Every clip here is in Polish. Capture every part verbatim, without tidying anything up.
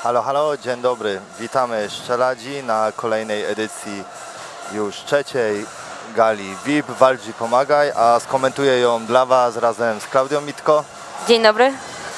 Halo, halo, dzień dobry. Witamy Szczeladzi na kolejnej edycji już trzeciej gali V I P Walcz i Pomagaj, a skomentuję ją dla Was razem z Klaudią Mitko. Dzień dobry.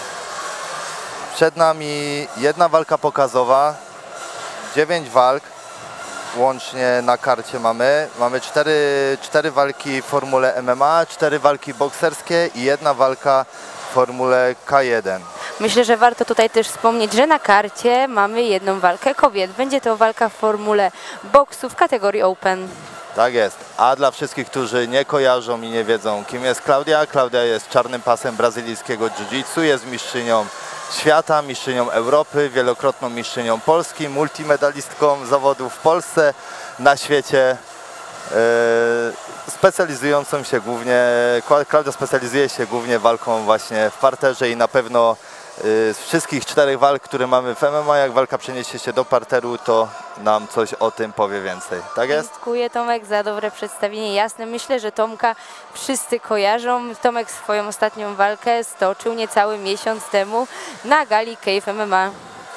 Przed nami jedna walka pokazowa, dziewięć walk łącznie na karcie mamy. Mamy cztery, cztery walki w formule M M A, cztery walki bokserskie i jedna walka w formule K jeden. Myślę, że warto tutaj też wspomnieć, że na karcie mamy jedną walkę kobiet. Będzie to walka w formule boksu w kategorii Open. Tak jest. A dla wszystkich, którzy nie kojarzą i nie wiedzą, kim jest Klaudia, Klaudia jest czarnym pasem brazylijskiego jiu-jitsu, jest mistrzynią świata, mistrzynią Europy, wielokrotną mistrzynią Polski, multimedalistką zawodów w Polsce, na świecie, yy, specjalizującą się głównie, Klaudia specjalizuje się głównie walką właśnie w parterze i na pewno z wszystkich czterech walk, które mamy w M M A, jak walka przeniesie się do parteru, to nam coś o tym powie więcej. Tak jest? Dziękuję, Tomek, za dobre przedstawienie. Jasne, myślę, że Tomka wszyscy kojarzą. Tomek swoją ostatnią walkę stoczył niecały miesiąc temu na gali Cave M M A.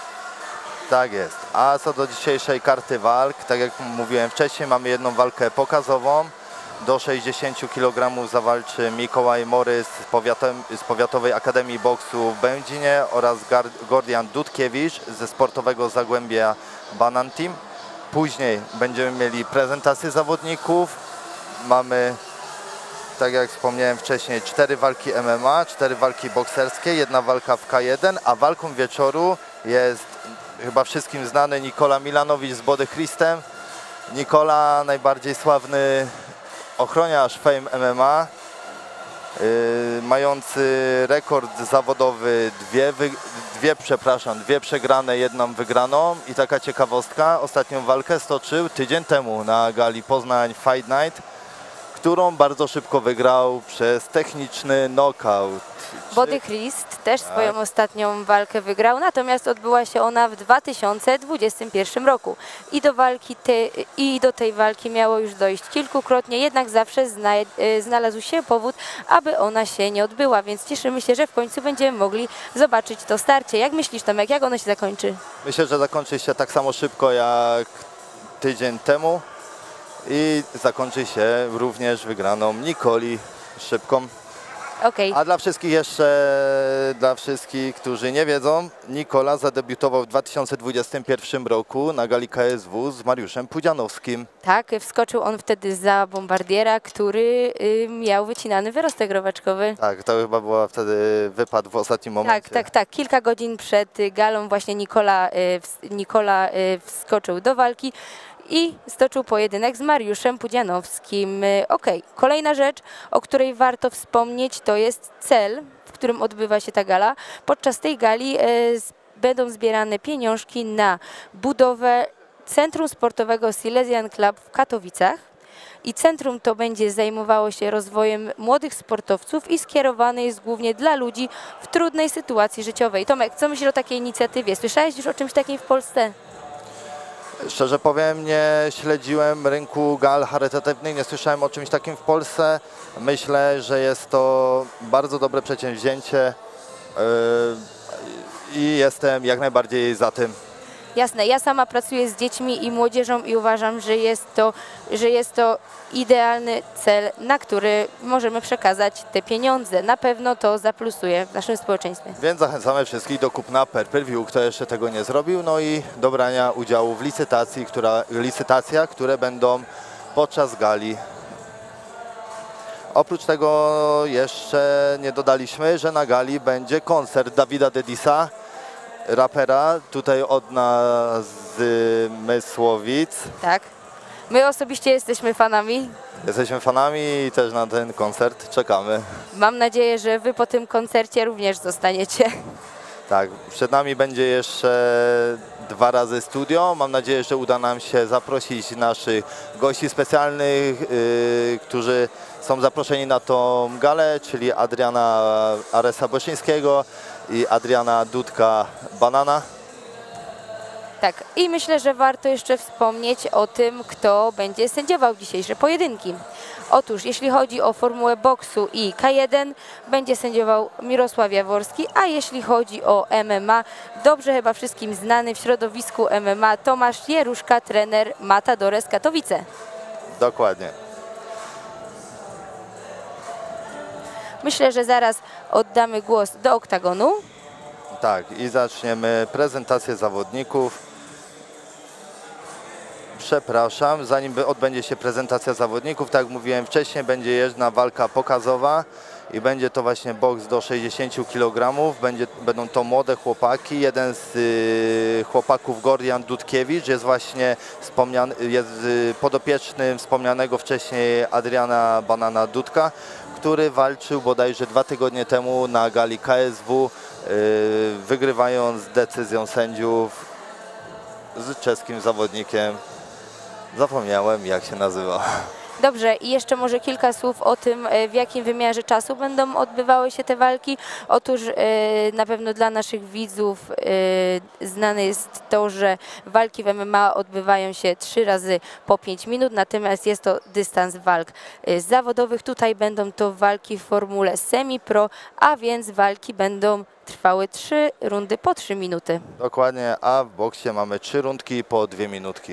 Tak jest. A co do dzisiejszej karty walk, tak jak mówiłem wcześniej, mamy jedną walkę pokazową. Do sześćdziesięciu kilogramów zawalczy Mikołaj Morys z, powiatem, z Powiatowej Akademii Boksu w Będzinie oraz Gordian Dudkiewicz ze sportowego Zagłębia Banan Team. Później będziemy mieli prezentację zawodników. Mamy, tak jak wspomniałem wcześniej, cztery walki M M A, cztery walki bokserskie, jedna walka w K jeden, a walką wieczoru jest chyba wszystkim znany Nikola Milanowicz z Body Christem. Nikola, najbardziej sławny ochroniarz Fame M M A, yy, mający rekord zawodowy, dwie, wy, dwie, przepraszam, dwie przegrane, jedną wygraną. I taka ciekawostka, ostatnią walkę stoczył tydzień temu na gali Poznań Fight Night, którą bardzo szybko wygrał przez techniczny knockout. Body Christ też tak. Swoją ostatnią walkę wygrał, natomiast odbyła się ona w dwa tysiące dwudziestym pierwszym roku. I do, walki te, I do tej walki miało już dojść kilkukrotnie, jednak zawsze zna, znalazł się powód, aby ona się nie odbyła, więc cieszymy się, że w końcu będziemy mogli zobaczyć to starcie. Jak myślisz, Tomek, jak ono się zakończy? Myślę, że zakończy się tak samo szybko jak tydzień temu i zakończy się również wygraną Nikoli szybką. Okay. A dla wszystkich jeszcze, dla wszystkich, którzy nie wiedzą, Nikola zadebiutował w dwa tysiące dwudziestym pierwszym roku na gali K S W z Mariuszem Pudzianowskim. Tak, wskoczył on wtedy za bombardiera, który y, miał wycinany wyrostek robaczkowy. Tak, to chyba była wtedy wypad w ostatnim momencie. Tak, tak, tak. Kilka godzin przed galą właśnie Nikola, y, Nikola y, wskoczył do walki i stoczył pojedynek z Mariuszem Pudzianowskim. Ok, kolejna rzecz, o której warto wspomnieć, to jest cel, w którym odbywa się ta gala. Podczas tej gali e, będą zbierane pieniążki na budowę Centrum Sportowego Silesian Club w Katowicach. I centrum to będzie zajmowało się rozwojem młodych sportowców i skierowane jest głównie dla ludzi w trudnej sytuacji życiowej. Tomek, co myślisz o takiej inicjatywie? Słyszałeś już o czymś takim w Polsce? Szczerze powiem, nie śledziłem rynku gal charytatywnych, nie słyszałem o czymś takim w Polsce. Myślę, że jest to bardzo dobre przedsięwzięcie yy, i jestem jak najbardziej za tym. Jasne, ja sama pracuję z dziećmi i młodzieżą i uważam, że jest to, że jest to idealny cel, na który możemy przekazać te pieniądze. Na pewno to zaplusuje w naszym społeczeństwie. Więc zachęcamy wszystkich do kupna per per view, kto jeszcze tego nie zrobił, no i do brania udziału w licytacji, która, licytacjach, które będą podczas gali. Oprócz tego jeszcze nie dodaliśmy, że na gali będzie koncert Dawida Dedisa, rapera tutaj od nas z Mysłowic. Tak. My osobiście jesteśmy fanami. Jesteśmy fanami i też na ten koncert czekamy. Mam nadzieję, że Wy po tym koncercie również zostaniecie. Tak, przed nami będzie jeszcze dwa razy studio. Mam nadzieję, że uda nam się zaprosić naszych gości specjalnych, yy, którzy są zaproszeni na tą galę, czyli Adriana Aresa-Boszyńskiego i Adriana Dudka-Banana. Tak, i myślę, że warto jeszcze wspomnieć o tym, kto będzie sędziował dzisiejsze pojedynki. Otóż, jeśli chodzi o formułę boksu i K jeden, będzie sędziował Mirosław Jaworski, a jeśli chodzi o M M A, dobrze chyba wszystkim znany w środowisku M M A Tomasz Jeruszka, trener Matadores Katowice. Dokładnie. Myślę, że zaraz oddamy głos do oktagonu. Tak, i zaczniemy prezentację zawodników. Przepraszam, zanim odbędzie się prezentacja zawodników, tak jak mówiłem wcześniej, będzie jedna walka pokazowa i będzie to właśnie boks do sześćdziesięciu kilogramów. Będzie, będą to młode chłopaki. Jeden z y, chłopaków, Gordian Dudkiewicz, jest właśnie wspomniany, jest y, podopiecznym wspomnianego wcześniej Adriana Banana Dudka, który walczył bodajże dwa tygodnie temu na gali K S W, y, wygrywając decyzją sędziów z czeskim zawodnikiem. Zapomniałem, jak się nazywa. Dobrze, i jeszcze może kilka słów o tym, w jakim wymiarze czasu będą odbywały się te walki. Otóż na pewno dla naszych widzów znane jest to, że walki w M M A odbywają się trzy razy po pięć minut, natomiast jest to dystans walk zawodowych. Tutaj będą to walki w formule semi-pro, a więc walki będą trwały trzy rundy po trzy minuty. Dokładnie, a w boksie mamy trzy rundki po dwie minutki.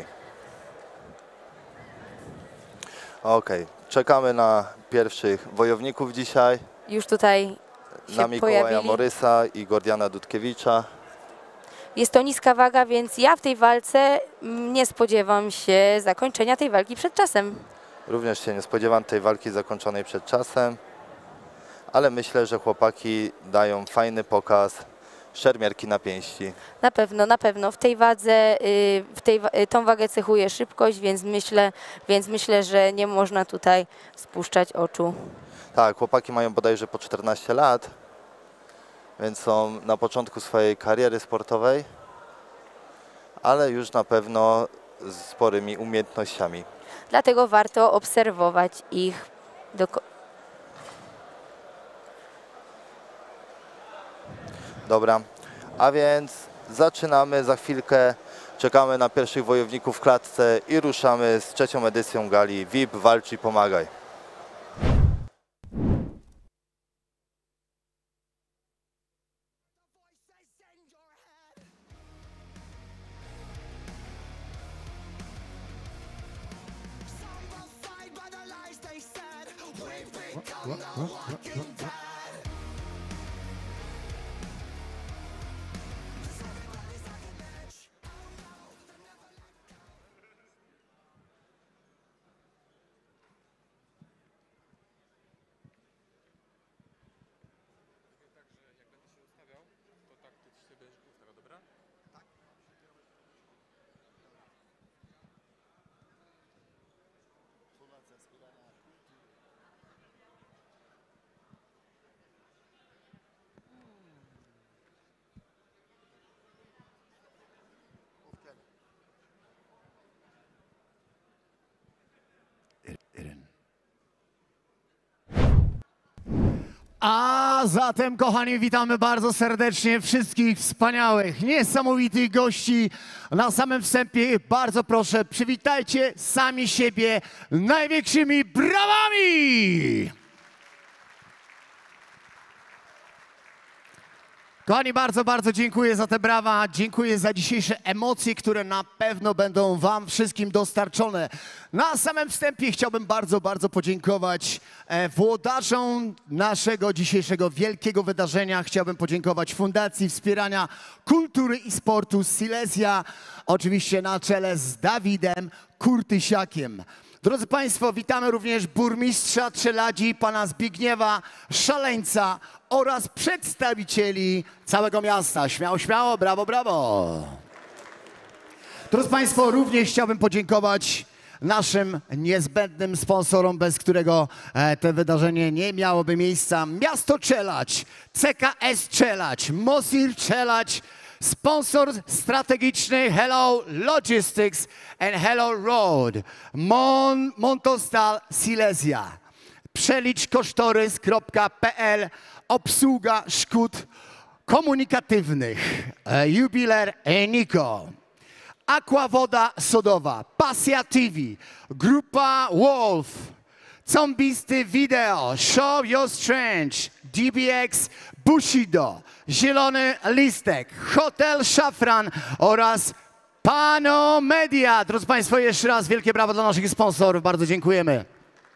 Okej, okay. Czekamy na pierwszych wojowników dzisiaj. Już tutaj się na Mikołaja pojawili. Morysa i Gordiana Dudkiewicza. Jest to niska waga, więc ja w tej walce nie spodziewam się zakończenia tej walki przed czasem. Również się nie spodziewam tej walki zakończonej przed czasem, ale myślę, że chłopaki dają fajny pokaz. Szermierki na pięści. Na pewno, na pewno. W tej wadze, w tej, tą wagę cechuje szybkość, więc myślę, więc myślę, że nie można tutaj spuszczać oczu. Tak, chłopaki mają bodajże po czternaście lat, więc są na początku swojej kariery sportowej, ale już na pewno z sporymi umiejętnościami. Dlatego warto obserwować ich do Dobra, a więc zaczynamy za chwilkę, czekamy na pierwszych wojowników w klatce i ruszamy z trzecią edycją gali V I P Walcz i Pomagaj. A zatem, kochani, witamy bardzo serdecznie wszystkich wspaniałych, niesamowitych gości. Na samym wstępie bardzo proszę, przywitajcie sami siebie największymi brawami! Kochani, bardzo, bardzo dziękuję za te brawa, dziękuję za dzisiejsze emocje, które na pewno będą wam wszystkim dostarczone. Na samym wstępie chciałbym bardzo, bardzo podziękować e, włodarzom naszego dzisiejszego wielkiego wydarzenia. Chciałbym podziękować Fundacji Wspierania Kultury i Sportu Silesia, oczywiście na czele z Dawidem Kurtysiakiem. Drodzy Państwo, witamy również burmistrza Czeladzi, pana Zbigniewa Szaleńca oraz przedstawicieli całego miasta. Śmiało, śmiało, brawo, brawo. Drodzy Państwo, również chciałbym podziękować naszym niezbędnym sponsorom, bez którego e, to wydarzenie nie miałoby miejsca. Miasto Czeladź, C K S Czeladź, Mosir Czeladź, sponsor strategiczny Hello Logistics and Hello Road, Mon Montostal Silesia, przelicz kosztorys kropka p l, obsługa szkód komunikatywnych, e, Jubiler Eniko. Aquawoda Sodowa, Pasja T V, Grupa Wolf, Zombisty Video, Show Your Strange, D B X Bushido, Zielony Listek, Hotel Szafran oraz Pano Media. Drodzy Państwo, jeszcze raz wielkie brawo dla naszych sponsorów. Bardzo dziękujemy.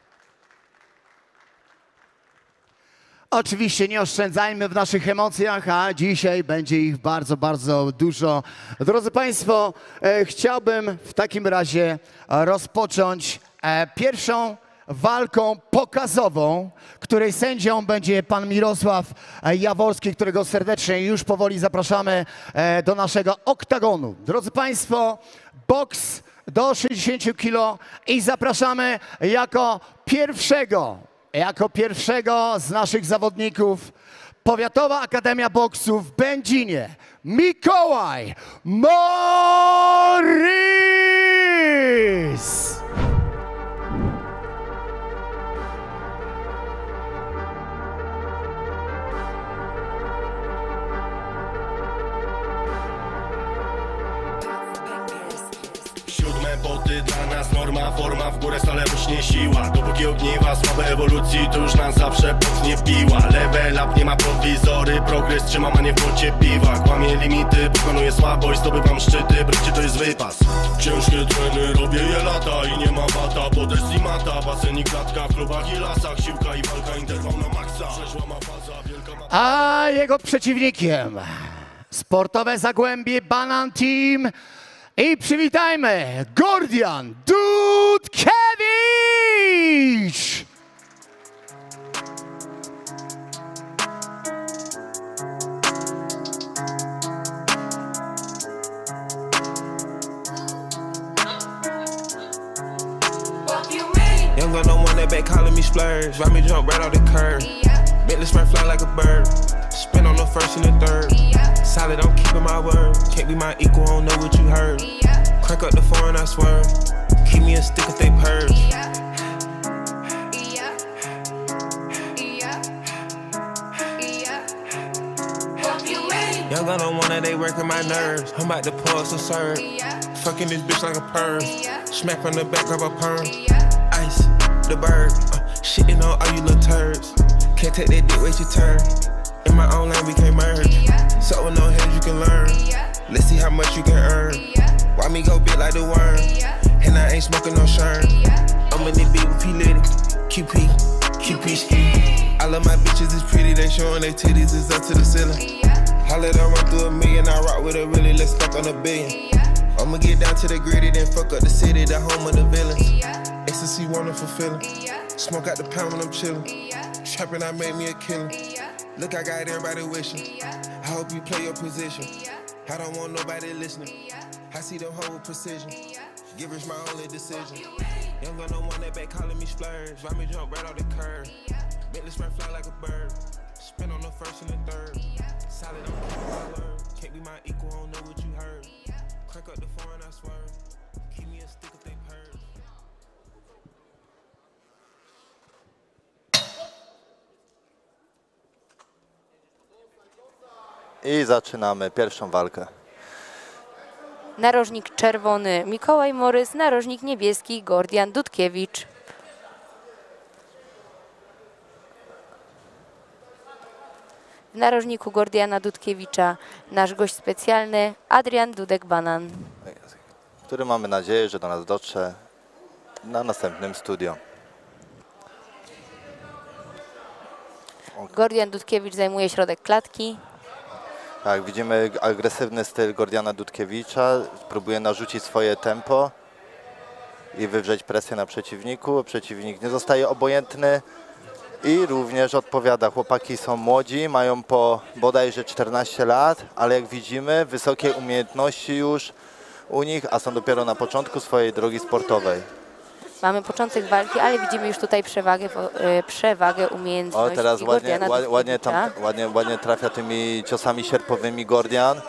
Oczywiście nie oszczędzajmy w naszych emocjach, a dzisiaj będzie ich bardzo, bardzo dużo. Drodzy Państwo, e, chciałbym w takim razie rozpocząć e, pierwszą walką pokazową, której sędzią będzie pan Mirosław Jaworski, którego serdecznie już powoli zapraszamy e, do naszego oktagonu. Drodzy Państwo, boks do sześćdziesięciu kilo i zapraszamy jako pierwszego Jako pierwszego z naszych zawodników Powiatowa Akademia Boksu w Będzinie Mikołaj Morys! Boty dla nas norma, forma, w górę stale rośnie siła. Dopóki ogniwa, słabe ewolucji, to już nas zawsze potnie piła. Level up, nie ma prowizory, progres trzyma manie w pocie piwa. Kłamie limity, pokonuje słabość, zdobywam szczyty, bracie to jest wypas. Ciężkie treny, robię je lata i nie ma bata. Podest i mata, basen i klatka, w klubach i lasach. Siłka i walka, interwał na maksa. Przeszła ma faza, wielka ma... A jego przeciwnikiem Sportowe Zagłębie Banan Team. I przywitajmy Gordian Dudkiewicz! Young gun don't want that back calling me splurge. Ride me jump right off the curb. Bentley sprint fly like a bird. Spin on the first and the third. Solid, I'm keeping my word. Can't be my equal, I don't know what you heard. Crack up the foreign, I swear. Keep me a stick if they purge. Young gun don't want that, they working my nerves. I'm about to pull some serve. Fucking this bitch like a perm. Smack on the back of a perm. Ice, the bird. Uh, shitting on all you little turds. Can't take that dick, wait your turn. In my own lane, we can't merge. So with no head, you can learn. Let's see how much you can earn. Why me go big like the worm? And I ain't smoking no shirt. I'm in this beat with P. Litty. Q P, Q P ski. I love my bitches, it's pretty. They showing their titties, it's up to the ceiling. I let her run through a million. I rock with her really, let's fuck on a billion. I'ma get down to the gritty, then fuck up the city, the home of the villains. Ecstasy, wonderful feeling. Smoke out the pound when I'm chillin'. Trapping, I made me a killer. Look, I got everybody wishing. I hope you play your position. I don't want nobody listening. I see them whole precision. Give us my only decision. Young gun don't want that back calling me splurge. Ride me jump right off the curb. Bentley sprint fly like a bird. Spin on the first and the third. Solid, I'm keeping my word. Can't be my equal, I don't know what you heard. Crack up the foreign, I swear. Keep me a stick if they purge. I zaczynamy pierwszą walkę. Narożnik czerwony Mikołaj Morys, narożnik niebieski Gordian Dudkiewicz. W narożniku Gordiana Dudkiewicza nasz gość specjalny Adrian Dudek-Banan. Który mamy nadzieję, że do nas dotrze na następnym studio. Gordian Dudkiewicz zajmuje środek klatki. Tak, widzimy agresywny styl Gordiana Dudkiewicza. Próbuje narzucić swoje tempo i wywrzeć presję na przeciwniku. Przeciwnik nie zostaje obojętny i również odpowiada. Chłopaki są młodzi, mają po bodajże czternaście lat, ale jak widzimy wysokie umiejętności już u nich, a są dopiero na początku swojej drogi sportowej. Mamy początek walki, ale widzimy już tutaj przewagę, przewagę umiejętności O, teraz ładnie, Gordiana ładnie, ładnie, tam, Dudkiewicza. ładnie, ładnie trafia tymi ciosami sierpowymi Gordian.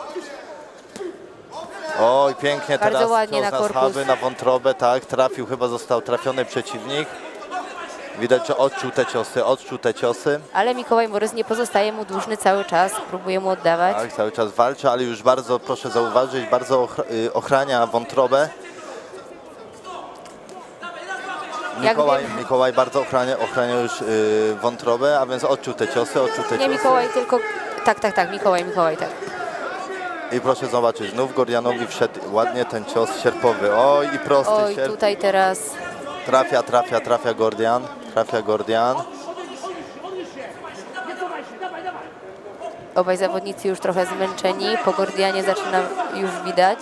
Oj, pięknie Bardzo teraz ładnie cios na na korpus. schaby, na wątrobę, tak, trafił, chyba został trafiony przeciwnik. Widać, że odczuł te ciosy, odczuł te ciosy. Ale Mikołaj Morys nie pozostaje mu dłużny cały czas, próbuje mu oddawać. Tak, cały czas walczy, ale już bardzo, proszę zauważyć, bardzo ochrania wątrobę. Mikołaj, wiem- Mikołaj bardzo ochrania, ochrania już y, wątrobę, a więc odczuł te ciosy, odczuł te Nie ciosy. Mikołaj, tylko... Tak, tak, tak, Mikołaj, Mikołaj, tak. I proszę zobaczyć, znów Gordianowi wszedł ładnie ten cios sierpowy. Oj, i prosty Oj, sierp. tutaj teraz Trafia, trafia, trafia Gordian. Trafia Gordian. obaj zawodnicy już trochę zmęczeni. Po Gordianie zaczyna już widać.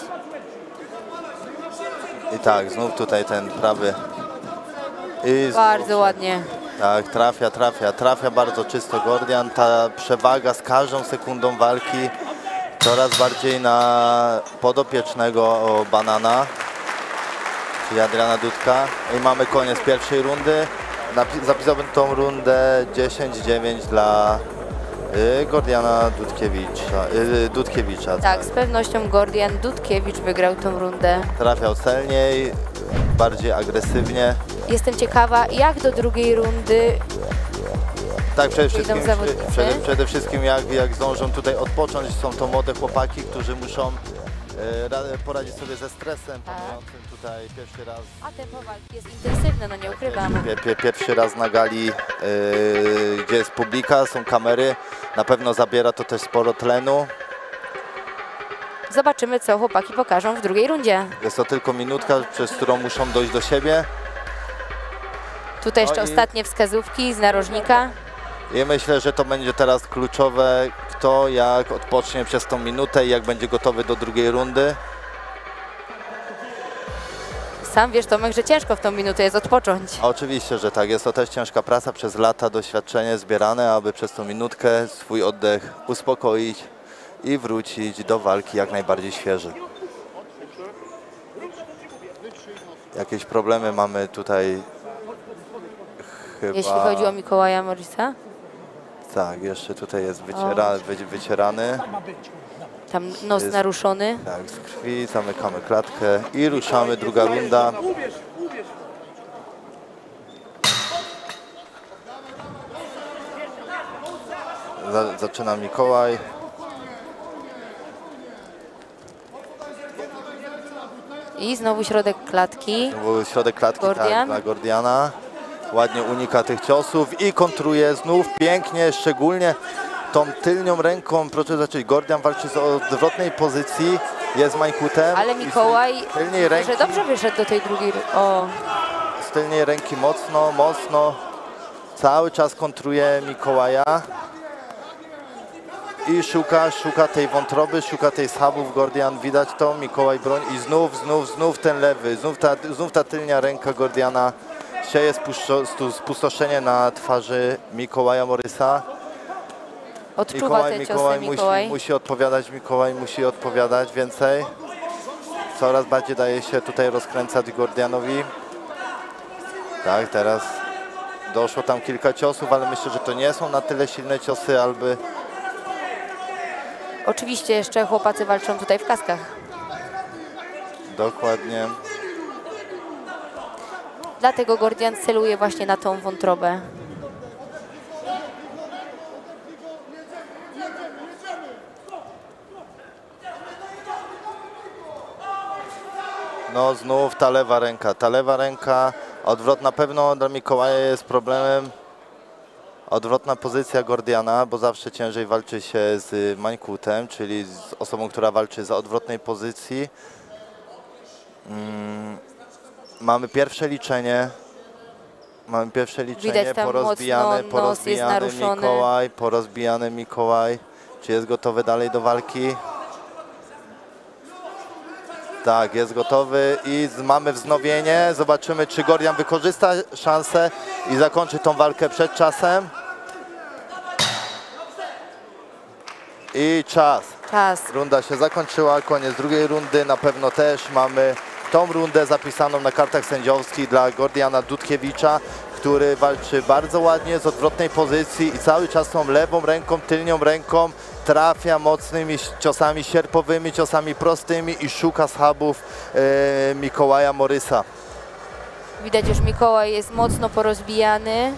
I tak, znów tutaj ten prawy. I znów, Bardzo ładnie. Tak, trafia, trafia, trafia bardzo czysto Gordian. Ta przewaga z każdą sekundą walki coraz bardziej na podopiecznego Banana, czyli Adriana Dudka. I mamy koniec pierwszej rundy. Napi- Zapisałbym tą rundę dziesięć dziewięć dla y, Gordiana Dudkiewicza. Y, Dudkiewicza Tak, z pewnością Gordian Dudkiewicz wygrał tą rundę. Trafiał celniej, bardziej agresywnie. Jestem ciekawa, jak do drugiej rundy Tak, przede wszystkim, Idą zawodnicy. przede, przede wszystkim jak, jak zdążą tutaj odpocząć. Są to młode chłopaki, którzy muszą e, ra- poradzić sobie ze stresem, Tak. panującym tutaj pierwszy raz. A tempo walki jest intensywne, no nie ukrywam. Pie, pie, pierwszy raz na gali, e, gdzie jest publika, są kamery. Na pewno zabiera to też sporo tlenu. Zobaczymy, co chłopaki pokażą w drugiej rundzie. Jest to tylko minutka, przez którą muszą dojść do siebie. Tutaj jeszcze No i- ostatnie wskazówki z narożnika. I myślę, że to będzie teraz kluczowe, kto jak odpocznie przez tą minutę i jak będzie gotowy do drugiej rundy. Sam wiesz, Tomek, że ciężko w tą minutę jest odpocząć. A oczywiście, że tak. Jest to też ciężka praca, przez lata doświadczenie zbierane, aby przez tą minutkę swój oddech uspokoić i wrócić do walki jak najbardziej świeży. Jakieś problemy mamy tutaj chyba... Jeśli chodzi o Mikołaja Morisa, Tak, jeszcze tutaj jest wyciera... wy- wycierany. tam nos Jest- naruszony. Tak, z krwi, zamykamy klatkę i ruszamy, druga runda. Za- Zaczyna Mikołaj. I znowu środek klatki. Był środek klatki tak, Gordian. dla Gordiana. Ładnie unika tych ciosów i kontruje znów pięknie, szczególnie tą tylnią ręką. Proszę zobaczyć, Gordian walczy z odwrotnej pozycji, jest Majkutem. Ale i Mikołaj z tylnej ręki, że dobrze wyszedł do tej drugiej ru- O, z tylnej ręki mocno, mocno. Cały czas kontruje Mikołaja. I szuka, szuka tej wątroby, szuka tej schabów Gordian, widać to, Mikołaj broń i znów, znów, znów ten lewy, znów ta, znów ta tylnia ręka Gordiana sieje spuszczo- stu- spustoszenie na twarzy Mikołaja Morysa. odczuwa Mikołaj, te Mikołaj, ciosy Mikołaj. Musi, musi odpowiadać, Mikołaj musi odpowiadać więcej. Coraz bardziej daje się tutaj rozkręcać Gordianowi. Tak, teraz doszło tam kilka ciosów, ale myślę, że to nie są na tyle silne ciosy, aby... Oczywiście jeszcze chłopacy walczą tutaj w kaskach. Dokładnie. Dlatego Gordian celuje właśnie na tą wątrobę. No znów ta lewa ręka, ta lewa ręka, odwrot na pewno dla Mikołaja jest problemem. Odwrotna pozycja Gordiana, bo zawsze ciężej walczy się z Mańkutem, czyli z osobą, która walczy za odwrotnej pozycji. Mm, mamy pierwsze liczenie. Mamy pierwsze liczenie, Widać tam porozbijany, mocno, nos jest porozbijany naruszony. Mikołaj, porozbijany Mikołaj. Czy jest gotowy dalej do walki? Tak, jest gotowy i z- mamy wznowienie. Zobaczymy, czy Gordian wykorzysta szansę i zakończy tą walkę przed czasem. I czas. Czas. Runda się zakończyła, koniec drugiej rundy. Na pewno też mamy tą rundę zapisaną na kartach sędziowskich dla Gordiana Dudkiewicza, który walczy bardzo ładnie z odwrotnej pozycji i cały czas tą lewą ręką, tylnią ręką trafia mocnymi ciosami sierpowymi, ciosami prostymi i szuka schabów e, Mikołaja Morysa. Widać już Mikołaj jest mocno porozbijany.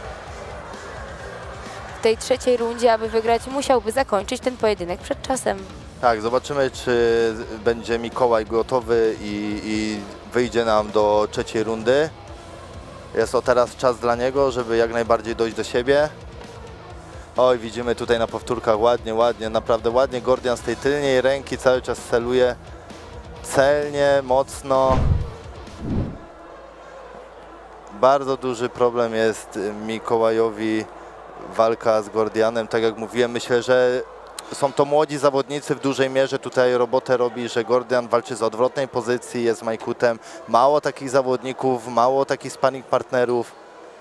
W tej trzeciej rundzie, aby wygrać, musiałby zakończyć ten pojedynek przed czasem. Tak, zobaczymy, czy będzie Mikołaj gotowy i, i wyjdzie nam do trzeciej rundy. Jest to teraz czas dla niego, żeby jak najbardziej dojść do siebie. Oj, widzimy tutaj na powtórkach ładnie, ładnie, naprawdę ładnie Gordian z tej tylnej ręki cały czas celuje celnie, mocno. Bardzo duży problem jest Mikołajowi walka z Gordianem. Tak jak mówiłem, myślę, że są to młodzi zawodnicy, w dużej mierze tutaj robotę robi, że Gordian walczy z odwrotnej pozycji, jest Majkutem. Mało takich zawodników, mało takich sparring partnerów.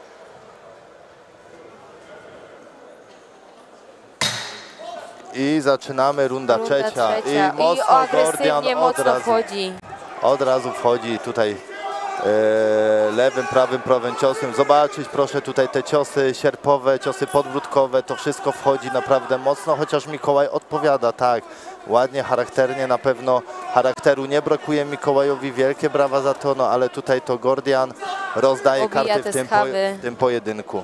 I zaczynamy, runda, Runda trzecia. trzecia. I mocno I agresywnie Gordian od mocno razu, wchodzi. od razu wchodzi tutaj e, lewym, prawym, prawym ciosem. Zobaczyć proszę tutaj te ciosy sierpowe, ciosy podbródkowe, to wszystko wchodzi naprawdę mocno, chociaż Mikołaj odpowiada, tak, ładnie, charakternie, na pewno charakteru nie brakuje Mikołajowi, wielkie brawa za to, no ale tutaj to Gordian rozdaje Obija karty te w tym, po, schaby. w tym pojedynku.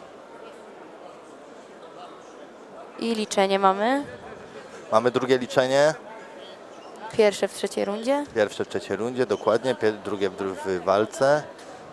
I liczenie mamy. Mamy drugie liczenie. Pierwsze w trzeciej rundzie. Pierwsze w trzeciej rundzie, dokładnie, pier drugie w, w walce.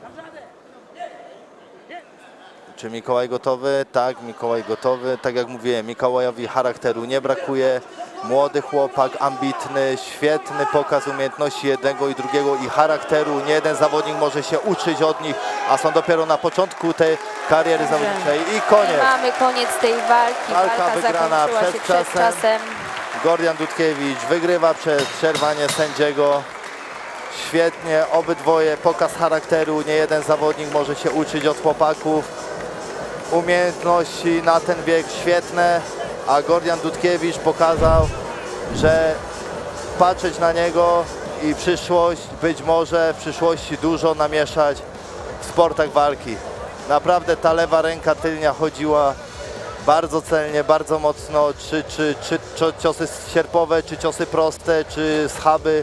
Czy Mikołaj gotowy? Tak, Mikołaj gotowy. Tak jak mówiłem, Mikołajowi charakteru nie brakuje. Młody chłopak, ambitny, świetny pokaz umiejętności jednego i drugiego i charakteru. Nie jeden zawodnik może się uczyć od nich, a są dopiero na początku tej kariery zawodniczej. I koniec. I mamy koniec tej walki. Walka Walka wygrana zakończyła przed się przed czasem. czasem. Gordian Dudkiewicz wygrywa przez przerwanie sędziego. Świetnie, obydwoje, pokaz charakteru. Nie jeden zawodnik może się uczyć od chłopaków. Umiejętności na ten wiek świetne, a Gordian Dudkiewicz pokazał, że patrzeć na niego i przyszłość, być może w przyszłości dużo namieszać w sportach walki. Naprawdę ta lewa ręka tylnia chodziła bardzo celnie, bardzo mocno, czy, czy, czy, czy ciosy sierpowe, czy ciosy proste, czy schaby.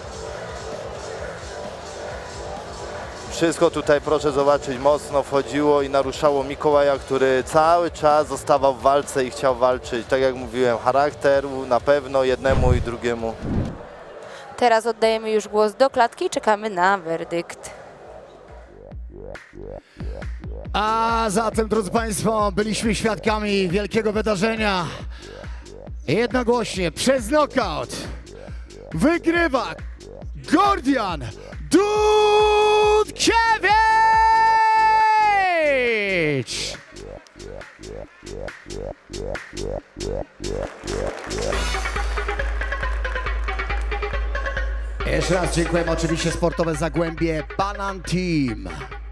Wszystko tutaj, proszę zobaczyć, mocno wchodziło i naruszało Mikołaja, który cały czas zostawał w walce i chciał walczyć. Tak jak mówiłem, charakteru na pewno jednemu i drugiemu. Teraz oddajemy już głos do klatki i czekamy na werdykt. A zatem, drodzy Państwo, byliśmy świadkami wielkiego wydarzenia. Jednogłośnie przez knockout wygrywa Gordian Dudkiewicz! Jeszcze raz dziękujemy oczywiście Sportowe Zagłębie Banan Team.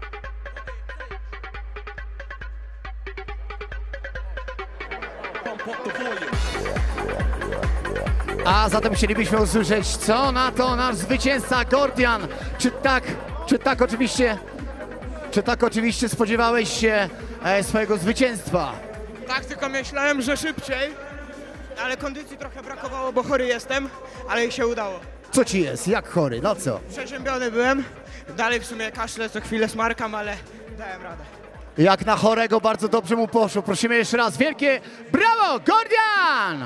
A zatem chcielibyśmy usłyszeć, co na to nasz zwycięzca Gordian. Czy tak, czy tak oczywiście, czy tak oczywiście spodziewałeś się e, swojego zwycięstwa? Tak, tylko myślałem, że szybciej, ale kondycji trochę brakowało, bo chory jestem, ale się udało. Co ci jest? Jak chory? No co? Przeziębiony byłem, dalej w sumie kaszlę, co chwilę smarkam, ale dałem radę. Jak na chorego bardzo dobrze mu poszło. Prosimy jeszcze raz. Wielkie brawo, Gordian!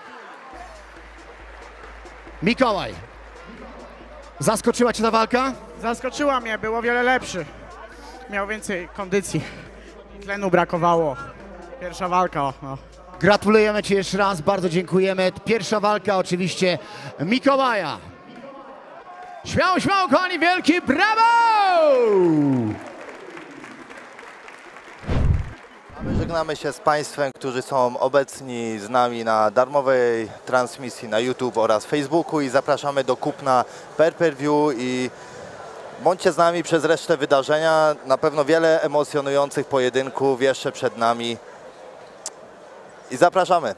Mikołaj, zaskoczyła cię ta walka? Zaskoczyła mnie, było wiele lepszy. Miał więcej kondycji. Tlenu brakowało. Pierwsza walka, o, no. Gratulujemy ci jeszcze raz, bardzo dziękujemy. Pierwsza walka oczywiście Mikołaja. Śmiało, śmiało, kochani, wielkie brawo! My żegnamy się z Państwem, którzy są obecni z nami na darmowej transmisji na YouTube oraz Facebooku i zapraszamy do kupna pay-per-view i bądźcie z nami przez resztę wydarzenia. Na pewno wiele emocjonujących pojedynków jeszcze przed nami i zapraszamy.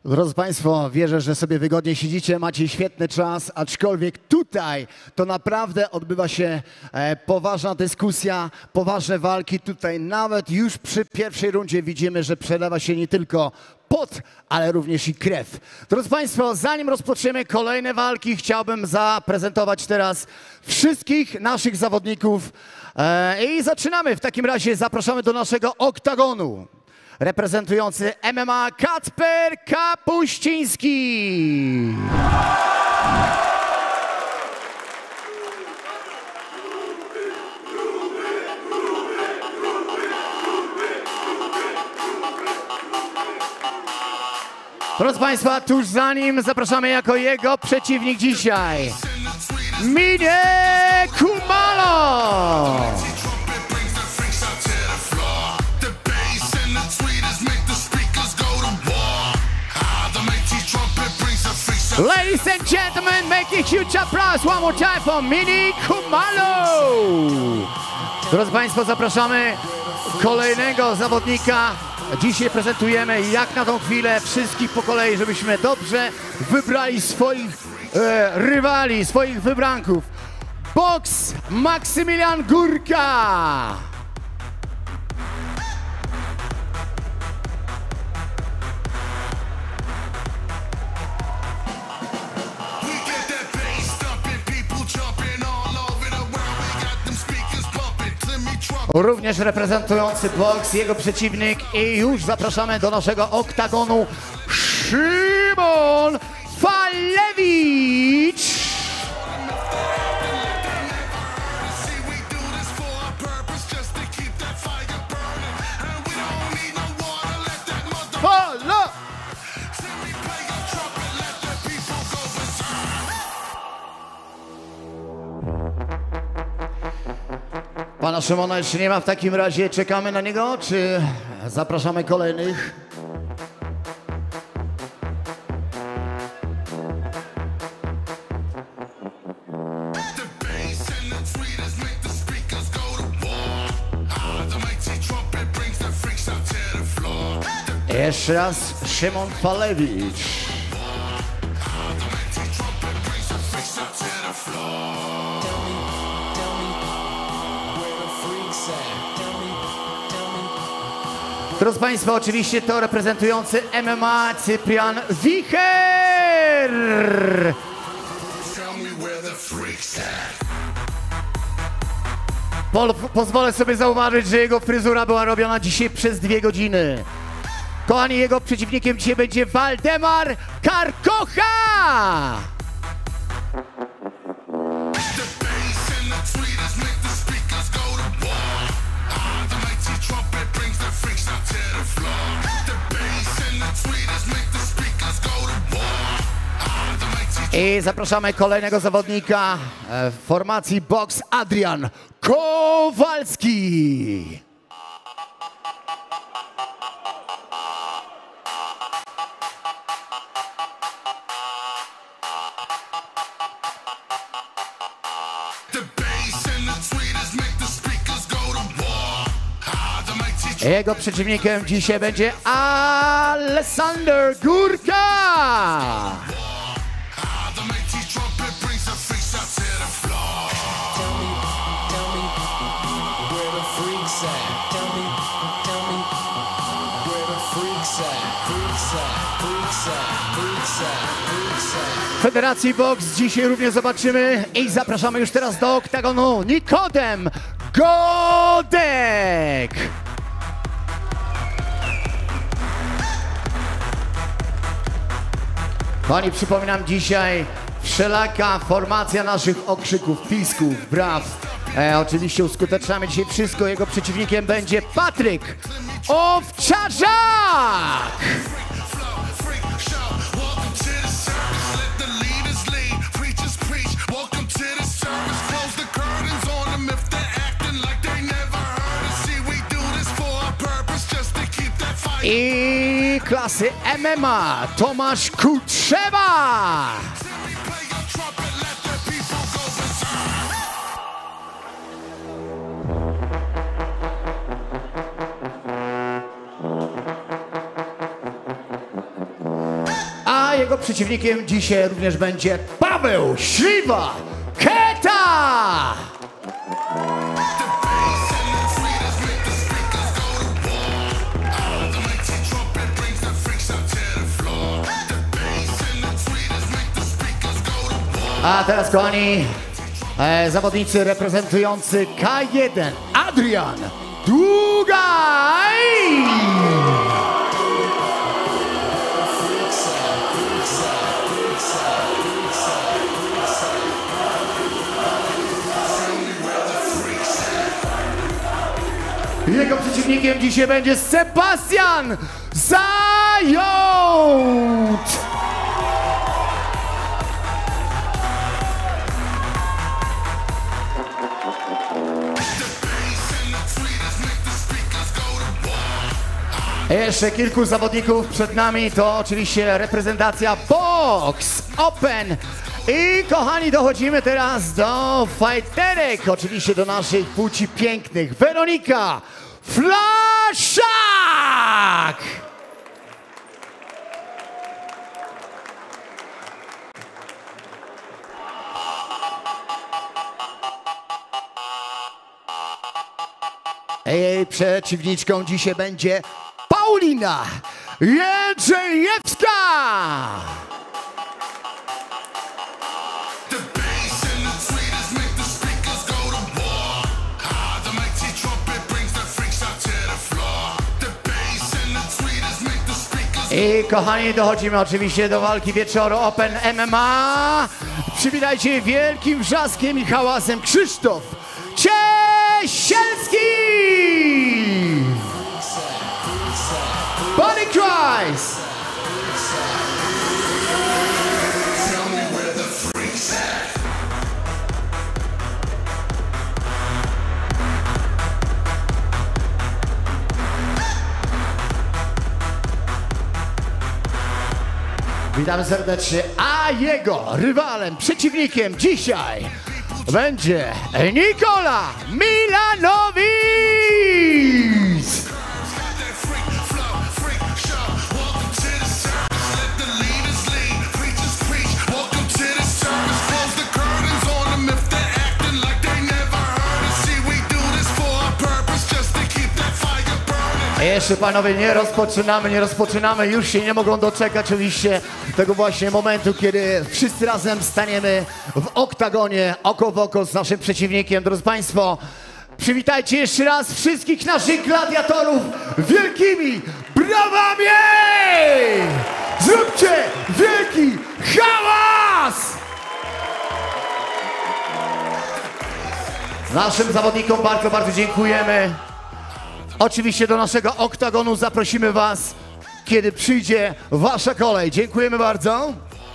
Drodzy Państwo, wierzę, że sobie wygodnie siedzicie, macie świetny czas, aczkolwiek tutaj to naprawdę odbywa się e, poważna dyskusja, poważne walki. Tutaj nawet już przy pierwszej rundzie widzimy, że przelewa się nie tylko pot, ale również i krew. Drodzy Państwo, zanim rozpoczniemy kolejne walki, chciałbym zaprezentować teraz wszystkich naszych zawodników e, i zaczynamy. W takim razie zapraszamy do naszego oktagonu. Reprezentujący M M A Kacper Kapuściński. Proszę Państwa, tuż za nim zapraszamy jako jego przeciwnik dzisiaj Minie Khumalo. Ladies and gentlemen, make a huge applause one more time for Minie Khumalo. Drodzy Państwo, zapraszamy kolejnego zawodnika. Dzisiaj prezentujemy jak na tą chwilę wszystkich po kolei, żebyśmy dobrze wybrali swoich e, rywali, swoich wybranków. Boks Maksymilian Górka. Również reprezentujący boks, jego przeciwnik i już zapraszamy do naszego oktagonu Szymon Falewicz. Halo! Pana Szymona jeszcze nie ma, w takim razie czekamy na niego, czy zapraszamy kolejnych? Jeszcze raz Szymon Falewicz. Drodzy Państwo, oczywiście to reprezentujący M M A Cyprian Wicher. Po, pozwolę sobie zauważyć, że jego fryzura była robiona dzisiaj przez dwie godziny. Kochani, jego przeciwnikiem dzisiaj będzie Waldemar Karkocha. I zapraszamy kolejnego zawodnika w formacji boks Adrian Kowalski. Jego przeciwnikiem dzisiaj będzie Aleksander Górka. W Federacji Boks dzisiaj również zobaczymy i zapraszamy już teraz do oktagonu Nikodem Godek. Pani, przypominam, dzisiaj wszelaka formacja naszych okrzyków, pisków, braw. E, oczywiście uskuteczniamy dzisiaj wszystko. Jego przeciwnikiem będzie Patryk Owczarzak. I klasy M M A Tomasz Kutrzeba. jego przeciwnikiem dzisiaj również będzie Paweł Śliwa Keta! A teraz, kochani, e, zawodnicy reprezentujący K jeden, Adrian Dugaj! Jego przeciwnikiem dzisiaj będzie Sebastian Zając! Jeszcze kilku zawodników przed nami, to oczywiście reprezentacja Box Open. I kochani, dochodzimy teraz do fajterek, oczywiście do naszych płci pięknych. Weronika Flaszak! Jej przeciwniczką dzisiaj będzie Paulina Jędrzejewska! I kochani, dochodzimy oczywiście do walki wieczoru Open M M A. Przywitajcie wielkim wrzaskiem i hałasem Krzysztof Ciesielski! Body Cries! Witamy serdecznie, a jego rywalem, przeciwnikiem dzisiaj będzie Nikola Milanowicz! Jeszcze panowie, nie rozpoczynamy, nie rozpoczynamy, już się nie mogą doczekać oczywiście tego właśnie momentu, kiedy wszyscy razem staniemy w oktagonie, oko w oko z naszym przeciwnikiem. Drodzy Państwo, przywitajcie jeszcze raz wszystkich naszych gladiatorów wielkimi brawami! Zróbcie wielki hałas! Naszym zawodnikom bardzo, bardzo dziękujemy. Oczywiście do naszego oktagonu zaprosimy Was, kiedy przyjdzie Wasza kolej. Dziękujemy bardzo.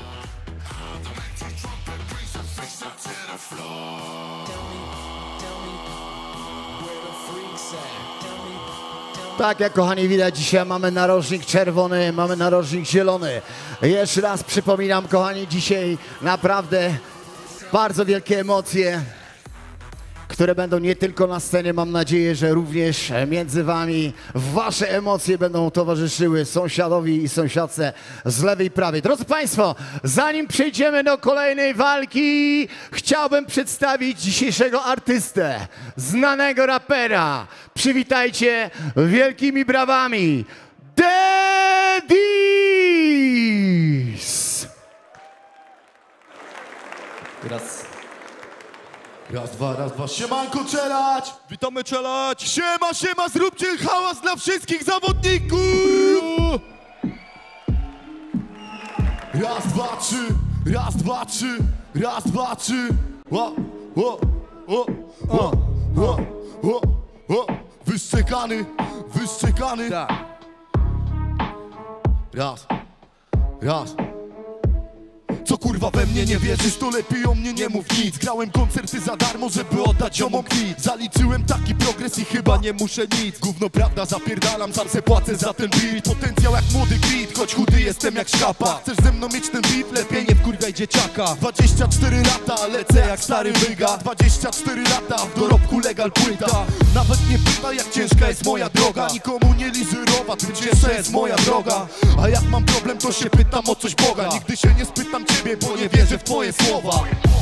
Tak jak kochani widać, dzisiaj mamy narożnik czerwony, mamy narożnik zielony. Jeszcze raz przypominam, kochani, dzisiaj naprawdę bardzo wielkie emocje, które będą nie tylko na scenie, mam nadzieję, że również między wami wasze emocje będą towarzyszyły sąsiadowi i sąsiadce z lewej i prawej. Drodzy Państwo, zanim przejdziemy do kolejnej walki, chciałbym przedstawić dzisiejszego artystę, znanego rapera. Przywitajcie wielkimi brawami Dedis! Raz. Raz, dwa, raz, dwa. Siemanko, czelać! Witamy, czelać! Siema, siema, zróbcie hałas dla wszystkich zawodników! Raz, dwa, trzy, raz, dwa, trzy, raz, dwa, trzy. O, o, o, o, o, o, o. Wyszczekany, wyszczekany. Tak. Raz, raz. Co kurwa we mnie nie wierzysz, to lepiej o mnie nie mów nic. Grałem koncerty za darmo, żeby oddać ziomom kwit. Zaliczyłem taki progres i chyba nie muszę nic. Gówno prawda, zapierdalam, sam se płacę za ten beat. Potencjał jak młody kwit, choć chudy jestem jak szkapa. Chcesz ze mną mieć ten beat? Lepiej nie wkurwiaj dzieciaka. Dwadzieścia cztery lata, lecę jak stary wyga. Dwadzieścia cztery lata, w dorobku legal płyta. Nawet nie pytaj jak ciężka jest moja droga. Nikomu nie lizyrowa, tym cięższa jest moja droga. A jak mam problem, to się pytam o coś Boga. Nigdy się nie spytam ciebie, bo nie wierzę w twoje słowa.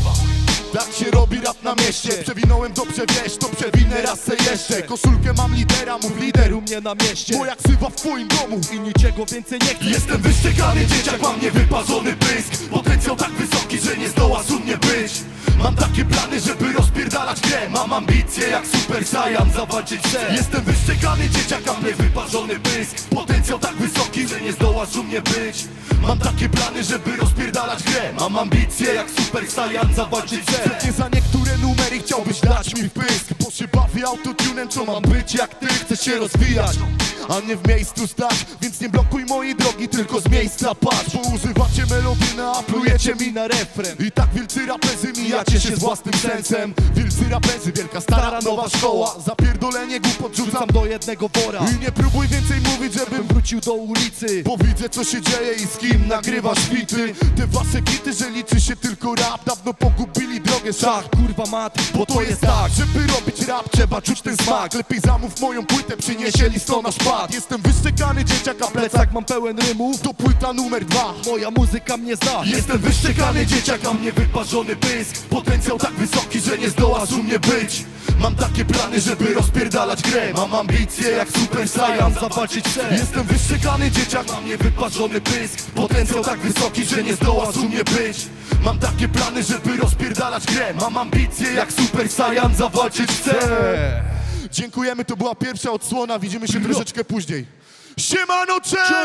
Tak się robi rap na mieście. Przewinąłem, dobrze wiesz, to przewinę raz se jeszcze. Koszulkę mam lidera, mów lider u mnie na mieście. Moja ksywa w twoim domu i niczego więcej nie chcę. Jestem wyszczekany dzieciak, mam niewyparzony pysk. Potencjał tak wysoki, że nie zdołasz u mnie być. Mam takie plany, żeby rozpierdalać grę. Mam ambicje jak Super Saiyan, zawalczyć chcę. Jestem wyszczekany dzieciak, mam niewyparzony pysk. Potencjał tak wysoki, że nie zdołasz u mnie być. Mam takie plany, żeby rozpierdalać grę. Mam ambicje jak Super Saiyan, zawalczyć chcę. Nie za niektóre numery chciałbyś dać mi w pysk. Bo się bawię autotunem, co mam być jak ty. Chcesz się rozwijać, a nie w miejscu stać. Więc nie blokuj mojej drogi, tylko z miejsca patrz. Bo używacie melodii, a plujecie mi na refren. I tak wielcy raperzy mijacie się z własnym sensem. Wielcy raperzy, wielka stara nowa szkoła. Zapierdolenie głupot rzucam do jednego wora. I nie próbuj więcej mówić, żebym wrócił do ulicy. Bo widzę co się dzieje i z kim nagrywasz kwity. Te wasze kity, że liczy się tylko rap. Dawno pogubili drogę szach, kurwa mat. Bo to jest tak, żeby robić rap trzeba czuć ten smak. Lepiej zamów moją płytę, przyniesie listona szpad. Jestem wyszczekany dzieciak, a plecak mam pełen rymów. To płyta numer dwa, moja muzyka mnie zna. Jestem wyszczekany dzieciak, a mnie wyparzony pysk. Potencjał tak wysoki, że nie zdołasz u mnie być. Mam takie plany, żeby rozpierdalać grę. Mam ambicje jak Super Saiyan, zawalczyć chcę. Jestem wyszczekany dzieciak, mam niewyparzony pysk. Potencjał tak wysoki, że nie zdołasz u mnie być. Mam takie plany, żeby rozpierdalać grę. Mam ambicje jak Super Saiyan, zawalczyć chcę. Dziękujemy, to była pierwsza odsłona. Widzimy się troszeczkę później. Siemano,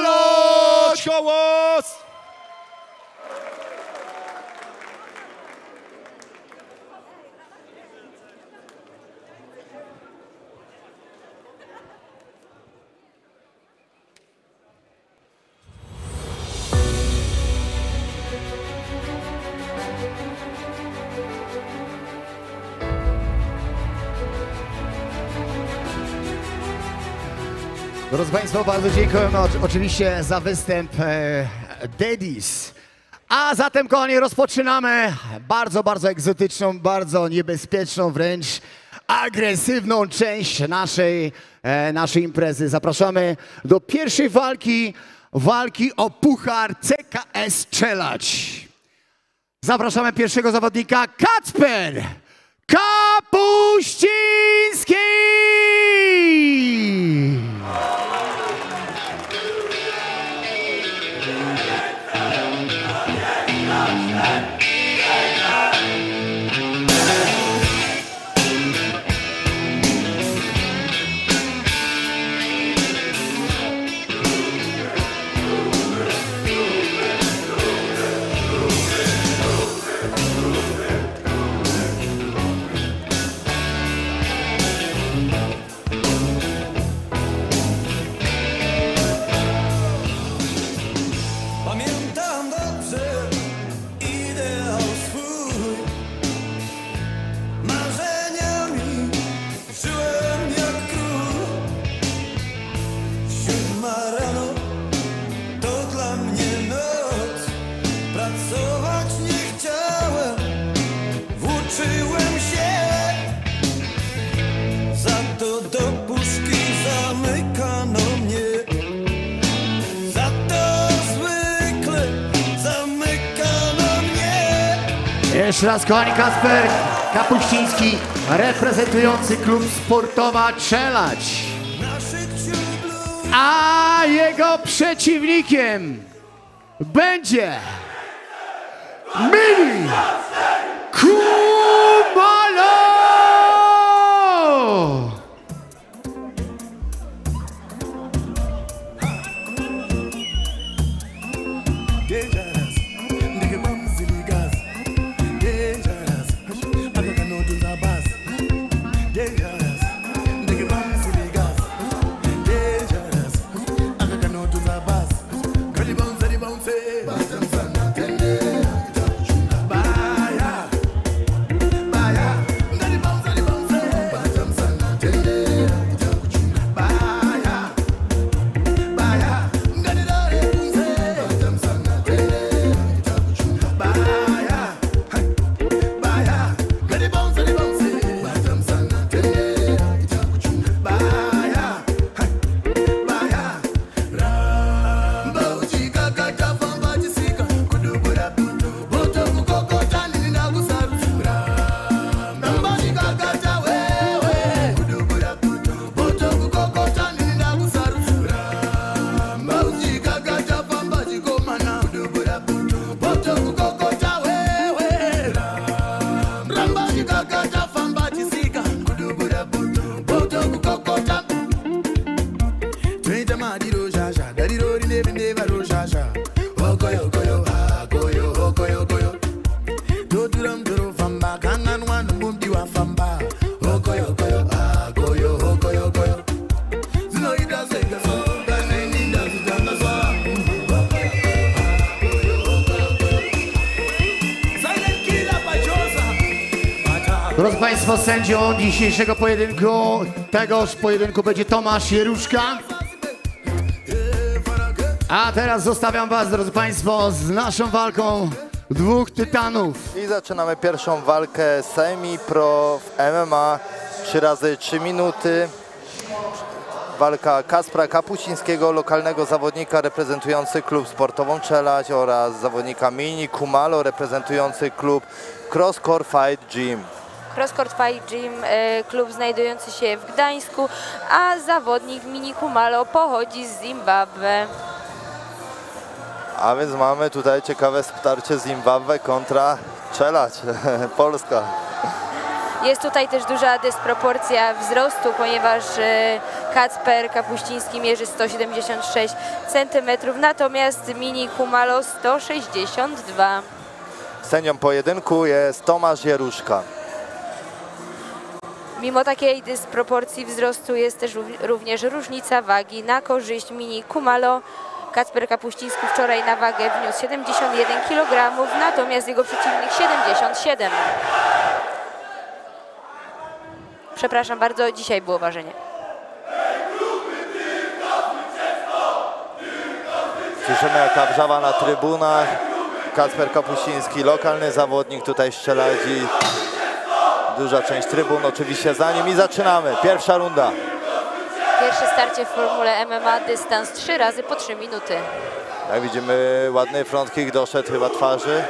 cześć! Hałas! Drodzy Państwo, bardzo dziękuję no, oczywiście za występ e, Daddies. A zatem, kochani, rozpoczynamy bardzo, bardzo egzotyczną, bardzo niebezpieczną, wręcz agresywną część naszej, e, naszej imprezy. Zapraszamy do pierwszej walki, walki o puchar C K S Challenge. Zapraszamy pierwszego zawodnika, Kacper Kapuściński! Jeszcze raz, kochani, Kacper Kapuściński, reprezentujący klub Sportowa Challenge. A jego przeciwnikiem będzie Mini Kumalo! Drodzy Państwo, sędzią dzisiejszego pojedynku, tegoż pojedynku będzie Tomasz Jeruszka. A teraz zostawiam Was, drodzy Państwo, z naszą walką dwóch tytanów. I zaczynamy pierwszą walkę semi-pro w M M A, trzy razy trzy minuty. Walka Kacpra Kapuścińskiego, lokalnego zawodnika reprezentujący klub sportową Czeladź oraz zawodnika Mini Kumalo reprezentujący klub Cross Core Fight Gym. Cross Core Fight Gym, klub znajdujący się w Gdańsku, a zawodnik Mini Kumalo pochodzi z Zimbabwe. A więc mamy tutaj ciekawe starcie Zimbabwe kontra Czeladź, Polska. Jest tutaj też duża dysproporcja wzrostu, ponieważ Kacper Kapuściński mierzy sto siedemdziesiąt sześć centymetrów, natomiast Mini Kumalo sto sześćdziesiąt dwa. Sędzią pojedynku jest Tomasz Jeruszka. Mimo takiej dysproporcji wzrostu jest też również różnica wagi na korzyść Mini Kumalo. Kacper Kapuściński wczoraj na wagę wniósł siedemdziesiąt jeden kilogramów, natomiast jego przeciwnik siedemdziesiąt siedem. Przepraszam bardzo, dzisiaj było ważenie. Słyszymy jaka wrzawa na trybunach. Kacper Kapuściński, lokalny zawodnik tutaj z Czeladzi. Duża część trybun oczywiście za nim i zaczynamy. Pierwsza runda. Pierwsze starcie w formule M M A, dystans trzy razy po trzy minuty. Jak widzimy, ładny front kick doszedł chyba twarzy.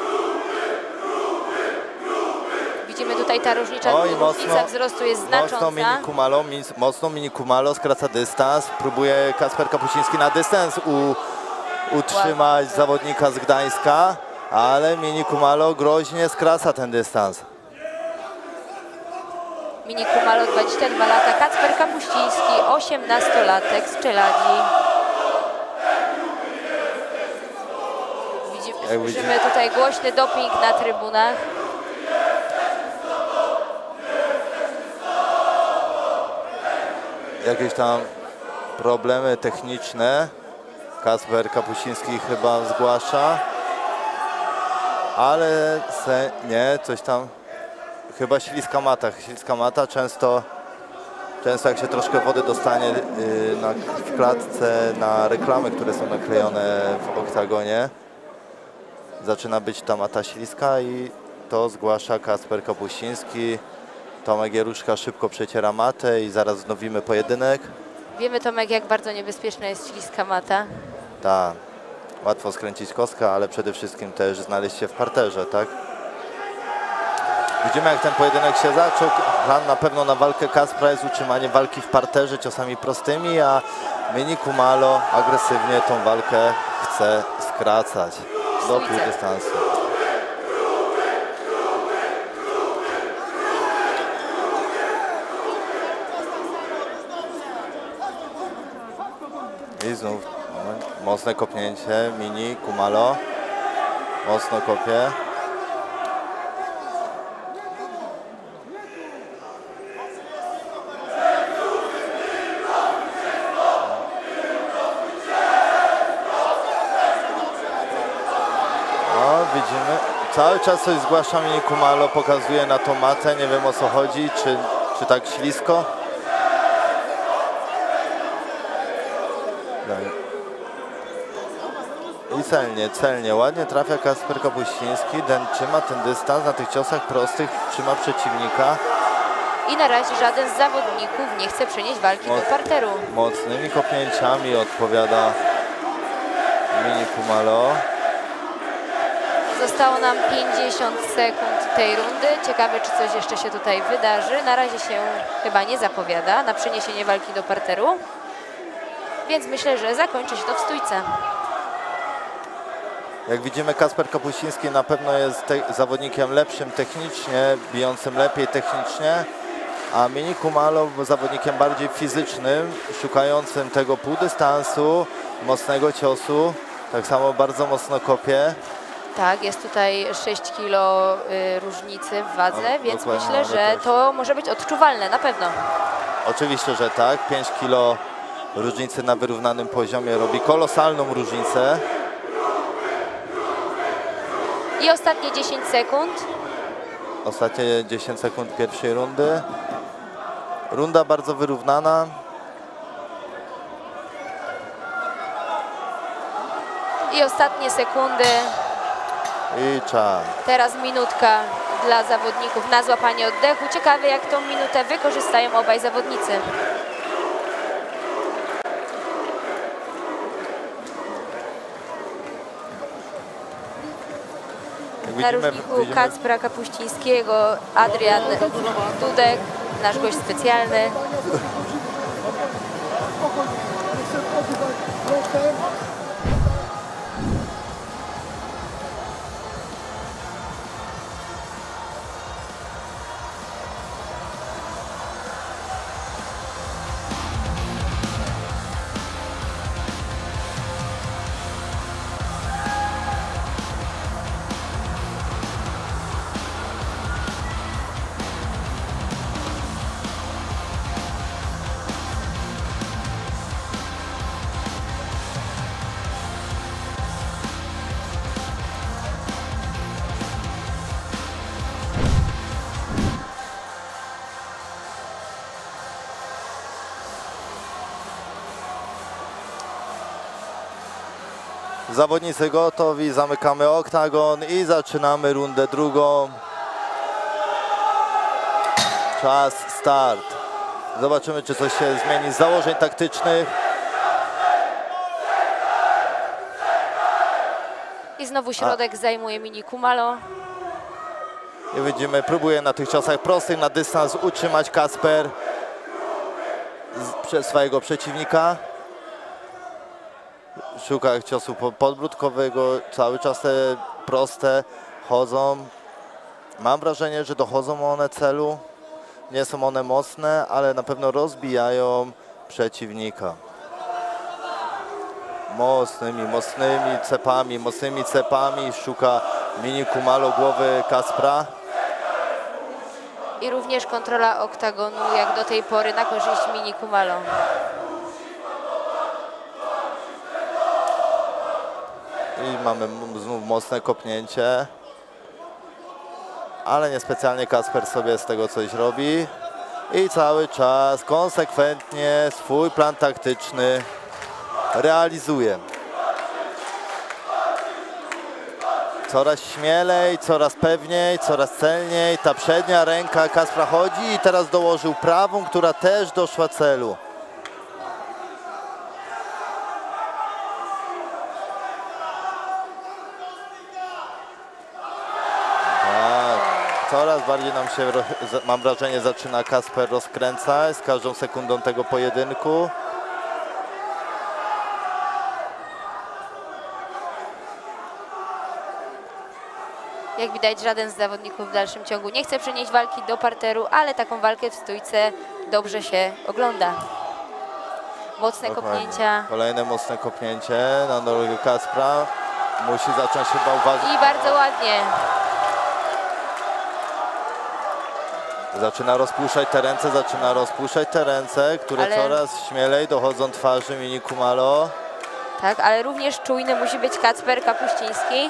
Widzimy tutaj ta różnica, Oj, różnica mocno, wzrostu jest mocno znacząca. Mini Kumalo, mocno Mini Kumalo skraca dystans. Próbuje Kacper Kapuściński na dystans u, utrzymać zawodnika z Gdańska, ale Mini Kumalo groźnie skraca ten dystans. Mini Kumalo dwadzieścia dwa lata, Kacper Kapuściński osiemnastolatek z Czeladzi. Widzimy, słyszymy tutaj głośny doping na trybunach. Jakieś tam problemy techniczne Kacper Kapuściński chyba zgłasza, ale se, nie, coś tam, chyba śliska mata, śliska mata, często, często jak się troszkę wody dostanie yy, na, w klatce na reklamy, które są naklejone w oktagonie, zaczyna być ta mata śliska i to zgłasza Kacper Kapuściński. Tomek Jeruszka szybko przeciera matę i zaraz wznowimy pojedynek. Wiemy, Tomek, jak bardzo niebezpieczna jest śliska mata. Tak, łatwo skręcić kostkę, ale przede wszystkim też znaleźć się w parterze, tak? Widzimy, jak ten pojedynek się zaczął. Plan na pewno na walkę Kacpra jest utrzymanie walki w parterze ciosami prostymi, a Mini Kumalo agresywnie tą walkę chce skracać do pół dystansu. I znów moment, mocne kopnięcie Mini Kumalo, mocno kopie. No, widzimy, cały czas coś zgłasza Mini Kumalo, pokazuje na tą matę, nie wiem o co chodzi, czy, czy tak ślisko. I celnie, celnie, ładnie trafia Kasper Kapuściński, ten trzyma ten dystans, na tych ciosach prostych trzyma przeciwnika. I na razie żaden z zawodników nie chce przenieść walki Moc, do parteru. Mocnymi kopnięciami odpowiada Mini Kumalo. Zostało nam pięćdziesiąt sekund tej rundy. Ciekawe, czy coś jeszcze się tutaj wydarzy. Na razie się chyba nie zapowiada na przeniesienie walki do parteru. Więc myślę, że zakończy się to w stójce. Jak widzimy, Kasper Kapuściński na pewno jest zawodnikiem lepszym technicznie, bijącym lepiej technicznie, a Mini Kumalo zawodnikiem bardziej fizycznym, szukającym tego półdystansu, mocnego ciosu, tak samo bardzo mocno kopie. Tak, jest tutaj sześć kilo y, różnicy w wadze, No, więc dokładnie, myślę, że ale też- to może być odczuwalne, na pewno. Oczywiście, że tak, pięć kilo różnicy na wyrównanym poziomie robi kolosalną różnicę. I ostatnie dziesięć sekund. Ostatnie dziesięć sekund pierwszej rundy. Runda bardzo wyrównana. I ostatnie sekundy. I czas. Teraz minutka dla zawodników na złapanie oddechu. Ciekawe, jak tą minutę wykorzystają obaj zawodnicy. Jak Na widzimy, różniku widzimy, Kacpra Kapuścińskiego Adrian Dudek, nasz gość specjalny. Zawodnicy gotowi, zamykamy oktagon i zaczynamy rundę drugą. Czas, start. Zobaczymy, czy coś się zmieni z założeń taktycznych. I znowu środek zajmuje Mini Kumalo. I widzimy, próbuje na tych ciosach prostych na dystans utrzymać Kasper z, przez swojego przeciwnika. Szuka ciosu po- podbródkowego, cały czas te proste chodzą. Mam wrażenie, że dochodzą one celu. Nie są one mocne, ale na pewno rozbijają przeciwnika. Mocnymi, mocnymi cepami, mocnymi cepami szuka Mini Kumalo głowy Kaspra. I również kontrola oktagonu jak do tej pory na korzyść Mini Kumalo. I mamy m- znów mocne kopnięcie. Ale niespecjalnie Kasper sobie z tego coś robi. I cały czas konsekwentnie swój plan taktyczny realizuje. Coraz śmielej, coraz pewniej, coraz celniej. Ta przednia ręka Kaspra chodzi i teraz dołożył prawą, która też doszła celu. Tak, coraz bardziej nam się, ro- z- mam wrażenie, zaczyna Kasper rozkręcać z każdą sekundą tego pojedynku. Jak widać, żaden z zawodników w dalszym ciągu nie chce przenieść walki do parteru, ale taką walkę w stójce dobrze się ogląda. Mocne Dokładnie. kopnięcia Kolejne mocne kopnięcie na nogę Kaspra. Musi zacząć chyba uważać. i bardzo ładnie. Zaczyna rozpuszczać te ręce, zaczyna rozpuszczać te ręce, które Ale- coraz śmielej dochodzą twarzy Mini Kumalo. Tak, ale również czujny musi być Kacper Kapuściński.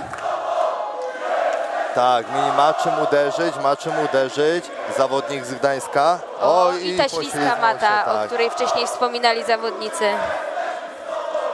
Tak, Mini ma czym uderzyć, ma czym uderzyć. Zawodnik z Gdańska. O, i ta poślizgnął śliska się, mata, tak. o której wcześniej wspominali zawodnicy.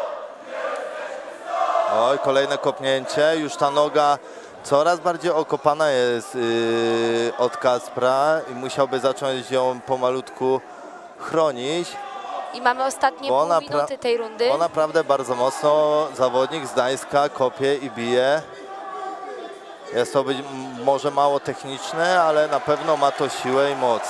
Oj, kolejne kopnięcie, już ta noga coraz bardziej okopana jest yy, od Kacpra i musiałby zacząć ją pomalutku chronić. I mamy ostatnie Bo pół ona minuty tej rundy. On naprawdę bardzo mocno zawodnik z Gdańska kopie i bije. Jest to być może mało techniczne, ale na pewno ma to siłę i moc.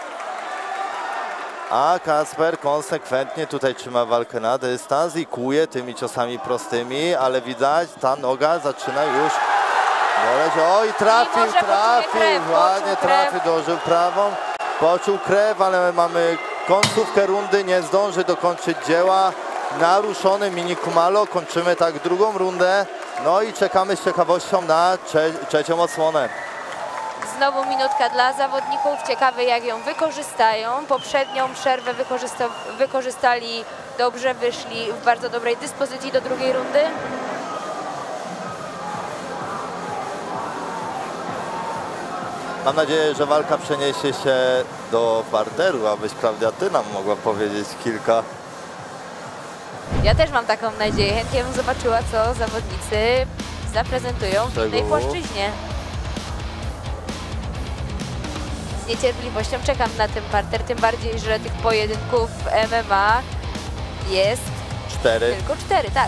A Kacper konsekwentnie tutaj trzyma walkę na dystans i kłuje tymi ciosami prostymi, ale widać, ta noga zaczyna już boleć. Oj, trafił, I może poczuje trafił, krew, ładnie poczuł trafił, krew. dołożył prawą, poczuł krew, ale mamy końcówkę rundy, nie zdąży dokończyć dzieła. Naruszony Mini Kumalo, kończymy tak drugą rundę, no i czekamy z ciekawością na trze trzecią odsłonę. Znowu minutka dla zawodników. Ciekawe, jak ją wykorzystają. Poprzednią przerwę wykorzysta wykorzystali dobrze, wyszli w bardzo dobrej dyspozycji do drugiej rundy. Mam nadzieję, że walka przeniesie się do parteru, abyś Klaudia, ty nam mogła powiedzieć kilka. Ja też mam taką nadzieję. Chętnie bym zobaczyła, co zawodnicy zaprezentują w innej Szczegółów. płaszczyźnie. Z niecierpliwością czekam na ten parter, tym bardziej, że tych pojedynków w M M A jest Cztery. tylko cztery, tak.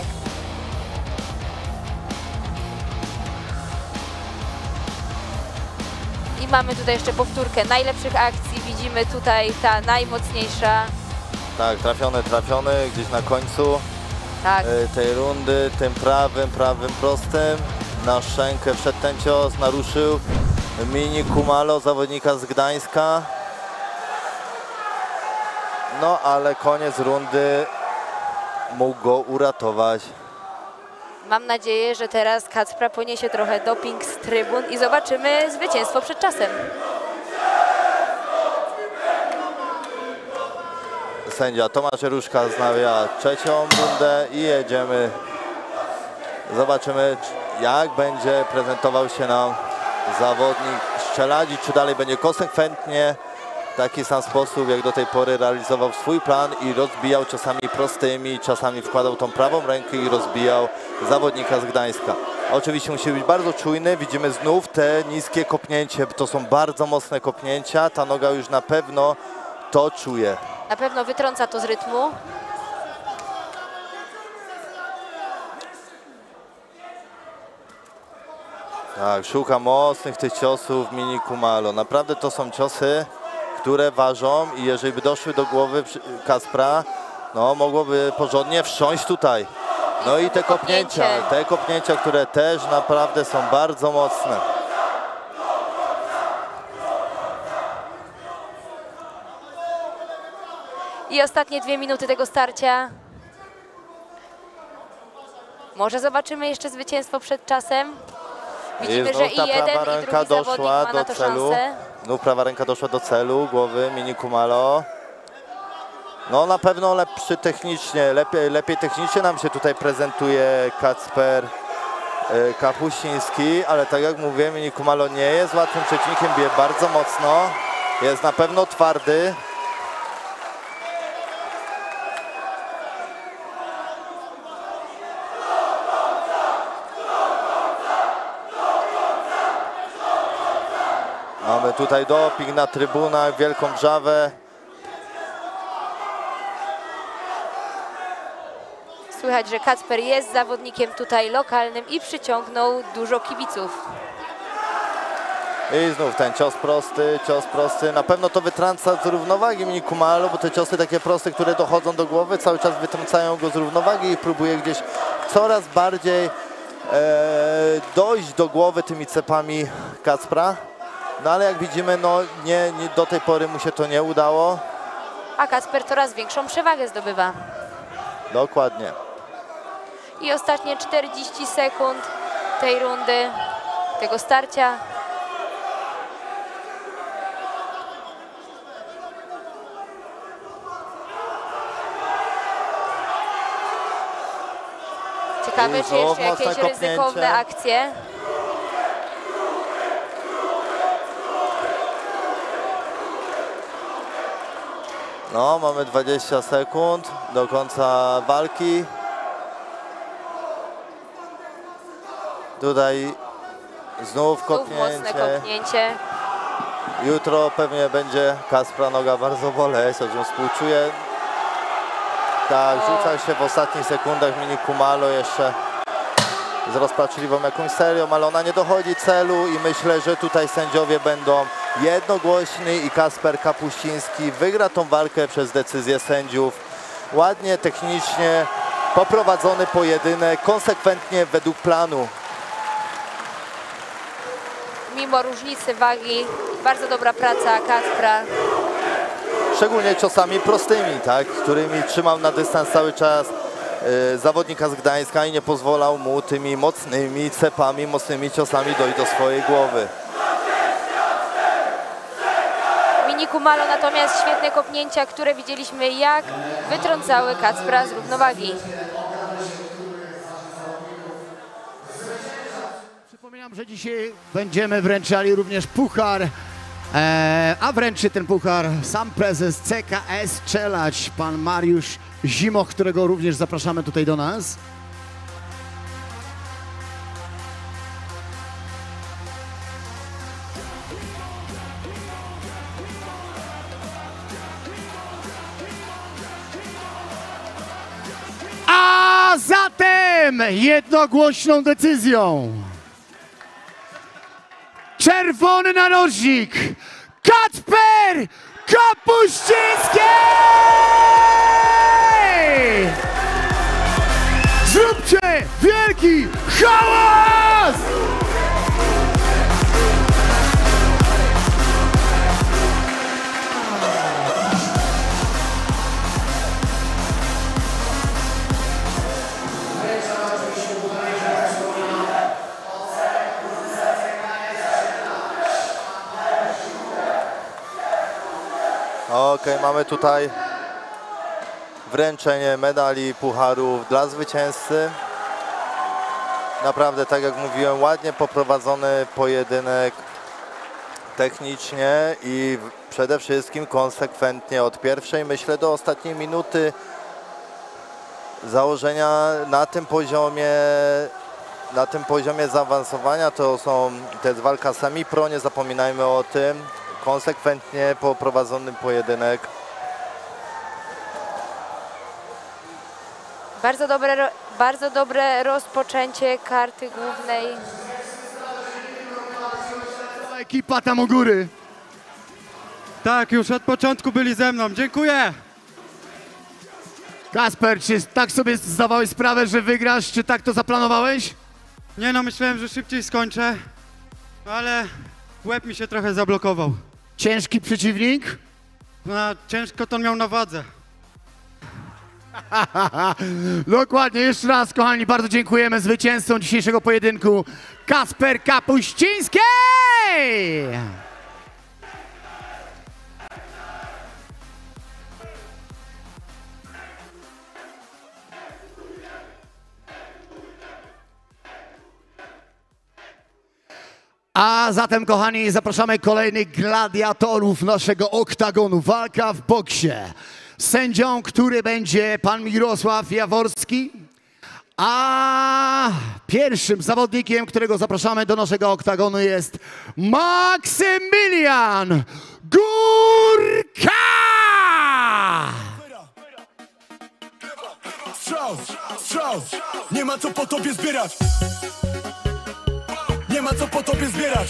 I mamy tutaj jeszcze powtórkę najlepszych akcji. Widzimy tutaj ta najmocniejsza. Tak, trafiony, trafiony gdzieś na końcu Tak. e, tej rundy, tym prawym, prawym prostym. Na szczękę wszedł ten cios, naruszył Mini Kumalo, zawodnika z Gdańska. No ale koniec rundy mógł go uratować. Mam nadzieję, że teraz Kacpra poniesie trochę doping z trybun i zobaczymy zwycięstwo przed czasem. Sędzia Tomasz Jeruszka znawia trzecią rundę i jedziemy. Zobaczymy, jak będzie prezentował się nam zawodnik Szczeladzi, czy dalej będzie konsekwentnie w taki sam sposób, jak do tej pory realizował swój plan i rozbijał czasami prostymi, czasami wkładał tą prawą rękę i rozbijał zawodnika z Gdańska. Oczywiście musi być bardzo czujny, widzimy znów te niskie kopnięcie, to są bardzo mocne kopnięcia, ta noga już na pewno to czuje. Na pewno wytrąca to z rytmu. Tak, szuka mocnych tych ciosów Mini Kumalo. Naprawdę to są ciosy, które ważą i jeżeli by doszły do głowy Kacpra, no mogłoby porządnie wsiąść tutaj. No i te kopnięcia, te kopnięcia, które też naprawdę są bardzo mocne. I ostatnie dwie minuty tego starcia. Może zobaczymy jeszcze zwycięstwo przed czasem. Widzimy, I że znów i ta jeden, prawa i ręka drugi zawodnik doszła ma do na to celu. szansę. Znów prawa ręka doszła do celu głowy Mini Kumalo. No na pewno lepszy technicznie, lepiej, lepiej technicznie nam się tutaj prezentuje Kacper e, Kapuściński, ale tak jak mówię, Mini Kumalo nie jest łatwym przeciwnikiem, bije bardzo mocno, jest na pewno twardy. Mamy tutaj doping na trybunach, wielką wrzawę. Słychać, że Kacper jest zawodnikiem tutaj lokalnym i przyciągnął dużo kibiców. I znów ten cios prosty, cios prosty. Na pewno to wytrąca z równowagi Mini Kumalo, bo te ciosy takie proste, które dochodzą do głowy, cały czas wytrącają go z równowagi i próbuje gdzieś coraz bardziej e, dojść do głowy tymi cepami Kacpra. No ale jak widzimy, no nie, nie, do tej pory mu się to nie udało. A Kacper coraz większą przewagę zdobywa. Dokładnie. I ostatnie czterdzieści sekund tej rundy, tego starcia. Ciekawe, I czy znów jeszcze mocne jakieś kopnięcie. ryzykowne akcje. No, mamy dwadzieścia sekund do końca walki. Tutaj znów Znów kopnięcie. mocne kopnięcie. Jutro pewnie będzie Kacpra noga bardzo boleć, o czym współczuję. Tak, O. rzucał się w ostatnich sekundach Mini Kumalo jeszcze z rozpaczliwą jakąś serią, ale ona nie dochodzi celu i myślę, że tutaj sędziowie będą jednogłośni i Kacper Kapuściński wygra tą walkę przez decyzję sędziów. Ładnie, technicznie poprowadzony pojedynek, konsekwentnie według planu. Mimo różnicy wagi, bardzo dobra praca Kacpra. Szczególnie ciosami prostymi, tak, którymi trzymał na dystans cały czas y, zawodnika z Gdańska i nie pozwalał mu tymi mocnymi cepami, mocnymi ciosami dojść do swojej głowy. Mini Kumalo natomiast świetne kopnięcia, które widzieliśmy jak wytrącały Kacpra z równowagi. Przypominam, że dzisiaj będziemy wręczali również puchar, e, a wręczy ten puchar sam prezes C K S Czelać, pan Mariusz Zimoch, którego również zapraszamy tutaj do nas. A zatem jednogłośną decyzją czerwony narożnik Kacper Kapuściński! Zróbcie wielki hałas! Okej, mamy tutaj wręczenie medali, pucharów dla zwycięzcy. Naprawdę, tak jak mówiłem, ładnie poprowadzony pojedynek technicznie i przede wszystkim konsekwentnie od pierwszej, myślę, do ostatniej minuty. Założenia na tym poziomie, na tym poziomie zaawansowania to są, to jest walka semi-pro, nie zapominajmy o tym. Konsekwentnie poprowadzony pojedynek. Bardzo dobre, ro- bardzo dobre rozpoczęcie karty głównej. Ekipa tam u góry. Tak, już od początku byli ze mną. Dziękuję. Kacper, czy tak sobie zdawałeś sprawę, że wygrasz, czy tak to zaplanowałeś? Nie no, myślałem, że szybciej skończę, ale łeb mi się trochę zablokował. Ciężki przeciwnik? No, ciężko to miał na wadze. Dokładnie, jeszcze raz, kochani, bardzo dziękujemy zwycięzcom dzisiejszego pojedynku, Kacper Kapuściński! A zatem, kochani, zapraszamy kolejnych gladiatorów naszego oktagonu. Walka w boksie. Sędzią, który będzie pan Mirosław Jaworski, a pierwszym zawodnikiem, którego zapraszamy do naszego oktagonu, jest Maksymilian Górka! Strzał, strzał, nie ma co po tobie zbierać. Nie ma co po tobie zbierać.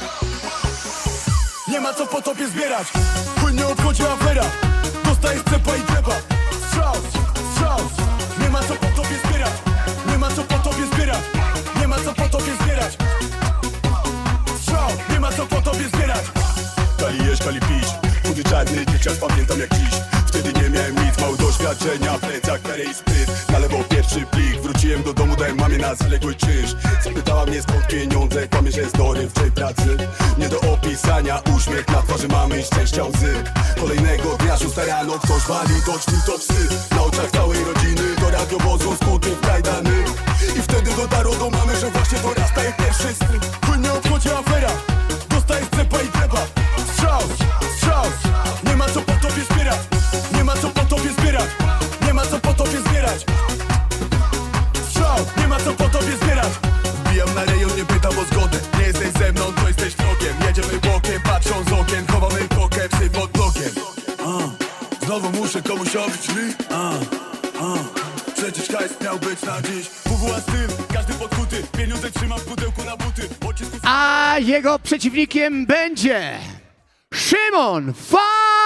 Nie ma co po tobie zbierać. Chuj nie obchodzi afera. Dostajesz cepa i dreba. Strzał, strzał, nie ma co po tobie zbierać. Nie ma co po tobie zbierać. Nie ma co po tobie zbierać. Strzał, nie ma co po tobie zbierać. Kali jesz, kali pić. Chudy czarny dzieciak, pamiętam jak dziś. Wtedy nie miałem nic, mało doświadczenia. Plecak, perej i spryt. Na lewo pierwszy plik. Wróciłem do domu, dałem mamie na zaległy czynsz. Zapytała mnie skąd pieniądze. Kłamie, że jest dorywczej pracy. Nie do opisania. Uśmiech na twarzy mamy i szczęścia łzy. Kolejnego dnia, szósta rano, ktoś wali, to ćwil, to psy. Na oczach całej rodziny, do radiowozu skuty w kajdany. I wtedy dotarło do mamy, że właśnie dorasta jej pierwszy syn. Chuj nie obchodzi afera. Dostajesz cepa i dreba. Strzał, strzał, nie ma co po tobie zbierać. Nie ma co po tobie zbierać. Nie ma co po tobie zbierać. Strzał, nie ma co po tobie zbierać. Wbijam na rej muszę komuś obić drzwi. A, a. Przecież hajs miał być na dziś. W W A styl, każdy podkuty. Pieniądze trzymam w pudełku na buty. Pocisku... A jego przeciwnikiem będzie Szymon Falewicz!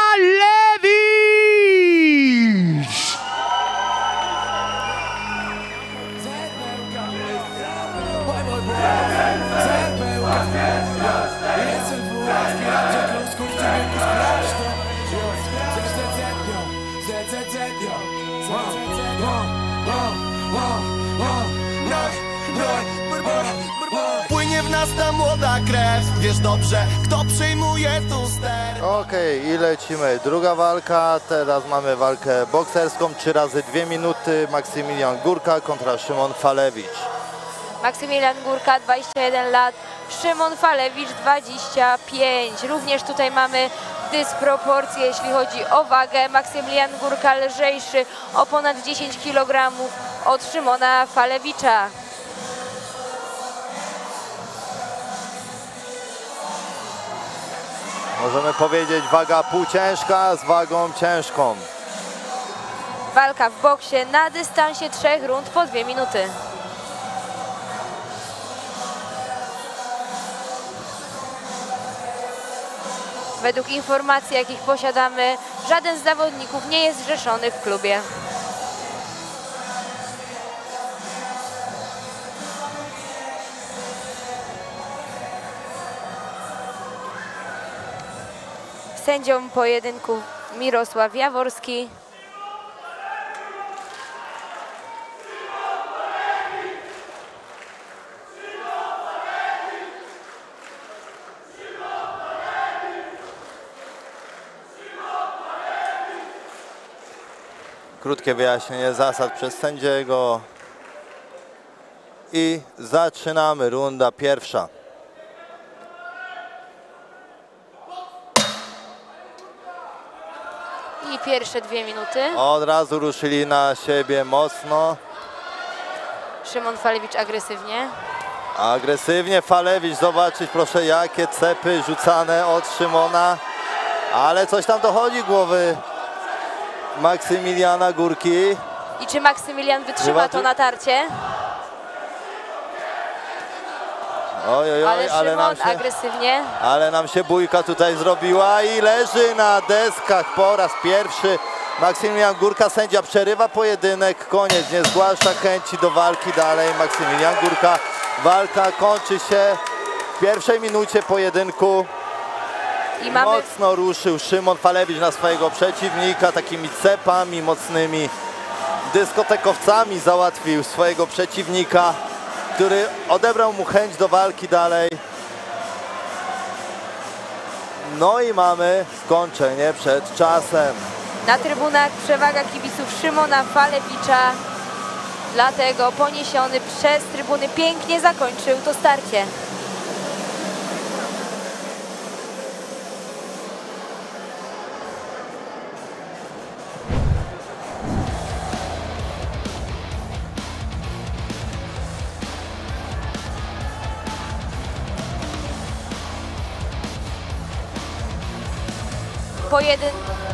Płynie w nas ta młoda krew. Wiesz dobrze, kto przejmuje tu ster. Okej, i lecimy. Druga walka, teraz mamy walkę bokserską, trzy razy dwie minuty. Maksymilian Górka kontra Szymon Falewicz. Maksymilian Górka, dwadzieścia jeden lat, Szymon Falewicz, dwadzieścia pięć. Również tutaj mamy dysproporcje, jeśli chodzi o wagę. Maksymilian Górka lżejszy o ponad dziesięć kilogramów od Szymona Falewicza. Możemy powiedzieć waga półciężka z wagą ciężką. Walka w boksie na dystansie trzech rund po dwie minuty. Według informacji, jakich posiadamy, żaden z zawodników nie jest zrzeszony w klubie. Sędzią pojedynku Mirosław Jaworski. Krótkie wyjaśnienie zasad przez sędziego. I zaczynamy, runda pierwsza. I pierwsze dwie minuty. Od razu ruszyli na siebie mocno. Szymon Falewicz agresywnie. Agresywnie Falewicz, zobaczyć proszę jakie cepy rzucane od Szymona. Ale coś tam dochodzi głowy Maksymiliana Górki. I czy Maksymilian wytrzyma Chyba to tu- natarcie? Oj, oj, oj, Ale ale Szymon nam się... agresywnie. Ale nam się bójka tutaj zrobiła i leży na deskach po raz pierwszy Maksymilian Górka. Sędzia przerywa pojedynek, koniec, nie zgłasza chęci do walki dalej Maksymilian Górka. Walka kończy się w pierwszej minucie pojedynku. I mamy Mocno ruszył Szymon Falewicz na swojego przeciwnika, takimi cepami mocnymi, dyskotekowcami załatwił swojego przeciwnika, który odebrał mu chęć do walki dalej. No i mamy skończenie przed czasem. na trybunach przewaga kibiców Szymona Falewicza. Dlatego poniesiony przez trybuny pięknie zakończył to starcie. Pojedyn...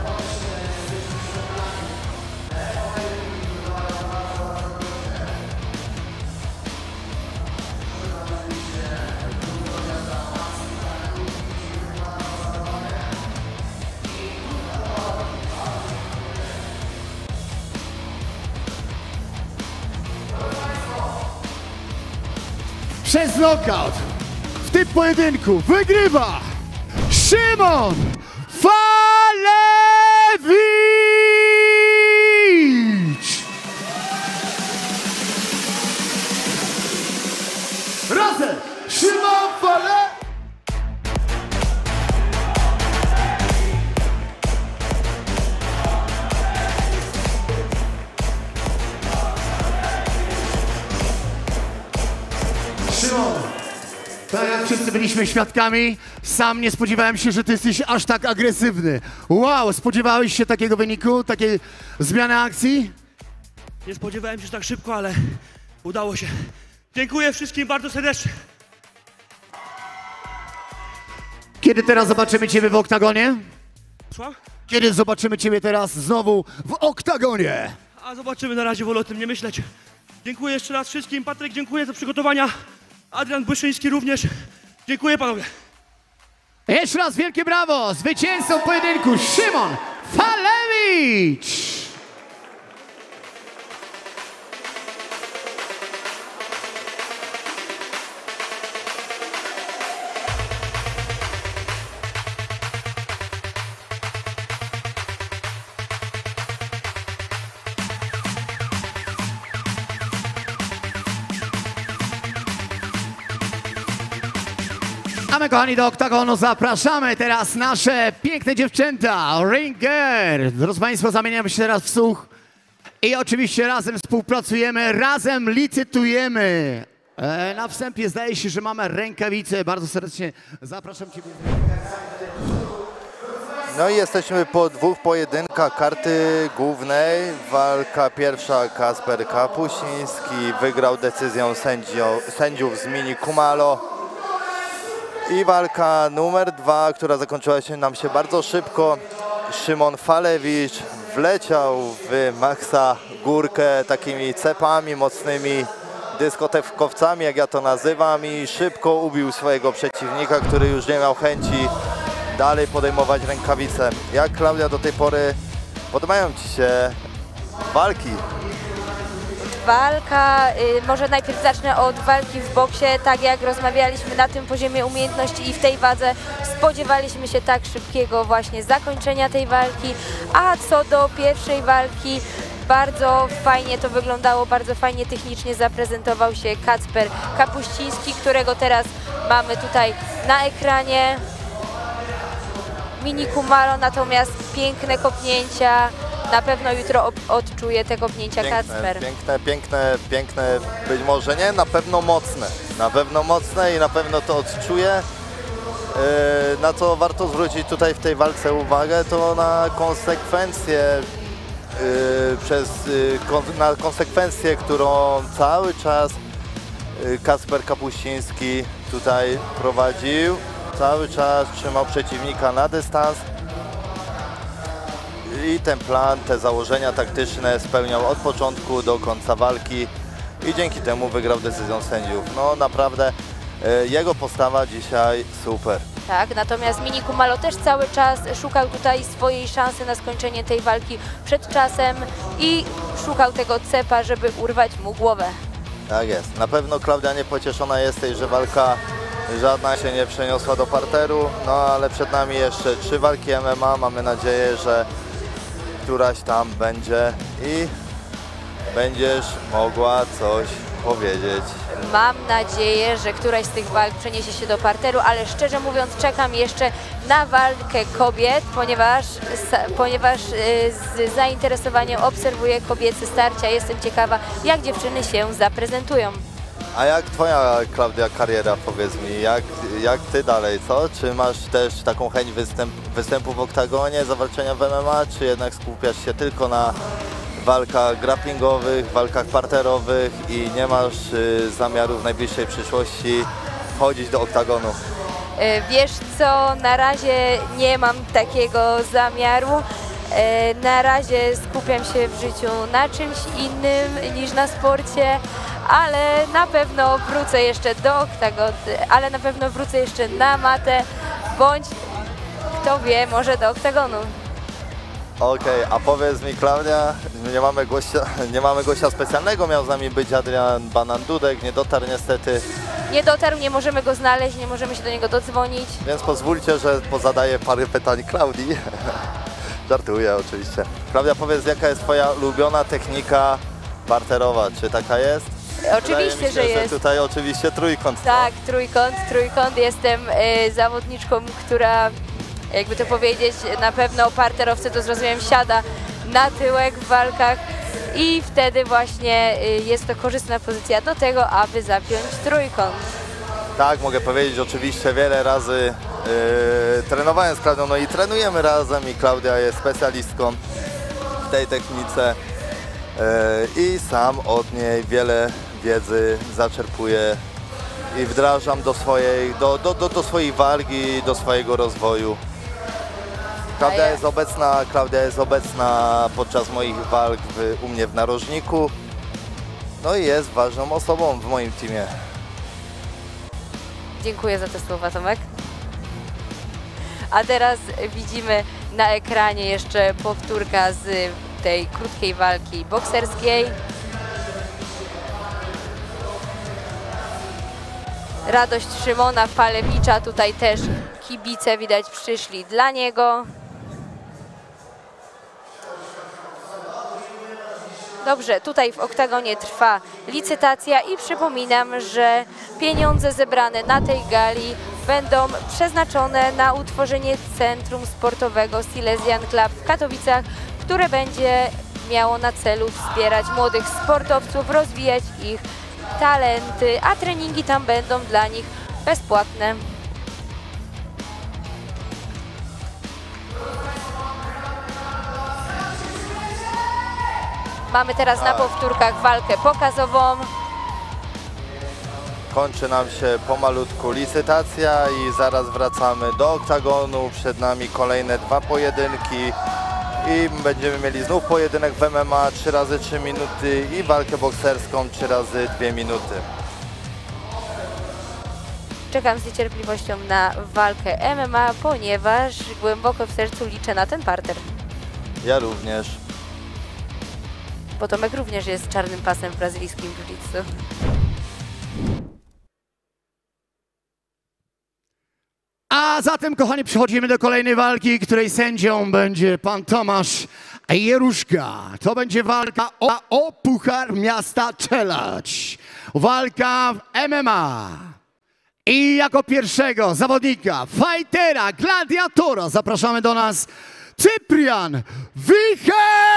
Przez knockout w tym pojedynku wygrywa Szymon Falewicz! Razem Szymon Falewicz! Szymon, tak jak wszyscy byliśmy świadkami, sam nie spodziewałem się, że ty jesteś aż tak agresywny. Wow, spodziewałeś się takiego wyniku, takiej zmiany akcji? Nie spodziewałem się, że tak szybko, ale udało się. Dziękuję wszystkim bardzo serdecznie. Kiedy teraz zobaczymy ciebie w oktagonie? Słucham? Kiedy zobaczymy Ciebie teraz znowu w oktagonie? A zobaczymy, na razie wolę o tym nie myśleć. Dziękuję jeszcze raz wszystkim. Patryk, dziękuję za przygotowania. Adrian Błyszyński również. Dziękuję panowie. Jeszcze raz wielkie brawo! Zwycięzcą pojedynku Szymon Falewicz! A my, kochani, do oktagonu zapraszamy teraz nasze piękne dziewczęta, Ringer. Drodzy Państwo, zamieniamy się teraz w słuch i oczywiście razem współpracujemy, razem licytujemy. E, na wstępie zdaje się, że mamy rękawice. Bardzo serdecznie zapraszam Ciebie. No i jesteśmy po dwóch pojedynkach karty głównej. Walka pierwsza, Kasper Kapuściński wygrał decyzją sędzio, sędziów z Mini Kumalo. I walka numer dwa, która zakończyła się nam się bardzo szybko. Szymon Falewicz wleciał w Maxa górkę takimi cepami mocnymi, dyskotekowcami, jak ja to nazywam, i szybko ubił swojego przeciwnika, który już nie miał chęci dalej podejmować rękawice. Jak, Klaudia, do tej pory podobają Ci się walki? Walka, y, może najpierw zacznę od walki w boksie. Tak jak rozmawialiśmy, na tym poziomie umiejętności i w tej wadze spodziewaliśmy się tak szybkiego właśnie zakończenia tej walki. A co do pierwszej walki, bardzo fajnie to wyglądało, bardzo fajnie technicznie zaprezentował się Kacper Kapuściński, którego teraz mamy tutaj na ekranie. Mini Kumalo, natomiast piękne kopnięcia. Na pewno jutro odczuje te kopnięcia Kacper. Piękne, piękne, piękne, być może nie, na pewno mocne. Na pewno mocne i na pewno to odczuje. Yy, na co warto zwrócić tutaj w tej walce uwagę, to na konsekwencje, yy, przez, yy, kon, na konsekwencję, którą cały czas yy, Kasper Kapuściński tutaj prowadził. Cały czas trzymał przeciwnika na dystans. I ten plan, te założenia taktyczne spełniał od początku do końca walki i dzięki temu wygrał decyzją sędziów. No naprawdę e, jego postawa dzisiaj super. Tak, natomiast Mini Kumalo też cały czas szukał tutaj swojej szansy na skończenie tej walki przed czasem i szukał tego cepa, żeby urwać mu głowę. Tak jest. Na pewno Klaudia niepocieszona jesteś, że walka żadna się nie przeniosła do parteru, no ale przed nami jeszcze trzy walki M M A. Mamy nadzieję, że któraś tam będzie i będziesz mogła coś powiedzieć. Mam nadzieję, że któraś z tych walk przeniesie się do parteru, ale szczerze mówiąc czekam jeszcze na walkę kobiet, ponieważ, ponieważ z zainteresowaniem obserwuję kobiece starcia. Jestem ciekawa, jak dziewczyny się zaprezentują. A jak Twoja, Klaudia, kariera, powiedz mi, jak, jak Ty dalej, co? Czy masz też taką chęć występ, występu w oktagonie, zawalczenia w M M A, czy jednak skupiasz się tylko na walkach grapplingowych, walkach parterowych i nie masz y, zamiaru w najbliższej przyszłości wchodzić do oktagonu? Wiesz co, na razie nie mam takiego zamiaru. Na razie skupiam się w życiu na czymś innym niż na sporcie, ale na pewno wrócę jeszcze do oktagonu, ale na pewno wrócę jeszcze na matę, bądź kto wie, może do oktagonu. Okej, okay, a powiedz mi, Klaudia, nie mamy, gościa, nie mamy gościa specjalnego, miał z nami być Adrian Banan-Dudek, nie dotarł niestety. Nie dotarł, nie możemy go znaleźć, nie możemy się do niego dodzwonić. Więc pozwólcie, że pozadaję parę pytań Klaudii. Żartuję oczywiście. Klaudia, powiedz, jaka jest Twoja ulubiona technika parterowa, czy taka jest? Oczywiście, się, że jest. Że tutaj oczywiście trójkąt. Tak, trójkąt, trójkąt. Jestem y, zawodniczką, która, jakby to powiedzieć, na pewno parterowcy, to zrozumiem, siada na tyłek w walkach i wtedy właśnie y, jest to korzystna pozycja do tego, aby zapiąć trójkąt. Tak, mogę powiedzieć, oczywiście wiele razy yy, trenowałem z Klaudią, no i trenujemy razem i Klaudia jest specjalistką w tej technice yy, i sam od niej wiele wiedzy zaczerpuję i wdrażam do swojej, do, do, do, do swojej walki, do swojego rozwoju. Klaudia ja- jest obecna, Klaudia jest obecna podczas moich walk w, u mnie w narożniku. No i jest ważną osobą w moim teamie. Dziękuję za te słowa, Tomek. A teraz widzimy na ekranie jeszcze powtórka z tej krótkiej walki bokserskiej. Radość Szymona Falewicza, tutaj też kibice widać przyszli dla niego. Dobrze, tutaj w oktagonie trwa licytacja i przypominam, że pieniądze zebrane na tej gali będą przeznaczone na utworzenie Centrum Sportowego Silesian Club w Katowicach, które będzie miało na celu wspierać młodych sportowców, rozwijać ich talenty, a treningi tam będą dla nich bezpłatne. Mamy teraz na powtórkach walkę pokazową. Kończy nam się pomalutku licytacja i zaraz wracamy do oktagonu. Przed nami kolejne dwa pojedynki i będziemy mieli znów pojedynek w M M A trzy razy trzy minuty i walkę bokserską trzy razy dwie minuty. Czekam z niecierpliwością na walkę M M A, ponieważ głęboko w sercu liczę na ten parter. Ja również. Bo Tomek również jest czarnym pasem w brazylijskim jiu-jitsu. A zatem, kochani, przechodzimy do kolejnej walki, której sędzią będzie pan Tomasz Jeruszka. To będzie walka o, o Puchar Miasta Czeladź. Walka w M M A. I jako pierwszego zawodnika, fightera, gladiatora zapraszamy do nas Cyprian Wicher!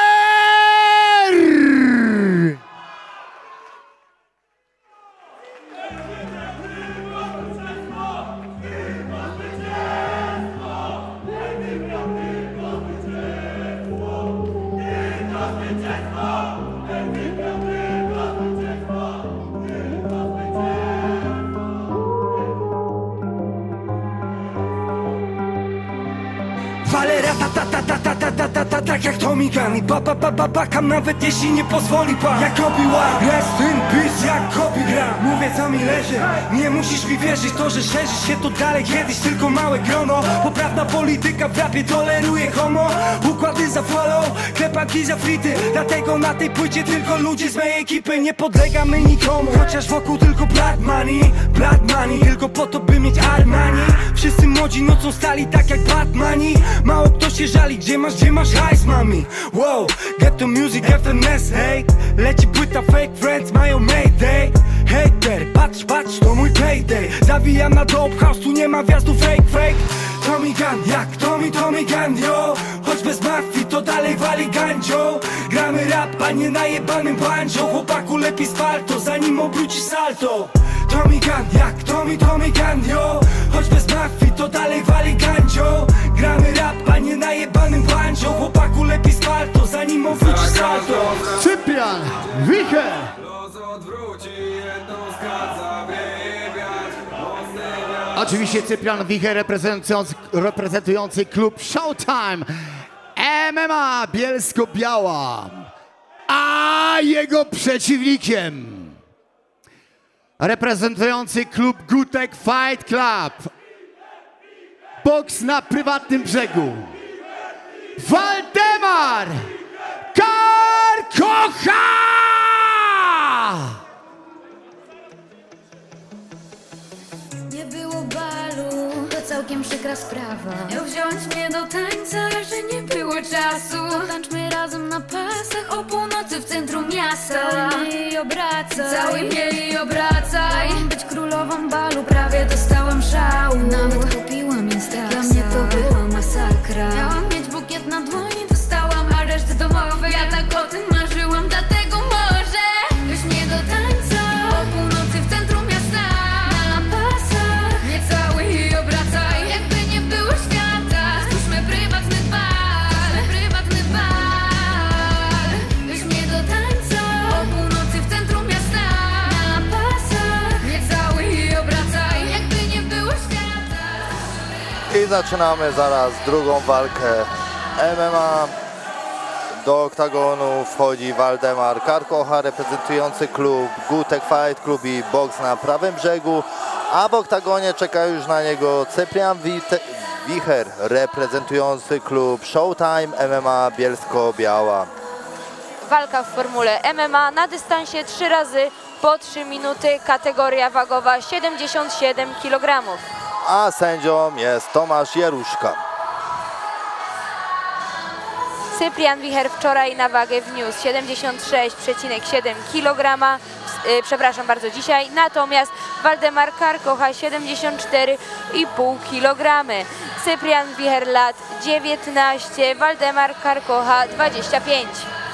Walera ta ta ta ta ta ta ta ta ta tak jak Tommy Gunn. I ba ba ba ba bakam nawet jeśli nie pozwoli pan. Jak Obi-Wan, rest in peace jak Kobe gra. Mówię co mi leży, nie musisz mi wierzyć. To, że szerzysz się to dalej kiedyś tylko małe grono. Poprawna polityka w rapie toleruje homo. Układy za follow, klepanki za frity. Dlatego na tej płycie tylko ludzie z mojej ekipy. Nie podlegamy nikomu, chociaż wokół tylko blood money. Blood money, tylko po to by mieć Armani. Wszyscy młodzi nocą stali tak jak Batmani. Mało kto się żali, gdzie masz, gdzie masz hajs, mami. Wow, get to music, F N S, hej. Leci płyta, fake friends mają mayday. Hater, patrz, patrz, to mój payday. Zawijam na dope house, tu nie ma wjazdu fake, fake. Tommy Gunn, jak Tommy, Tommy Gunn, yo. Choć bez mafii, to dalej wali ganjo. Gramy rap, a nie na jebanym banjo. Chłopaku lepiej spal to, zanim obrócisz salto. Tommy Gunn, jak Tommy, Tommy Gunn, yo. Choć bez mafii, to dalej wali ganjo. Gramy rap, a nie na jebanym banjo. Chłopaku lepiej spal to, zanim obrócisz salto. Cyprian Wicher! Oczywiście Cyprian Wicher reprezentujący, reprezentujący klub Showtime M M A Bielsko-Biała. A jego przeciwnikiem reprezentujący klub Gutek Fight Club. Boks na prywatnym brzegu. Waldemar Karkocha! Nie było balu, to całkiem przykra sprawa. Miał wziąć mnie do tańca, że nie było czasu. Tańczmy razem na pasach o północy w centrum miasta. Cały mnie i obracaj, cały mnie i obracaj. Miałam być królową balu, prawie dostałam szału. Nawet kupiłam Instasa, dla mnie to była masakra. Miałam mieć bukiet na dłoni, dostałam areszt domowy. Ja tak o tym marzyłam, dlatego może weź mnie do tańca o północy w centrum miasta. Na pasach, nie cały i obracaj. Jakby nie było świata, stwórzmy prywatny bal, prywatny bal. Weź mnie do tańca o północy w centrum miasta. Na pasach, nie cały i obracaj. Jakby nie było świata. I zaczynamy zaraz drugą walkę M M A. Do oktagonu wchodzi Waldemar Karkocha, reprezentujący klub Gutek Fight Club i boks na prawym brzegu, a w oktagonie czeka już na niego Cyprian Wicher, reprezentujący klub Showtime M M A Bielsko-Biała. Walka w formule M M A na dystansie trzy razy po trzy minuty, kategoria wagowa siedemdziesiąt siedem kilogramów. A sędzią jest Tomasz Jeruszka. Cyprian Wicher wczoraj na wagę wniósł siedemdziesiąt sześć przecinek siedem kilograma, yy, przepraszam bardzo, dzisiaj, natomiast Waldemar Karkocha siedemdziesiąt cztery i pół kilograma. Cyprian Wicher lat dziewiętnaście, Waldemar Karkocha dwadzieścia pięć.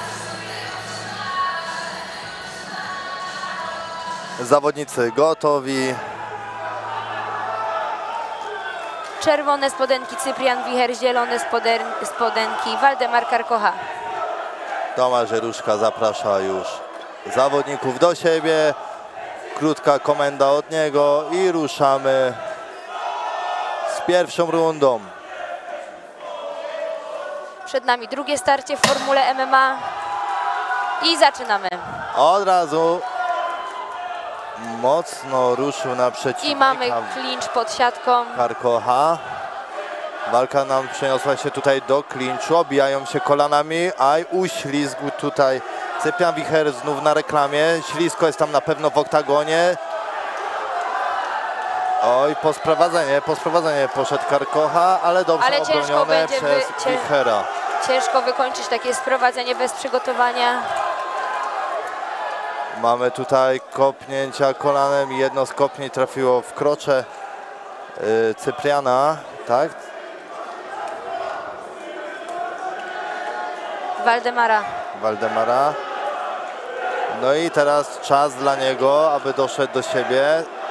Zawodnicy gotowi. Czerwone spodenki Cyprian Wicher, zielone spodenki Waldemar Karkocha. Tomasz Jeruszka zaprasza już zawodników do siebie. Krótka komenda od niego i ruszamy z pierwszą rundą. Przed nami drugie starcie w formule M M A i zaczynamy. Od razu mocno ruszył na przeciwnika. I mamy klincz pod siatką. Karkocha. Walka nam przeniosła się tutaj do klinczu, obijają się kolanami, a uślizgł tutaj Cyprian Wicher znów na reklamie. Ślisko jest tam na pewno w oktagonie. Oj, po sprowadzenie, po sprowadzenie poszedł Karkocha, ale dobrze ale ciężko obronione będzie przez wy, Wichera. Ciężko wykończyć takie sprowadzenie bez przygotowania. Mamy tutaj kopnięcia kolanem i jedno z kopnięć trafiło w krocze yy, Cypriana, tak? Waldemara. Waldemara. No i teraz czas dla niego, aby doszedł do siebie.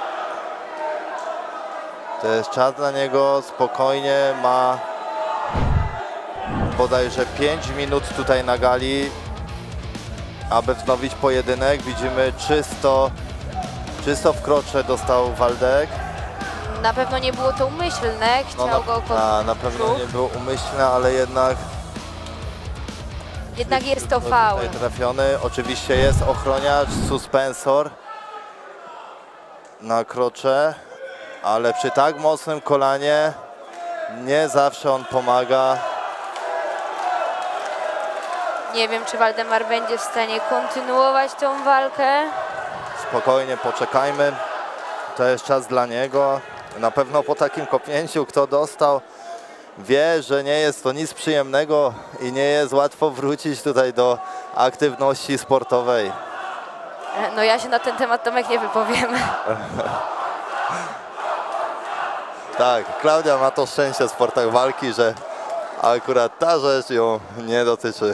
To jest czas dla niego, spokojnie, ma bodajże pięć minut tutaj na gali, aby wznowić pojedynek. Widzimy czysto, czysto w krocze dostał Waldek. Na pewno nie było to umyślne, chciał no, na, go na, na pewno nie było umyślne, ale jednak Jednak jest to faul. Trafiony. Oczywiście jest ochroniacz, suspensor na krocze, ale przy tak mocnym kolanie nie zawsze on pomaga. Nie wiem, czy Waldemar będzie w stanie kontynuować tą walkę. Spokojnie, poczekajmy. To jest czas dla niego. Na pewno po takim kopnięciu, kto dostał, wie, że nie jest to nic przyjemnego i nie jest łatwo wrócić tutaj do aktywności sportowej. No ja się na ten temat, Tomek, nie wypowiem. Tak, Klaudia ma to szczęście w sportach walki, że akurat ta rzecz ją nie dotyczy.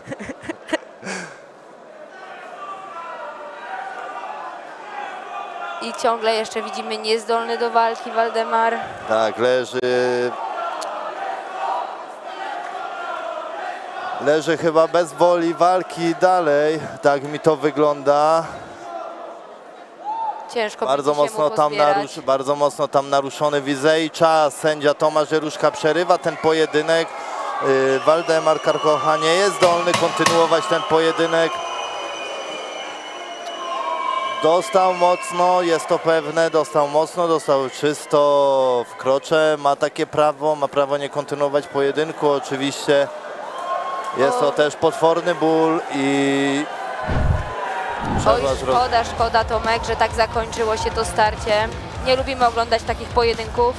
I ciągle jeszcze widzimy niezdolny do walki Waldemar. Tak, leży... Leży chyba bez woli walki dalej, tak mi to wygląda. Ciężko bardzo mocno tam narusz, bardzo mocno tam naruszony widzę i czas. Sędzia Tomasz Jeruszka przerywa ten pojedynek. Yy, Waldemar Karkocha nie jest zdolny kontynuować ten pojedynek. Dostał mocno, jest to pewne, dostał mocno, dostał czysto w krocze. Ma takie prawo, ma prawo nie kontynuować pojedynku. Oczywiście jest to też potworny ból i... Oj, szkoda, szkoda, Tomek, że tak zakończyło się to starcie. Nie lubimy oglądać takich pojedynków.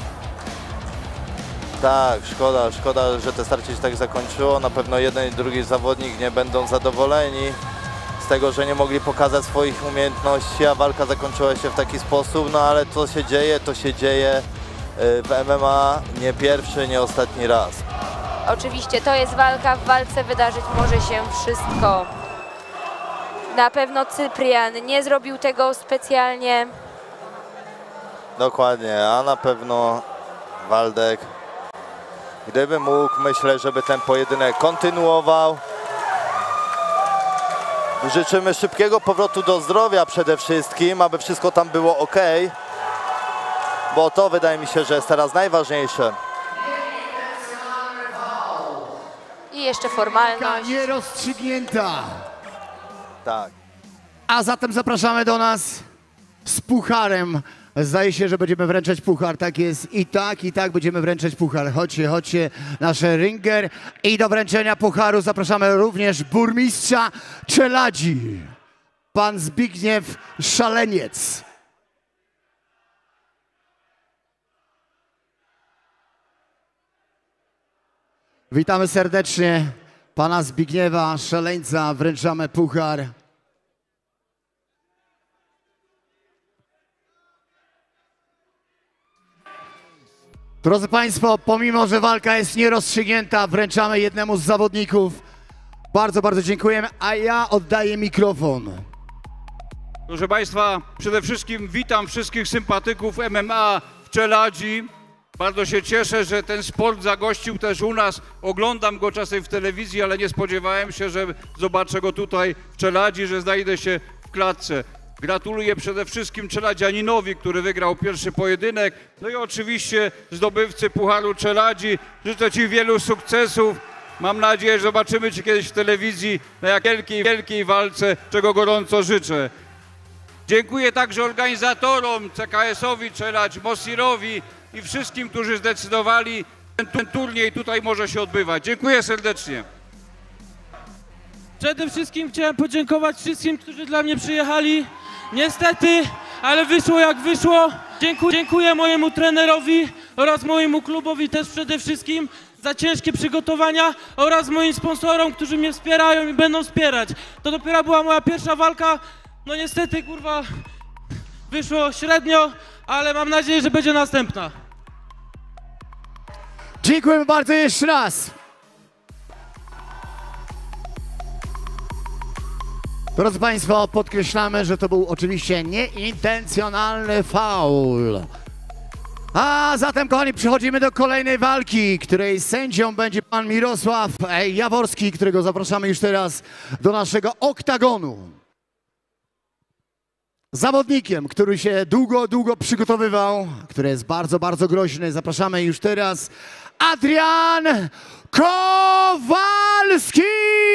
Tak, szkoda, szkoda, że to starcie się tak zakończyło. Na pewno jeden i drugi zawodnik nie będą zadowoleni z tego, że nie mogli pokazać swoich umiejętności, a walka zakończyła się w taki sposób. No ale co się dzieje, to się dzieje w M M A nie pierwszy, nie ostatni raz. Oczywiście to jest walka, w walce wydarzyć może się wszystko. Na pewno Cyprian nie zrobił tego specjalnie. Dokładnie, a na pewno Waldek, gdyby mógł, myślę, żeby ten pojedynek kontynuował. Życzymy szybkiego powrotu do zdrowia przede wszystkim, aby wszystko tam było ok. Bo to wydaje mi się, że jest teraz najważniejsze. jeszcze formalność. Nierozstrzygnięta. Tak. A zatem zapraszamy do nas z pucharem. Zdaje się, że będziemy wręczać puchar. Tak jest. I tak, i tak będziemy wręczać puchar. Chodźcie, chodźcie, nasze ringer. I do wręczenia pucharu zapraszamy również burmistrza Czeladzi, pan Zbigniew Szaleniec. Witamy serdecznie pana Zbigniewa Szaleńca. Wręczamy puchar. Drodzy Państwo, pomimo że walka jest nierozstrzygnięta, wręczamy jednemu z zawodników. Bardzo, bardzo dziękujemy, a ja oddaję mikrofon. Proszę Państwa, przede wszystkim witam wszystkich sympatyków M M A w Czeladzi. Bardzo się cieszę, że ten sport zagościł też u nas. Oglądam go czasem w telewizji, ale nie spodziewałem się, że zobaczę go tutaj w Czeladzi, że znajdę się w klatce. Gratuluję przede wszystkim czeladzianinowi, który wygrał pierwszy pojedynek. No i oczywiście zdobywcy Pucharu Czeladzi. Życzę Ci wielu sukcesów. Mam nadzieję, że zobaczymy Cię kiedyś w telewizji na jakiej wielkiej, wielkiej walce, czego gorąco życzę. Dziękuję także organizatorom, C K S-owi Czeladź, Mosirowi i wszystkim, którzy zdecydowali, ten, ten turniej tutaj może się odbywać. Dziękuję serdecznie. Przede wszystkim chciałem podziękować wszystkim, którzy dla mnie przyjechali. Niestety, ale wyszło jak wyszło. Dziękuję, dziękuję mojemu trenerowi oraz mojemu klubowi też przede wszystkim za ciężkie przygotowania oraz moim sponsorom, którzy mnie wspierają i będą wspierać. To dopiero była moja pierwsza walka. No niestety, kurwa, wyszło średnio, ale mam nadzieję, że będzie następna. Dziękujemy bardzo jeszcze raz. Drodzy Państwo, podkreślamy, że to był oczywiście nieintencjonalny faul. A zatem, kochani, przechodzimy do kolejnej walki, której sędzią będzie pan Mirosław Jaworski, którego zapraszamy już teraz do naszego oktagonu. Zawodnikiem, który się długo, długo przygotowywał, który jest bardzo, bardzo groźny, zapraszamy już teraz Adrian Kowalski!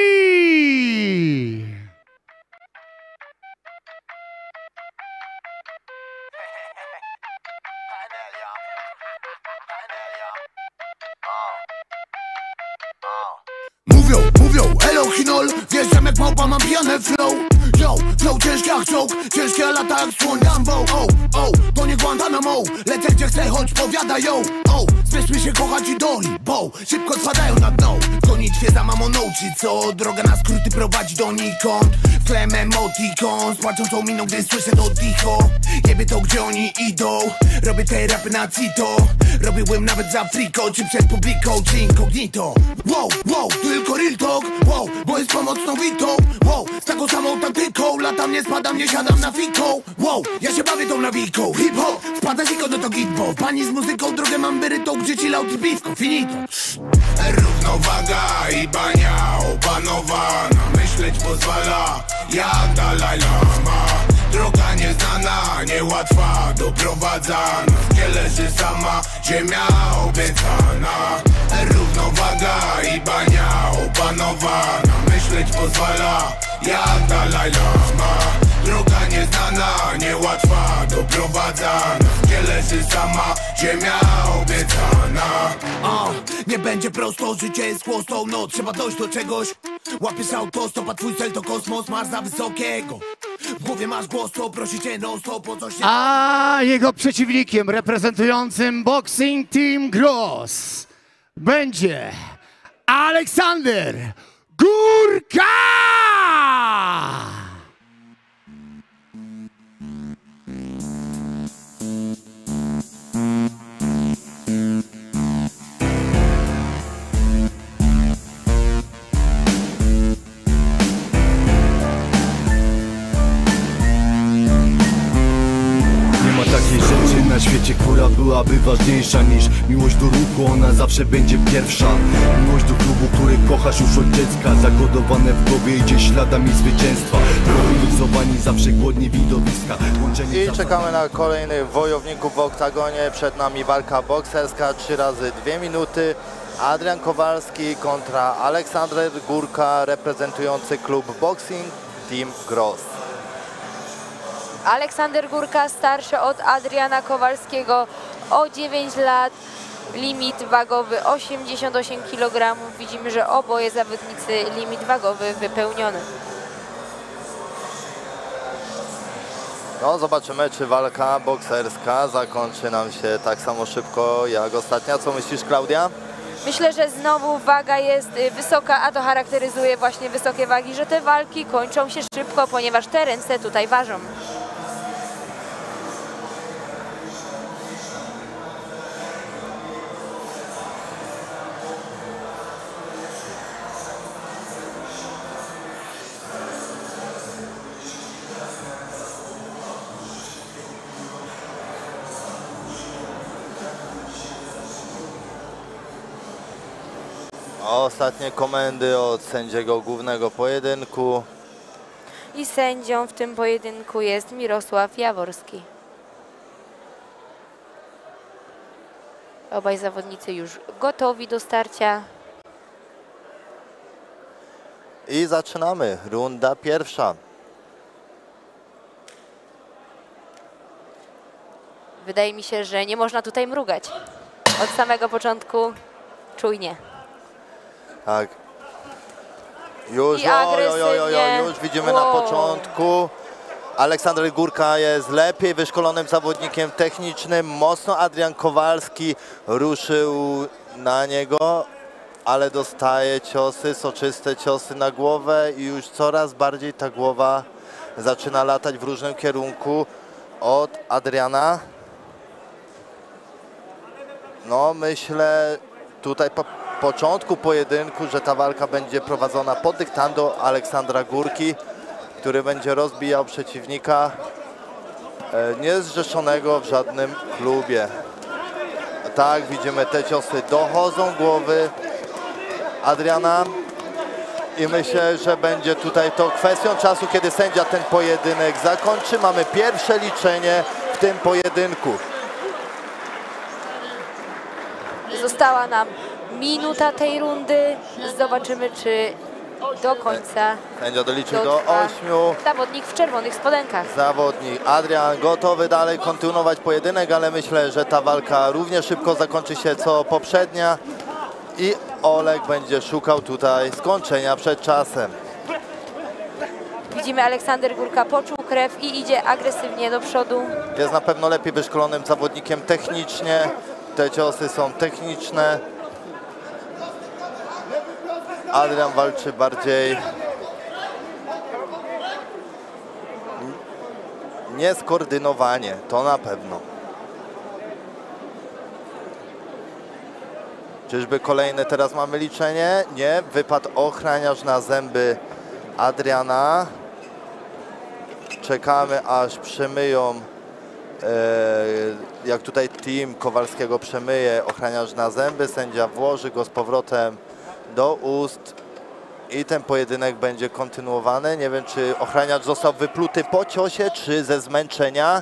Mówią, mówią, elo chinol, wjeżdżam jak małpa, mam pijane flow. Yo, flow ciężki jak czołg, ciężkie lata jak słoń Lambo. O, o, to nie Guantanamo, lecę gdzie chcę, choć powiada yo. O, spieszmy się kochać idoli, bo szybko spadają na dno. W gonitwie za mamą czy co, droga na skróty prowadzi donikąd. Wklem emotikon, z płaczącą miną, gdy słyszę to dicho. Jebie to gdzie oni idą, robię te rapy na cito. Robiłem nawet za friko, czy przed publiką, czy incognito. Wow, wow, tylko real talk, wow, bo jest pomocną witą. Wow, z taką samą taktyką, latam, nie spadam, nie siadam na fiką. Wow, ja się bawię tą nawiką, hip-hop, spada ziko, no to gitbo. Pani z muzyką, drogę mam wyrytą, gdzie chillout i piwko, finito. Równowaga i bania opanowana, myśleć pozwala, jak Dalaj Lama. Droga nieznana, niełatwa, doprowadzana, gdzie leży sama ziemia obiecana. Równowaga i bania opanowana, myśleć pozwala, jak Dalaj Lama. Droga nieznana, niełatwa, doprowadzana, gdzie leży sama ziemia obiecana. A, nie będzie prosto, życie jest chłostą, no trzeba dojść do czegoś. Łapiesz autostop, a twój cel to kosmos, masz za wysokiego. W głowie masz głos, to prosi cię non stop, po coś nie... A jego przeciwnikiem reprezentującym Boxing Team Gross będzie Aleksander Górka! Takiej rzeczy na świecie, która byłaby ważniejsza niż miłość do ruchu, ona zawsze będzie pierwsza. Miłość do klubu, który kochasz już od dziecka, zakodowane w głowie idzie śladami zwycięstwa. Mobilizowani zawsze głodni widowiska. Łączenie I czekamy na kolejnych wojowników w oktagonie. Przed nami walka bokserska, trzy razy dwie minuty. Adrian Kowalski kontra Aleksander Górka reprezentujący klub Boxing Team Gross. Aleksander Górka starszy od Adriana Kowalskiego o dziewięć lat. Limit wagowy osiemdziesiąt osiem kilogramów. Widzimy, że oboje zawodnicy limit wagowy wypełniony. No zobaczymy, czy walka bokserska zakończy nam się tak samo szybko jak ostatnia. Co myślisz, Klaudia? Myślę, że znowu waga jest wysoka, a to charakteryzuje właśnie wysokie wagi, że te walki kończą się szybko, ponieważ te ręce tutaj ważą. Ostatnie komendy od sędziego głównego pojedynku. I sędzią w tym pojedynku jest Mirosław Jaworski. Obaj zawodnicy już gotowi do starcia. I zaczynamy. Runda pierwsza. Wydaje mi się, że nie można tutaj mrugać. Od samego początku czujnie. Tak. Już, I oj, oj, oj, oj, agresywnie. już widzimy na Wow. początku. Aleksander Górka jest lepiej wyszkolonym zawodnikiem technicznym. Mocno Adrian Kowalski ruszył na niego, ale dostaje ciosy, soczyste ciosy na głowę i już coraz bardziej ta głowa zaczyna latać w różnym kierunku od Adriana. No myślę tutaj po początku pojedynku, że ta walka będzie prowadzona pod dyktando Aleksandra Górki, który będzie rozbijał przeciwnika e, niezrzeszonego w żadnym klubie. Tak, widzimy, te ciosy dochodzą głowy Adriana i myślę, że będzie tutaj to kwestią czasu, kiedy sędzia ten pojedynek zakończy. Mamy pierwsze liczenie w tym pojedynku. Została nam minuta tej rundy. Zobaczymy, czy do końca Sędzia doliczył do dotrwa ośmiu. zawodnik w czerwonych spodenkach. Zawodnik Adrian gotowy dalej kontynuować pojedynek, ale myślę, że ta walka równie szybko zakończy się co poprzednia i Olek będzie szukał tutaj skończenia przed czasem. Widzimy, Aleksander Górka poczuł krew i idzie agresywnie do przodu. Jest na pewno lepiej wyszkolonym zawodnikiem technicznie. Te ciosy są techniczne. Adrian walczy bardziej nieskoordynowanie, to na pewno. Czyżby kolejne teraz mamy liczenie? Nie, wypadł ochraniarz na zęby Adriana. Czekamy, aż przemyją, e, jak tutaj team Kowalskiego przemyje ochraniarz na zęby, sędzia włoży go z powrotem do ust i ten pojedynek będzie kontynuowany. Nie wiem, czy ochraniacz został wypluty po ciosie, czy ze zmęczenia.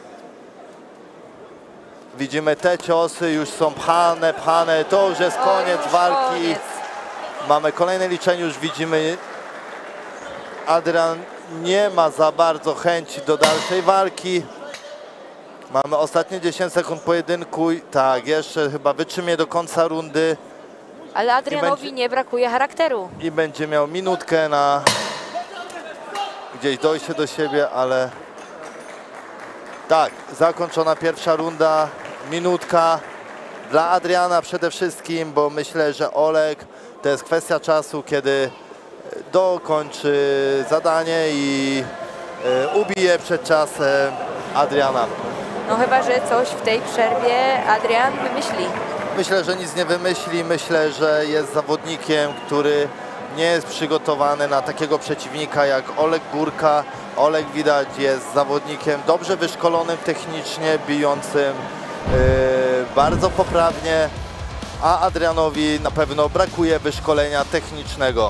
Widzimy, te ciosy już są pchane, pchane, to już jest koniec walki. Koniec. Mamy kolejne liczenie, już widzimy, Adrian nie ma za bardzo chęci do dalszej walki. Mamy ostatnie dziesięć sekund pojedynku. Tak, jeszcze chyba wytrzymie do końca rundy. Ale Adrianowi będzie- nie brakuje charakteru. I będzie miał minutkę na gdzieś dojście do siebie, ale tak, zakończona pierwsza runda, minutka dla Adriana przede wszystkim, bo myślę, że Olek to jest kwestia czasu, kiedy dokończy zadanie i e, ubije przed czasem Adriana. No chyba, że coś w tej przerwie Adrian wymyśli. Myślę, że nic nie wymyśli. Myślę, że jest zawodnikiem, który nie jest przygotowany na takiego przeciwnika jak Olek Górka. Olek, widać, jest zawodnikiem dobrze wyszkolonym technicznie, bijącym yy, bardzo poprawnie, a Adrianowi na pewno brakuje wyszkolenia technicznego.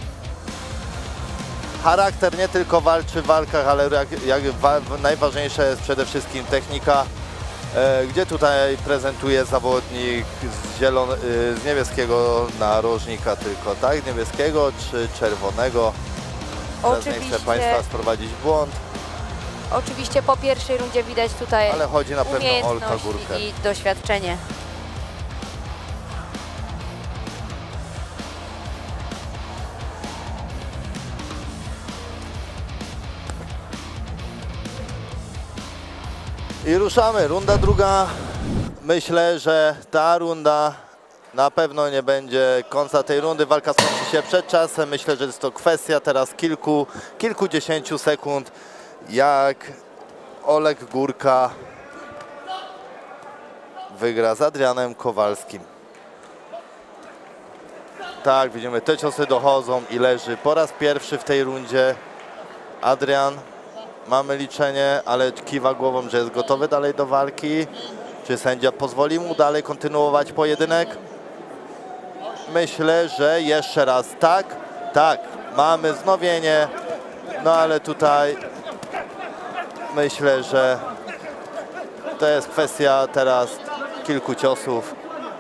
Charakter nie tylko walczy w walkach, ale jak, jak wa najważniejsza jest przede wszystkim technika. e, gdzie tutaj prezentuje zawodnik z, zielon, e, z niebieskiego narożnika tylko, tak? Niebieskiego czy czerwonego? Teraz Oczywiście. nie chcę Państwa sprowadzić w błąd. Oczywiście po pierwszej rundzie widać tutaj Ale chodzi na pewno o Olka umiejętność Górkę. i doświadczenie. I ruszamy, runda druga. Myślę, że ta runda na pewno nie będzie końca tej rundy. Walka skończy się przed czasem. Myślę, że jest to kwestia teraz kilku, kilkudziesięciu sekund, jak Olek Górka wygra z Adrianem Kowalskim. Tak, widzimy, te ciosy dochodzą i leży po raz pierwszy w tej rundzie Adrian. Mamy liczenie, ale kiwa głową, że jest gotowy dalej do walki. Czy sędzia pozwoli mu dalej kontynuować pojedynek? Myślę, że jeszcze raz tak, tak, mamy wznowienie, no ale tutaj myślę, że to jest kwestia teraz kilku ciosów.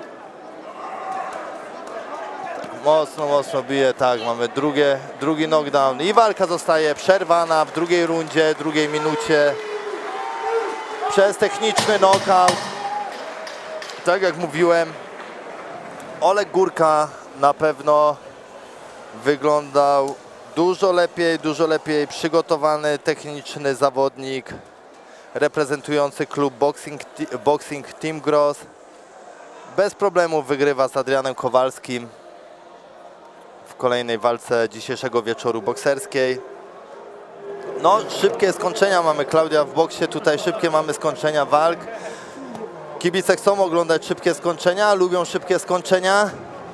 Mocno, mocno bije, tak, mamy drugie, drugi knockdown i walka zostaje przerwana w drugiej rundzie, drugiej minucie przez techniczny knockout. Tak jak mówiłem, Olek Górka na pewno wyglądał dużo lepiej, dużo lepiej przygotowany, techniczny zawodnik reprezentujący klub Boxing, boxing Team Gross. Bez problemu wygrywa z Adrianem Kowalskim w kolejnej walce dzisiejszego wieczoru bokserskiej. No, szybkie skończenia mamy, Klaudia, w boksie tutaj szybkie mamy skończenia walk. Kibice chcą oglądać szybkie skończenia, lubią szybkie skończenia.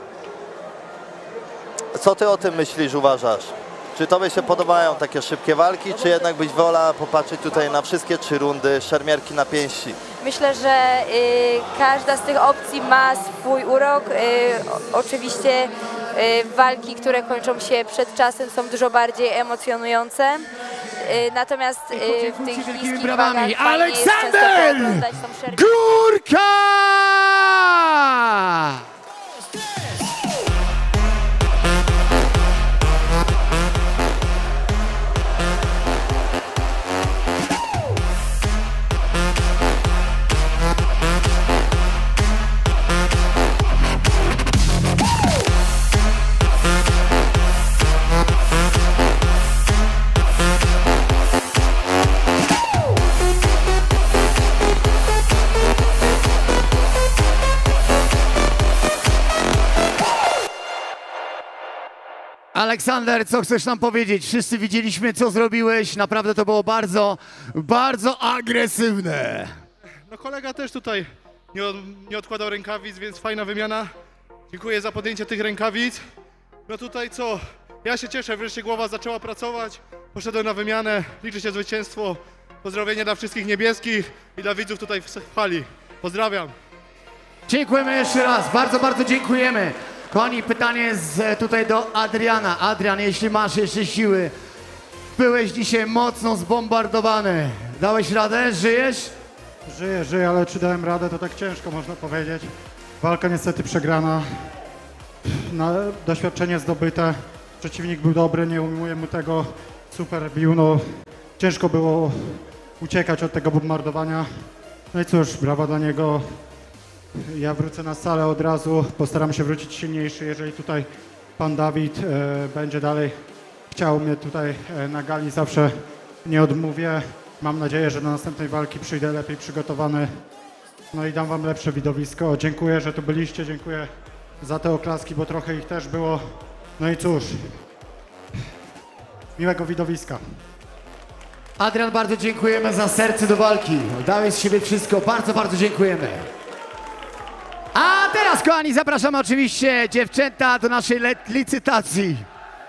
Co ty o tym myślisz, uważasz? Czy tobie się podobają takie szybkie walki, czy jednak byś wolała popatrzeć tutaj na wszystkie trzy rundy szermierki na pięści? Myślę, że y, każda z tych opcji ma swój urok. Y, o, oczywiście y, walki, które kończą się przed czasem, są dużo bardziej emocjonujące. Y, natomiast y, w tych niskich brawami wagach fajnie jest często Aleksander pooglądać tą szermierkę. Górka! Aleksander, co chcesz nam powiedzieć? Wszyscy widzieliśmy, co zrobiłeś. Naprawdę to było bardzo, bardzo agresywne. No kolega też tutaj nie, od, nie odkładał rękawic, więc fajna wymiana. Dziękuję za podjęcie tych rękawic. No tutaj co? Ja się cieszę, wreszcie głowa zaczęła pracować. Poszedłem na wymianę, liczy się zwycięstwo. Pozdrowienie dla wszystkich niebieskich i dla widzów tutaj w hali. Pozdrawiam. Dziękujemy jeszcze raz, bardzo, bardzo dziękujemy. Kochani, pytanie z, tutaj do Adriana. Adrian, jeśli masz jeszcze siły, byłeś dzisiaj mocno zbombardowany. Dałeś radę? Żyjesz? Żyję, żyję, ale czy dałem radę, to tak ciężko można powiedzieć. Walka niestety przegrana. Na doświadczenie zdobyte. Przeciwnik był dobry, nie ujmuję mu tego. Super bił, no ciężko było uciekać od tego bombardowania. No i cóż, brawa dla niego. Ja wrócę na salę od razu, postaram się wrócić silniejszy, jeżeli tutaj pan Dawid e, będzie dalej chciał mnie tutaj e, na gali, zawsze nie odmówię. Mam nadzieję, że do następnej walki przyjdę lepiej przygotowany, no i dam wam lepsze widowisko. Dziękuję, że tu byliście, dziękuję za te oklaski, bo trochę ich też było. No i cóż, miłego widowiska. Adrian, bardzo dziękujemy za serce do walki. Dałeś z siebie wszystko, bardzo, bardzo dziękujemy. A teraz, kochani, zapraszamy oczywiście dziewczęta do naszej licytacji.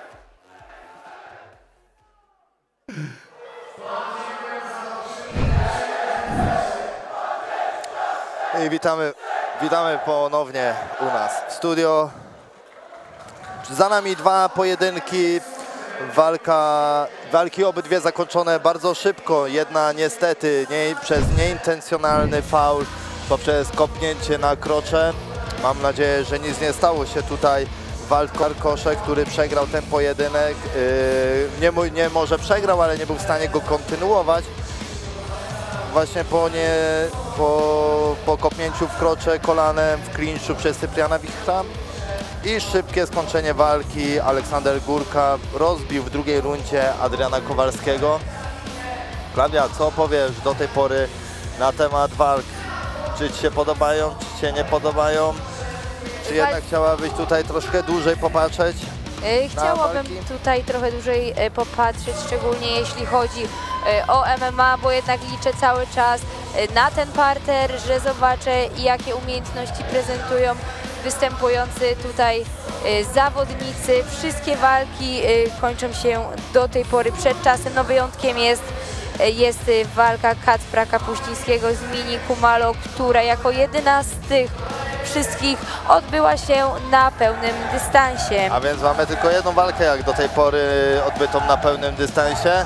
I witamy, witamy ponownie u nas w studio. Za nami dwa pojedynki Walka, walki obydwie zakończone bardzo szybko. Jedna niestety nie, przez nieintencjonalny faul poprzez kopnięcie na krocze. Mam nadzieję, że nic nie stało się tutaj walką. Arkosze, który przegrał ten pojedynek, yy, nie, nie może przegrał, ale nie był w stanie go kontynuować. Właśnie po, nie, po, po kopnięciu w krocze kolanem w klinczu przez Cypriana Wichra. I szybkie skończenie walki. Aleksander Górka rozbił w drugiej rundzie Adriana Kowalskiego. Klaudia, co powiesz do tej pory na temat walk? Czy Ci się podobają, czy Ci się nie podobają? Czy jednak chciałabyś tutaj troszkę dłużej popatrzeć? Chciałabym tutaj trochę dłużej popatrzeć, szczególnie jeśli chodzi o M M A, bo jednak liczę cały czas na ten parter, że zobaczę, jakie umiejętności prezentują występujący tutaj zawodnicy. Wszystkie walki kończą się do tej pory przed czasem. No wyjątkiem jest, jest walka Kacpra Kapuścińskiego z Mini Kumalo, która jako jedyna z tych wszystkich odbyła się na pełnym dystansie. A więc mamy tylko jedną walkę jak do tej pory odbytą na pełnym dystansie.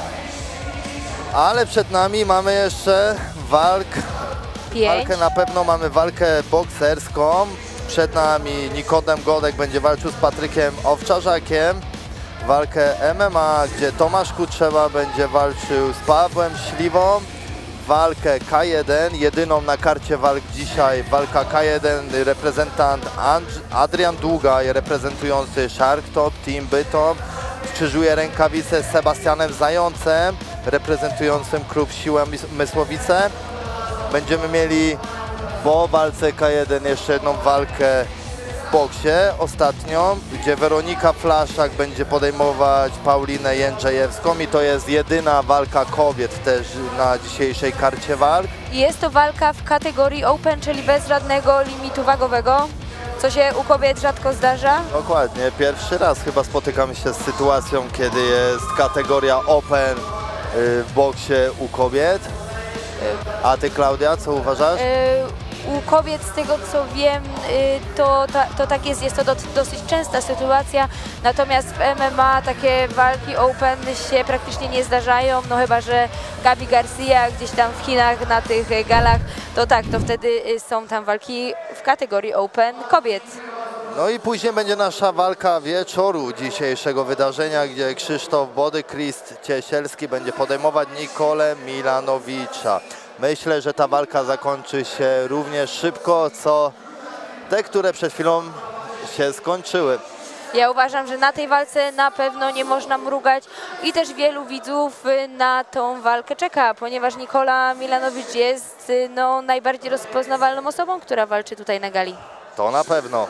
Ale przed nami mamy jeszcze walk. Pięć. Walkę na pewno mamy walkę bokserską. Przed nami Nikodem Godek będzie walczył z Patrykiem Owczarzakiem. Walkę M M A, gdzie Tomasz Kutrzewa będzie walczył z Pawłem Śliwą. Walkę K jeden, jedyną na karcie walk dzisiaj, walka K jeden, reprezentant Adrian Długaj, reprezentujący Shark Top Team Bytom, skrzyżuje rękawice z Sebastianem Zającem, reprezentującym klub Siła Mysłowice. Będziemy mieli po walce K jeden jeszcze jedną walkę w boksie, ostatnią, gdzie Weronika Flaszak będzie podejmować Paulinę Jędrzejewską i to jest jedyna walka kobiet też na dzisiejszej karcie walk. Jest to walka w kategorii Open, czyli bez żadnego limitu wagowego, co się u kobiet rzadko zdarza. Dokładnie, pierwszy raz chyba spotykamy się z sytuacją, kiedy jest kategoria Open w boksie u kobiet. A Ty, Klaudia, co uważasz? U kobiet, z tego co wiem, to, to, to tak jest, jest to do, dosyć częsta sytuacja, natomiast w M M A takie walki Open się praktycznie nie zdarzają, no chyba że Gabi Garcia gdzieś tam w Chinach na tych galach, to tak, to wtedy są tam walki w kategorii Open kobiet. No i później będzie nasza walka wieczoru dzisiejszego wydarzenia, gdzie Krzysztof Bodykrist Ciesielski będzie podejmować Nikolę Milanowicza. Myślę, że ta walka zakończy się równie szybko, co te, które przed chwilą się skończyły. Ja uważam, że na tej walce na pewno nie można mrugać i też wielu widzów na tą walkę czeka, ponieważ Nikola Milanowicz jest no, najbardziej rozpoznawalną osobą, która walczy tutaj na gali. To na pewno.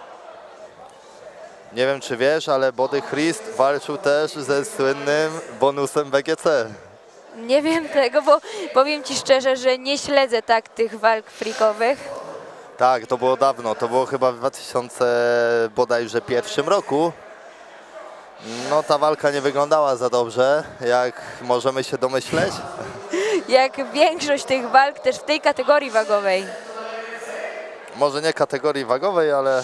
Nie wiem, czy wiesz, ale Bodykrist walczył też ze słynnym bonusem B G C. Nie wiem tego, bo powiem Ci szczerze, że nie śledzę tak tych walk freakowych. Tak, to było dawno, to było chyba w dwa tysiące bodajże pierwszym roku. No ta walka nie wyglądała za dobrze, jak możemy się domyśleć. Jak większość tych walk też w tej kategorii wagowej. Może nie kategorii wagowej, ale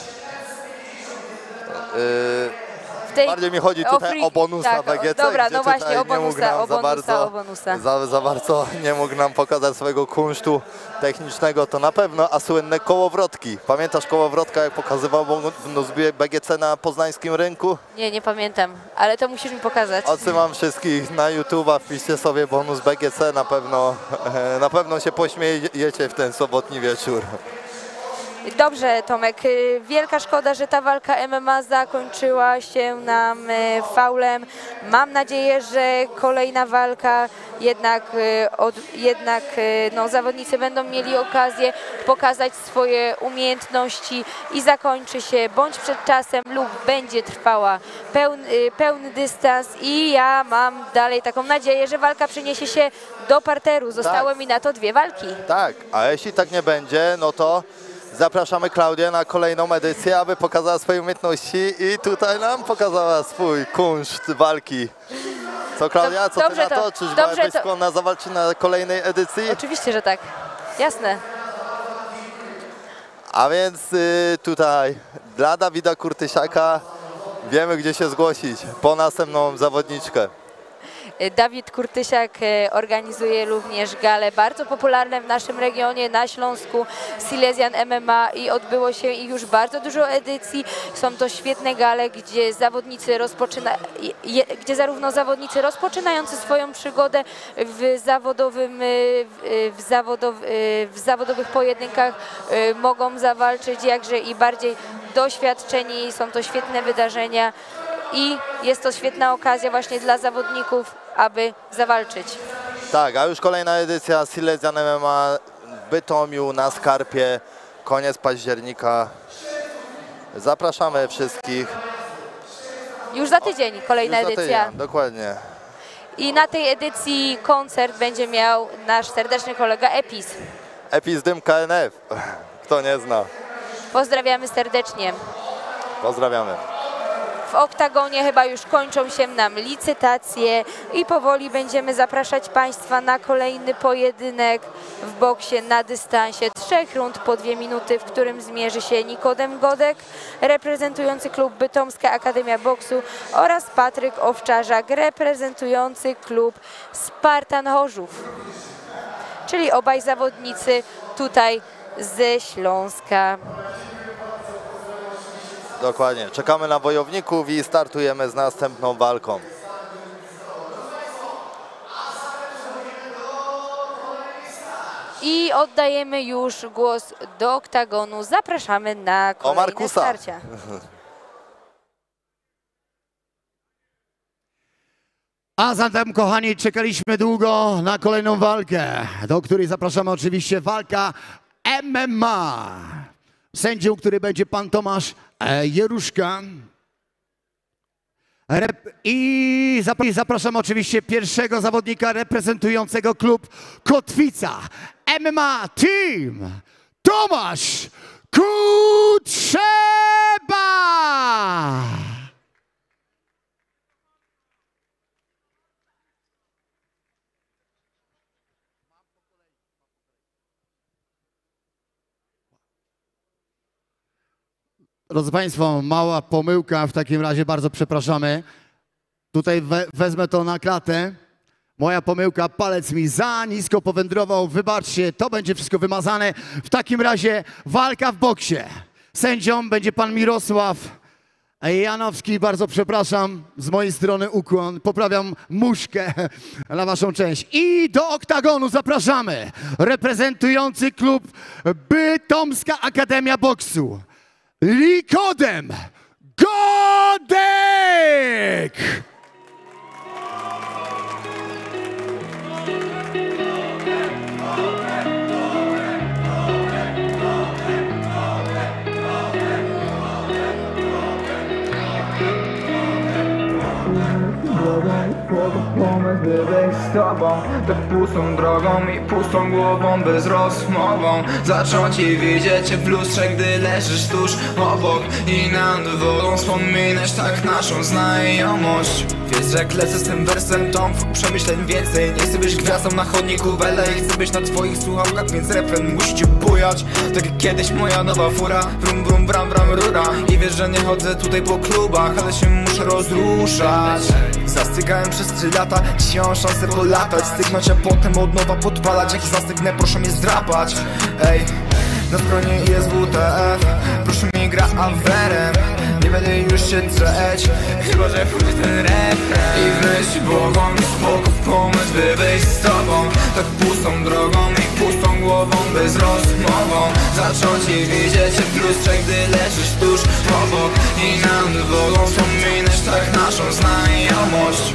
yy, tej, bardziej mi chodzi tutaj o, free, o bonusa tak, B G C, dobra, gdzie no tutaj właśnie, o bonusa, nie mógł nam o bonusa, za bardzo, o bonusa. Za, za bardzo nie mógł nam pokazać swojego kunsztu technicznego, to na pewno, a słynne kołowrotki. Pamiętasz kołowrotka, jak pokazywał bonus B G C na poznańskim rynku? Nie, nie pamiętam, ale to musisz mi pokazać. Odsyłam wszystkich na YouTube'a, wpiszcie sobie bonus B G C, na pewno, na pewno się pośmiejecie w ten sobotni wieczór. Dobrze, Tomek, wielka szkoda, że ta walka M M A zakończyła się nam faulem. Mam nadzieję, że kolejna walka jednak, od, jednak no, zawodnicy będą mieli okazję pokazać swoje umiejętności i zakończy się bądź przed czasem lub będzie trwała pełny, pełny dystans i ja mam dalej taką nadzieję, że walka przeniesie się do parteru. Zostały tak. mi na to dwie walki. Tak, a jeśli tak nie będzie, no to zapraszamy Klaudię na kolejną edycję, aby pokazała swoje umiejętności i tutaj nam pokazała swój kunszt walki. Co, Klaudia, co dobrze ty na to? to, Czyż dobrze byłabyś to. skłonna zawalczyć na kolejnej edycji? Oczywiście, że tak. Jasne. A więc y, tutaj dla Dawida Kurtysiaka Wiemy, gdzie się zgłosić po następną zawodniczkę. Dawid Kurtysiak organizuje również gale bardzo popularne w naszym regionie, na Śląsku, Silesian M M A i odbyło się ich już bardzo dużo edycji. Są to świetne gale, gdzie zawodnicy rozpoczyna, gdzie zarówno zawodnicy rozpoczynający swoją przygodę w, zawodowym, w, zawodow, w zawodowych pojedynkach mogą zawalczyć, jakże i bardziej doświadczeni. Są to świetne wydarzenia i jest to świetna okazja właśnie dla zawodników, aby zawalczyć. Tak, a już kolejna edycja Silesian M M A w Bytomiu na Skarpie, koniec października. Zapraszamy wszystkich. Już za tydzień kolejna już za edycja. Tydzień, dokładnie. I na tej edycji koncert będzie miał nasz serdeczny kolega Epis. Epis Dym K N F, kto nie zna. Pozdrawiamy serdecznie. Pozdrawiamy. W oktagonie chyba już kończą się nam licytacje i powoli będziemy zapraszać Państwa na kolejny pojedynek w boksie na dystansie trzech rund po dwie minuty, w którym zmierzy się Nikodem Godek, reprezentujący klub Bytomska Akademia Boksu, oraz Patryk Owczarzak, reprezentujący klub Spartan Chorzów. Czyli obaj zawodnicy tutaj ze Śląska. Dokładnie. Czekamy na wojowników i startujemy z następną walką. I oddajemy już głos do oktagonu. Zapraszamy na kolejne o Markusa. starcia. A zatem, kochani, czekaliśmy długo na kolejną walkę, do której zapraszamy oczywiście walka M M A. Sędzią, który będzie pan Tomasz Jeruszka. Rep I zapraszam oczywiście pierwszego zawodnika reprezentującego klub Kotwica M M A Team, Tomasz Kutrzeba! Drodzy Państwo, mała pomyłka, w takim razie bardzo przepraszamy. Tutaj we, wezmę to na klatę. Moja pomyłka, palec mi za nisko powędrował. Wybaczcie, to będzie wszystko wymazane. W takim razie walka w boksie. Sędzią będzie pan Mirosław Janowski. Bardzo przepraszam, z mojej strony ukłon. Poprawiam muszkę na waszą część. I do oktagonu zapraszamy reprezentujący klub Bytomska Akademia Boksu, Nikodem Godek! Pomysł, by być z tobą, tak pustą drogą i pustą głową, bez rozmową zacząć i widzieć cię w lustrze, gdy leżysz tuż obok i nad wodą wspominasz tak naszą znajomość. Wiesz, jak lecę z tym wersem, to przemyśleń więcej. Nie chcę być gwiazdą na chodniku wele i chcę być na twoich słuchawkach, więc refren musi cię bujać. Tak jak kiedyś moja nowa fura, brum brum bram bram rura. I wiesz, że nie chodzę tutaj po klubach, ale się muszę rozruszać. Zastygałem przez trzy lata, dzisiaj mam szansę polatać, stygnąć, a potem od nowa podpalać. Jak zastygnę, proszę mnie zdrapać. Ej, na stronie jest W T F, proszę mnie gra awerem. Nie będę już się trzeć, chyba że pójdzie ten refren. I myśl błogą, spoko pomysł, by wyjść z tobą, tak pustą drogą i pustą głową, bez rozmową zacząć i widzieć cię w lustrze, gdy leżysz tuż obok i nad wodą wspominasz tak naszą znajomość.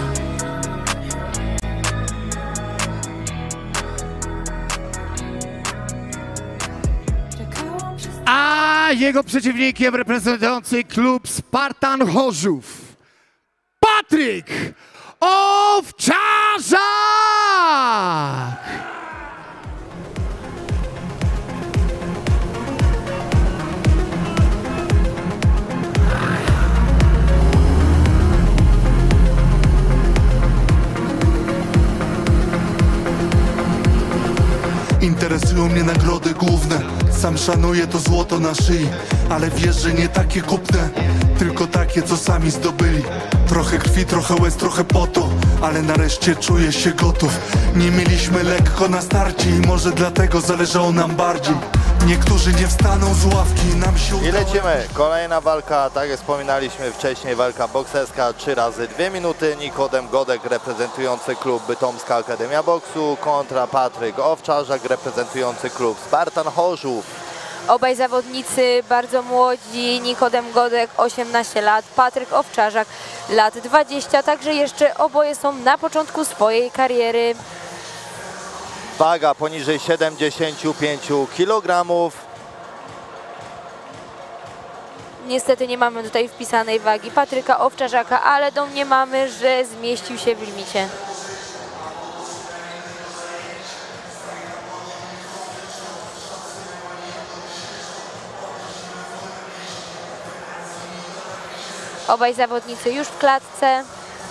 A jego przeciwnikiem reprezentujący klub Spartan Chorzów, Patryk Owczarzak! Interesują mnie nagrody główne. Sam szanuję to złoto na szyi, ale wiesz, że nie takie kupne. tylko takie, co sami zdobyli. Trochę krwi, trochę łez, trochę potu, ale nareszcie czuję się gotów. Nie mieliśmy lekko na starcie i może dlatego zależało nam bardziej. Niektórzy nie wstaną z ławki, nam się udało. I lecimy. Kolejna walka, tak jak wspominaliśmy wcześniej, walka bokserska, trzy razy dwie minuty. Nikodem Godek reprezentujący klub Bytomska Akademia Boksu kontra Patryk Owczarzak reprezentujący klub Spartan Chorzów. Obaj zawodnicy bardzo młodzi, Nikodem Godek osiemnaście lat, Patryk Owczarzak lat dwadzieścia, także jeszcze oboje są na początku swojej kariery. Waga poniżej siedemdziesięciu pięciu kilogramów. Niestety nie mamy tutaj wpisanej wagi Patryka Owczarzaka, ale domniemamy, że zmieścił się w limicie. Obaj zawodnicy już w klatce.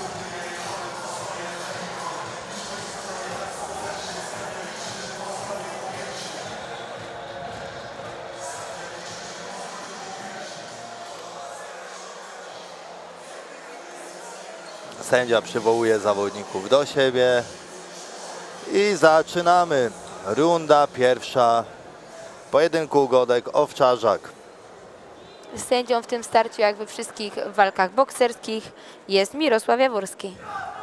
Sędzia przywołuje zawodników do siebie i zaczynamy. Runda pierwsza pojedynku Godek-Owczarzak. Sędzią w tym starciu, jak we wszystkich walkach bokserskich, jest Mirosław Jaworski.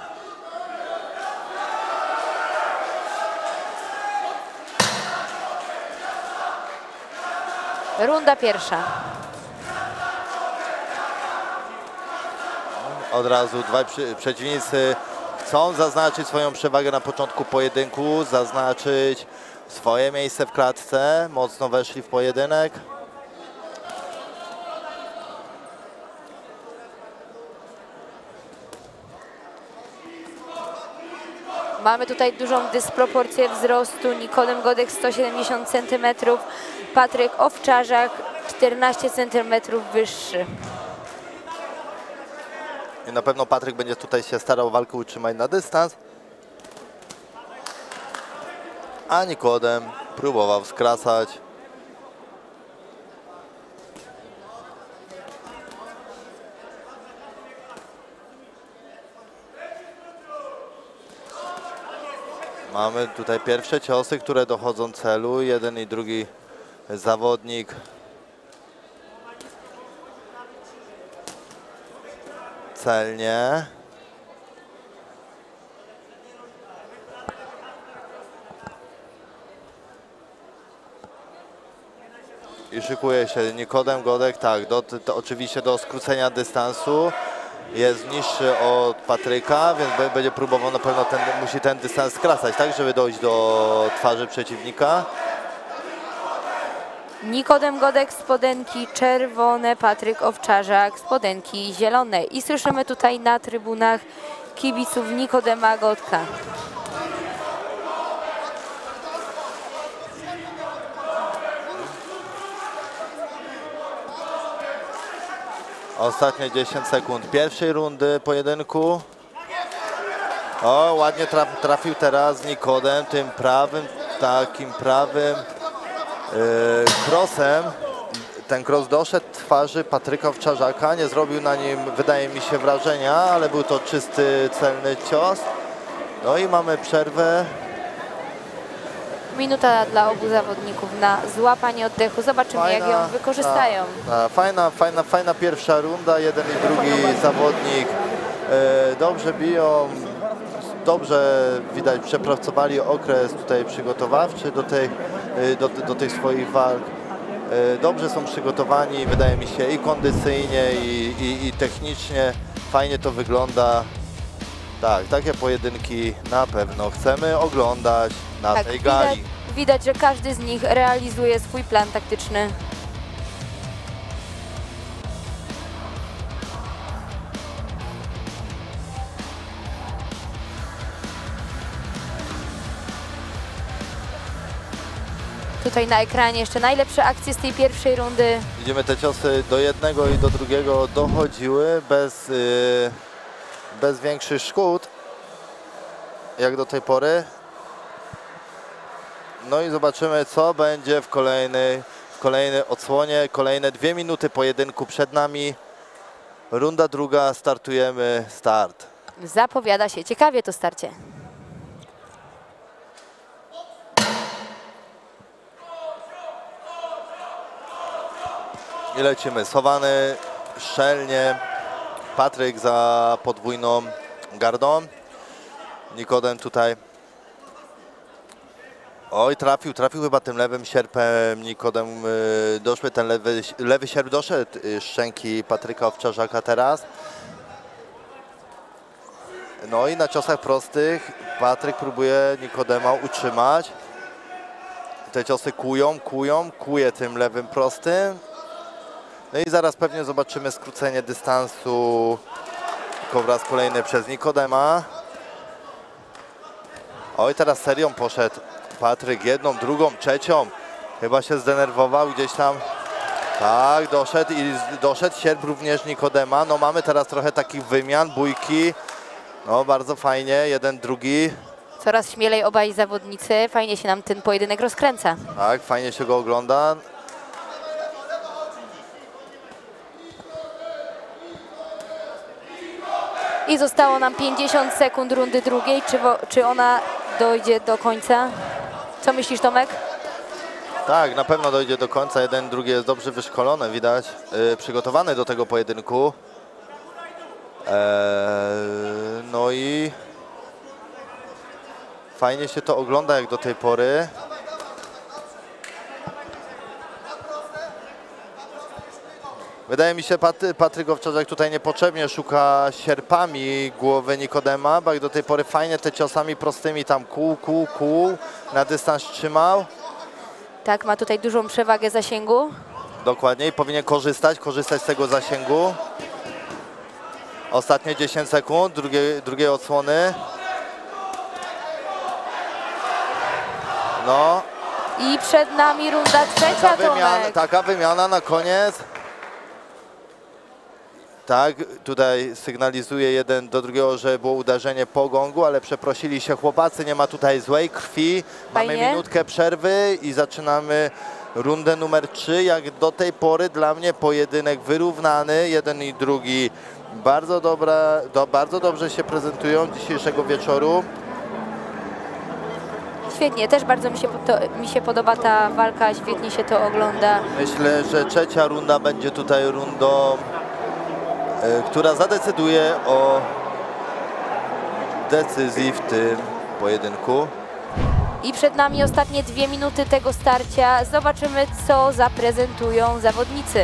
Runda pierwsza. Od razu dwaj przy, przeciwnicy chcą zaznaczyć swoją przewagę na początku pojedynku, zaznaczyć swoje miejsce w klatce, mocno weszli w pojedynek. Mamy tutaj dużą dysproporcję wzrostu. Nikodem Godek sto siedemdziesiąt centymetrów, Patryk Owczarzak czternaście centymetrów wyższy. I na pewno Patryk będzie tutaj się starał walkę utrzymać na dystans. A Nikodem próbował skracać. Mamy tutaj pierwsze ciosy, które dochodzą celu. Jeden i drugi zawodnik celnie. I szykuje się Nikodem Godek, tak, do, to oczywiście do skrócenia dystansu. Jest niższy od Patryka, więc będzie próbował na pewno, ten, musi ten dystans skracać, tak, żeby dojść do twarzy przeciwnika. Nikodem Godek spodenki czerwone, Patryk Owczarzak spodenki zielone. I słyszymy tutaj na trybunach kibiców Nikodema Godka. Ostatnie dziesięć sekund pierwszej rundy pojedynku. O, ładnie traf, trafił teraz Nikodem tym prawym, takim prawym yy, crossem. Ten cross doszedł twarzy Patryka Owczarzaka, nie zrobił na nim, wydaje mi się, wrażenia, ale był to czysty, celny cios. No i mamy przerwę. Minuta dla obu zawodników na złapanie oddechu. Zobaczymy, fajna, jak ją wykorzystają. Ta, ta, fajna, fajna, fajna pierwsza runda. Jeden i drugi zawodnik e, dobrze biją. Dobrze widać, przepracowali okres tutaj przygotowawczy do, tej, do, do tych swoich walk. E, dobrze są przygotowani, wydaje mi się, i kondycyjnie, i, i, i technicznie. Fajnie to wygląda. Tak, takie pojedynki na pewno chcemy oglądać na tak, tej gali. Widać, widać, że każdy z nich realizuje swój plan taktyczny. Tutaj na ekranie jeszcze najlepsze akcje z tej pierwszej rundy. Widzimy, te ciosy do jednego i do drugiego dochodziły bez, yy, bez większych szkód, jak do tej pory. No i zobaczymy, co będzie w kolejnej, w kolejnej odsłonie. Kolejne dwie minuty pojedynku przed nami. Runda druga, startujemy, start. Zapowiada się ciekawie to starcie. I lecimy. Schowany szczelnie. Patryk za podwójną gardą. Nikodem tutaj. Oj, trafił, trafił chyba tym lewym sierpem Nikodem. Yy, doszły ten lewy, lewy sierp doszedł yy, szczęki Patryka Owczarzaka teraz. No i na ciosach prostych Patryk próbuje Nikodema utrzymać. Te ciosy kują, kują, kuje tym lewym prostym. No i zaraz pewnie zobaczymy skrócenie dystansu po raz kolejny przez Nikodema. Oj, teraz serią poszedł Patryk, jedną, drugą, trzecią. Chyba się zdenerwował gdzieś tam. Tak, doszedł i doszedł sierp również Nikodema. No mamy teraz trochę takich wymian, bójki. No bardzo fajnie, jeden, drugi. Coraz śmielej obaj zawodnicy. Fajnie się nam ten pojedynek rozkręca. Tak, fajnie się go ogląda. I zostało nam pięćdziesiąt sekund rundy drugiej. Czy, wo, czy ona dojdzie do końca? Co myślisz, Tomek? Tak, na pewno dojdzie do końca. Jeden, drugi jest dobrze wyszkolony, widać. Yy, przygotowany do tego pojedynku. Eee, no i fajnie się to ogląda jak do tej pory. Wydaje mi się, Pat Patryk Owczarzak tutaj niepotrzebnie szuka sierpami głowy Nikodema, bo jak do tej pory fajnie te ciosami prostymi tam kół, kół, kół na dystans trzymał. Tak, ma tutaj dużą przewagę zasięgu. Dokładnie i powinien korzystać, korzystać z tego zasięgu. Ostatnie dziesięć sekund, drugie, drugiej odsłony. No. I przed nami runda trzecia, taka wymiana, Tomek. taka wymiana na koniec. Tak, tutaj sygnalizuje jeden do drugiego, że było uderzenie po gongu, ale przeprosili się chłopacy, nie ma tutaj złej krwi. Fajnie. Mamy minutkę przerwy i zaczynamy rundę numer trzy. Jak do tej pory dla mnie pojedynek wyrównany, jeden i drugi bardzo, dobra, do, bardzo dobrze się prezentują dzisiejszego wieczoru. Świetnie, też bardzo mi się, to, mi się podoba ta walka, świetnie się to ogląda. Myślę, że trzecia runda będzie tutaj rundą, która zadecyduje o decyzji w tym pojedynku. I przed nami ostatnie dwie minuty tego starcia. Zobaczymy, co zaprezentują zawodnicy.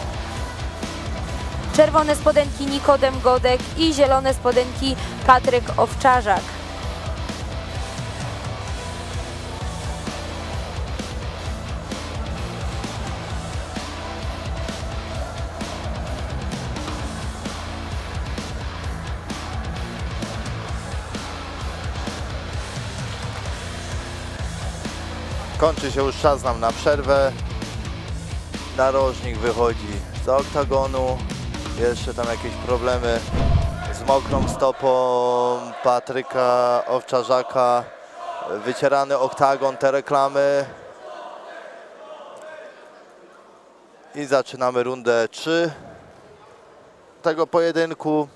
Czerwone spodenki Nikodem Godek i zielone spodenki Patryk Owczarzak. Kończy się już czas nam na przerwę. Narożnik wychodzi z oktagonu. Jeszcze tam jakieś problemy z mokrą stopą Patryka Owczarzaka. Wycierany oktagon, te reklamy. I zaczynamy rundę trzy tego pojedynku.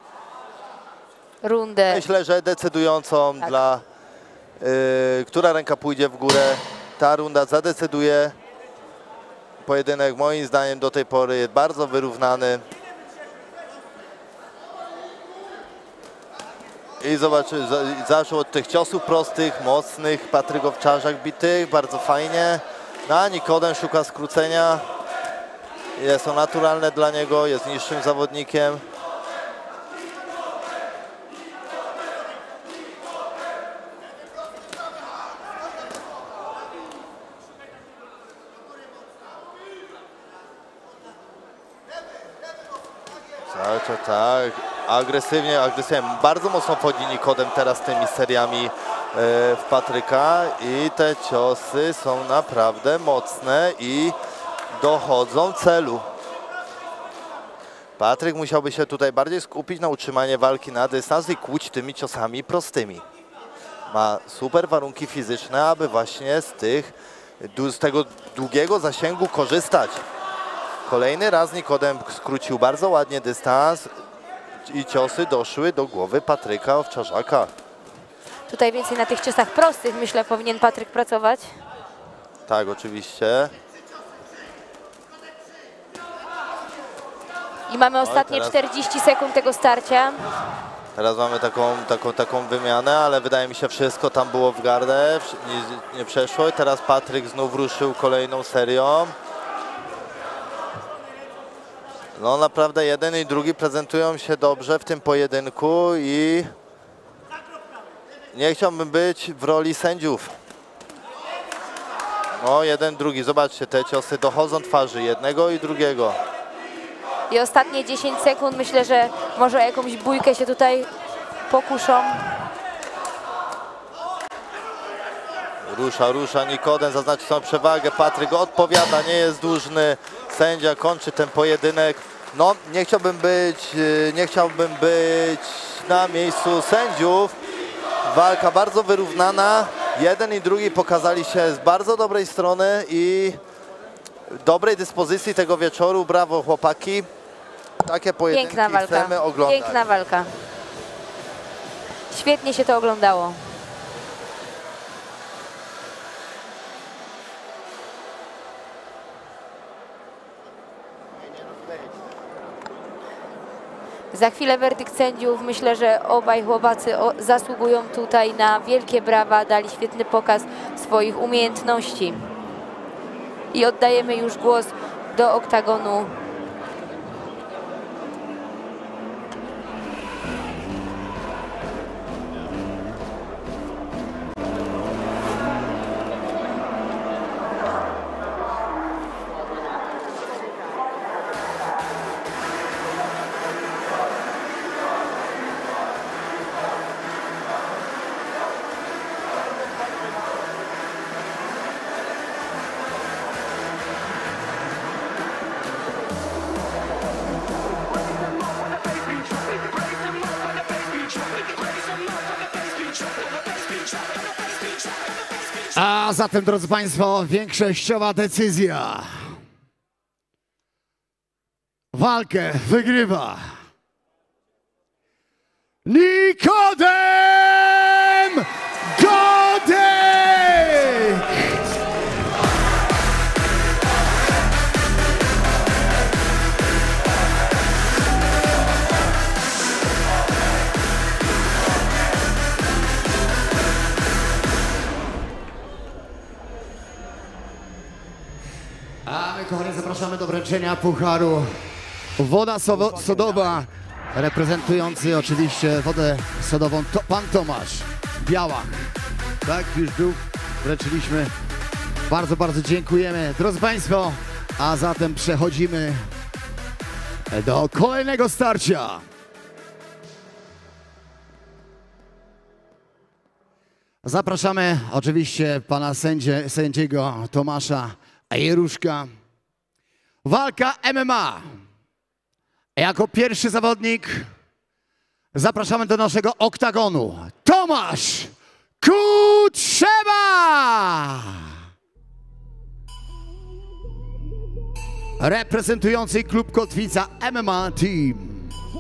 Rundę. Myślę, że decydującą tak. dla Yy, która ręka pójdzie w górę. Ta runda zadecyduje. Pojedynek moim zdaniem do tej pory jest bardzo wyrównany. I zobaczy, zaczął od tych ciosów prostych, mocnych, Patryk Owczarzak bitych, bardzo fajnie. No, a Nikodem szuka skrócenia. Jest to naturalne dla niego, jest niższym zawodnikiem. Tak, tak, agresywnie, agresywnie. Bardzo mocno wchodzi Nikodem teraz tymi seriami w Patryka i te ciosy są naprawdę mocne i dochodzą celu. Patryk musiałby się tutaj bardziej skupić na utrzymanie walki na dystans i kłuć tymi ciosami prostymi. Ma super warunki fizyczne, aby właśnie z tych, z tego długiego zasięgu korzystać. Kolejny raz Nikodem skrócił bardzo ładnie dystans i ciosy doszły do głowy Patryka Owczarzaka. Tutaj więcej na tych ciosach prostych, myślę, powinien Patryk pracować. Tak, oczywiście. I mamy Oj, ostatnie teraz- czterdzieści sekund tego starcia. Teraz mamy taką, taką, taką wymianę, ale wydaje mi się wszystko tam było w gardę, nie, nie przeszło i teraz Patryk znów ruszył kolejną serią. No naprawdę jeden i drugi prezentują się dobrze w tym pojedynku i nie chciałbym być w roli sędziów. No jeden, drugi, zobaczcie, te ciosy dochodzą twarzy jednego i drugiego. I ostatnie dziesięć sekund, myślę, że może o jakąś bójkę się tutaj pokuszą. Rusza, rusza Nikodem, zaznaczy swoją przewagę, Patryk odpowiada, nie jest dłużny, sędzia kończy ten pojedynek. No, nie chciałbym być, nie chciałbym być na miejscu sędziów. Walka bardzo wyrównana, jeden i drugi pokazali się z bardzo dobrej strony i dobrej dyspozycji tego wieczoru. Brawo chłopaki, takie pojedynki Piękna walka, chcemy oglądać. piękna walka. Świetnie się to oglądało. Za chwilę werdykt sędziów. Myślę, że obaj chłopacy o, zasługują tutaj na wielkie brawa, dali świetny pokaz swoich umiejętności. I oddajemy już głos do oktagonu. A zatem, drodzy Państwo, większościowa decyzja. Walkę wygrywa Nikodem Godek! A my, kochani, zapraszamy do wręczenia pucharu. Woda sowo- sodowa, reprezentujący oczywiście wodę sodową, to pan Tomasz Białach. Tak, już był, wręczyliśmy. Bardzo, bardzo dziękujemy, drodzy Państwo. A zatem przechodzimy do kolejnego starcia. Zapraszamy oczywiście pana sędzie, sędziego Tomasza Jeruszka. Walka M M A. Jako pierwszy zawodnik zapraszamy do naszego oktagonu Tomasz Kutrzeba! Reprezentujący klub Kotwica M M A Team.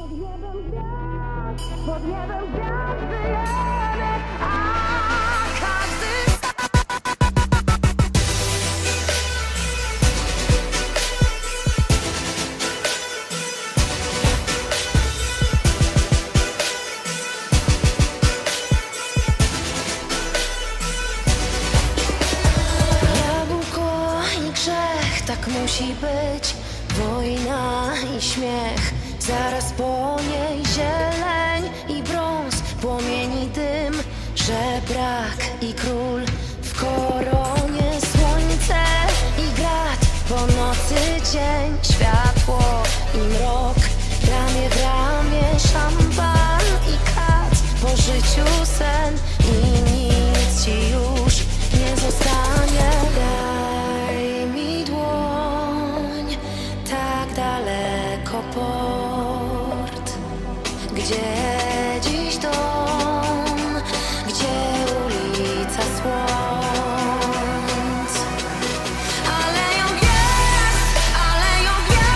Tak musi być, wojna i śmiech, zaraz po niej zieleń i brąz, płomieni dym, żebrak i król w koronie, słońce i grat, po nocy dzień, światło i mrok, ramię w ramię, szampan i kac, po życiu sen i nic ci już nie zostanie. Daj mi dłoń, tak daleko port, gdzie dziś dom, gdzie ulica słońc. Aleją gwiazd, aleją gwiazd.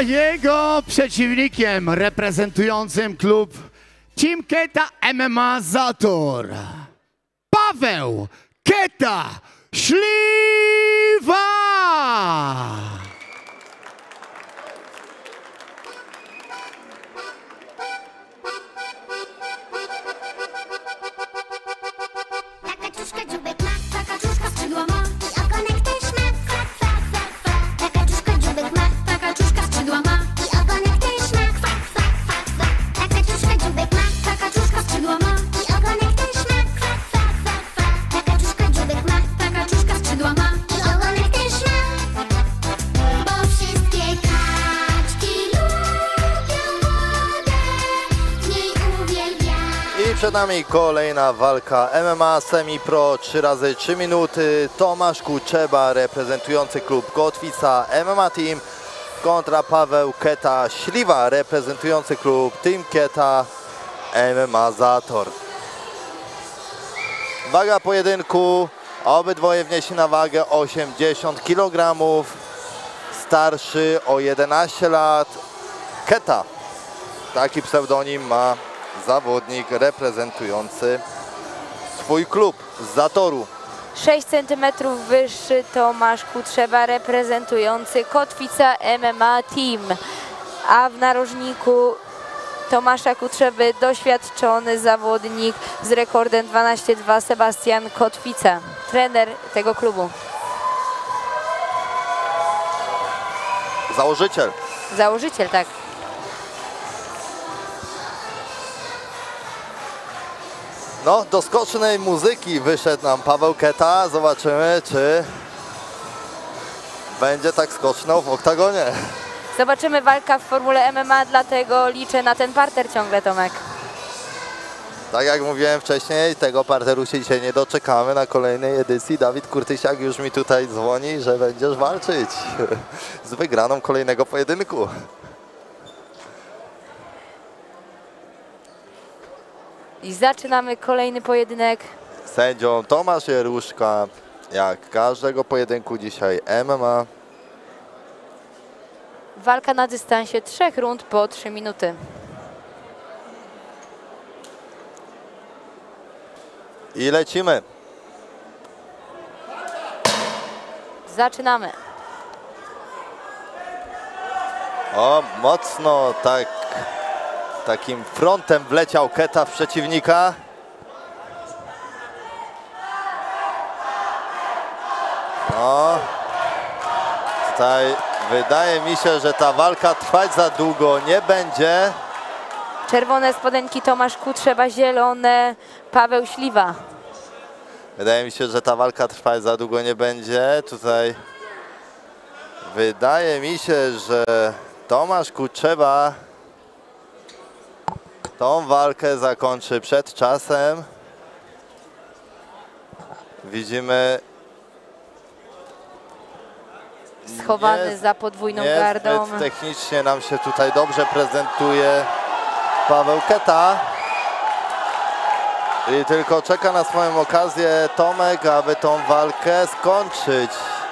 jego przeciwnikiem reprezentującym klub Team Keta M M A Zator Paweł Keta Śliwa! Taka czuszka dziubek ma, taka czuszka skrzydła ma i ogonek też ma, fa, fa, fa, fa. Taka czuszka dziubek ma, taka czuszka skrzydła ma i ogonek też ma, fa, fa, fa, fa. Taka czuszka dziubek ma, taka czuszka skrzydła ma i ogonek też ma, fa, fa, fa, fa. Taka czuszka dziubek ma, taka czuszka skrzydła ma i ogonek też ma. Bo wszystkie kaczki lubią wodę, w niej uwielbiają. I przed nami kolejna walka M M A Semi-Pro trzy razy trzy minuty. Tomasz Kuczeba reprezentujący klub Kotwica M M A Team kontra Paweł Keta Śliwa reprezentujący klub Team Keta M M A Zator. Waga pojedynku. Obydwoje wnieśli na wagę osiemdziesiąt kilogramów. Starszy o jedenaście lat. Keta. Taki pseudonim ma zawodnik reprezentujący swój klub z Zatoru. sześć centymetrów wyższy Tomasz Kutrzeba reprezentujący Kotwica M M A Team. A w narożniku Tomasza Kutrzeby doświadczony zawodnik z rekordem dwanaście dwa Sebastian Kotwica, trener tego klubu. Założyciel. Założyciel, tak. No, do skocznej muzyki wyszedł nam Paweł Keta. Zobaczymy, czy będzie tak skoczno w oktagonie. Zobaczymy walka w formule M M A, dlatego liczę na ten parter ciągle, Tomek. Tak jak mówiłem wcześniej, tego parteru się dzisiaj nie doczekamy na kolejnej edycji. Dawid Kurtysiak już mi tutaj dzwoni, że będziesz walczyć z wygraną kolejnego pojedynku. I zaczynamy kolejny pojedynek. Sędzią Tomasz Jeruszka, jak każdego pojedynku dzisiaj M M A. Walka na dystansie trzech rund po trzy minuty. I lecimy. Zaczynamy. O, mocno tak, takim frontem wleciał Keta w przeciwnika. No, tutaj wydaje mi się, że ta walka trwać za długo nie będzie. Czerwone spodenki Tomasz Kutrzeba, zielone Paweł Śliwa. Wydaje mi się, że ta walka trwać za długo nie będzie. Tutaj wydaje mi się, że Tomasz Kuczeba tą walkę zakończy przed czasem. Widzimy Schowany nie, za podwójną nie gardą. zbyt technicznie nam się tutaj dobrze prezentuje Paweł Keta. I tylko czeka na swoją okazję Tomek, aby tą walkę skończyć.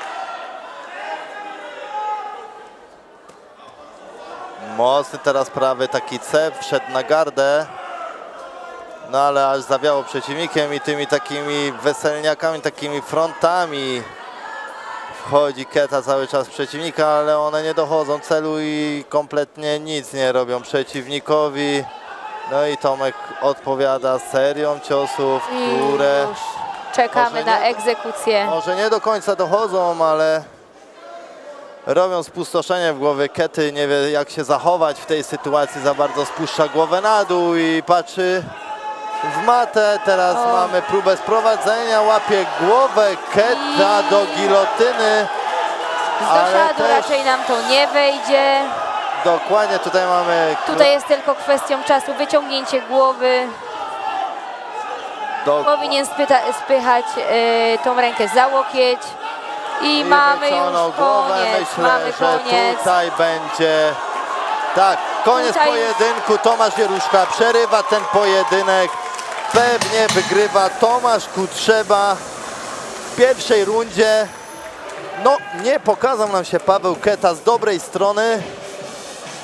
Mocny teraz prawy taki cep, wszedł na gardę. No ale aż zawiało przeciwnikiem i tymi takimi weselniakami, takimi frontami wchodzi Keta cały czas przeciwnika, ale one nie dochodzą celu i kompletnie nic nie robią przeciwnikowi. No i Tomek odpowiada serią ciosów, które już czekamy na egzekucję. Może nie do końca dochodzą, ale robią spustoszenie w głowie Kety. Nie wie, jak się zachować w tej sytuacji. Za bardzo spuszcza głowę na dół i patrzy w matę. Teraz o. mamy próbę sprowadzenia. Łapie głowę Keta I... do gilotyny. Z dosiadu też... raczej nam to nie wejdzie. Dokładnie, tutaj mamy... Tutaj jest tylko kwestią czasu, wyciągnięcie głowy. Do... Powinien spyta, spychać y, tą rękę za łokieć. I, I mamy już głowę. koniec, Myślę, mamy że koniec. tutaj będzie... Tak, koniec tutaj... pojedynku. Tomasz Jeruszka przerywa ten pojedynek. Pewnie wygrywa Tomasz Kutrzeba w pierwszej rundzie. No, nie pokazał nam się Paweł Keta z dobrej strony.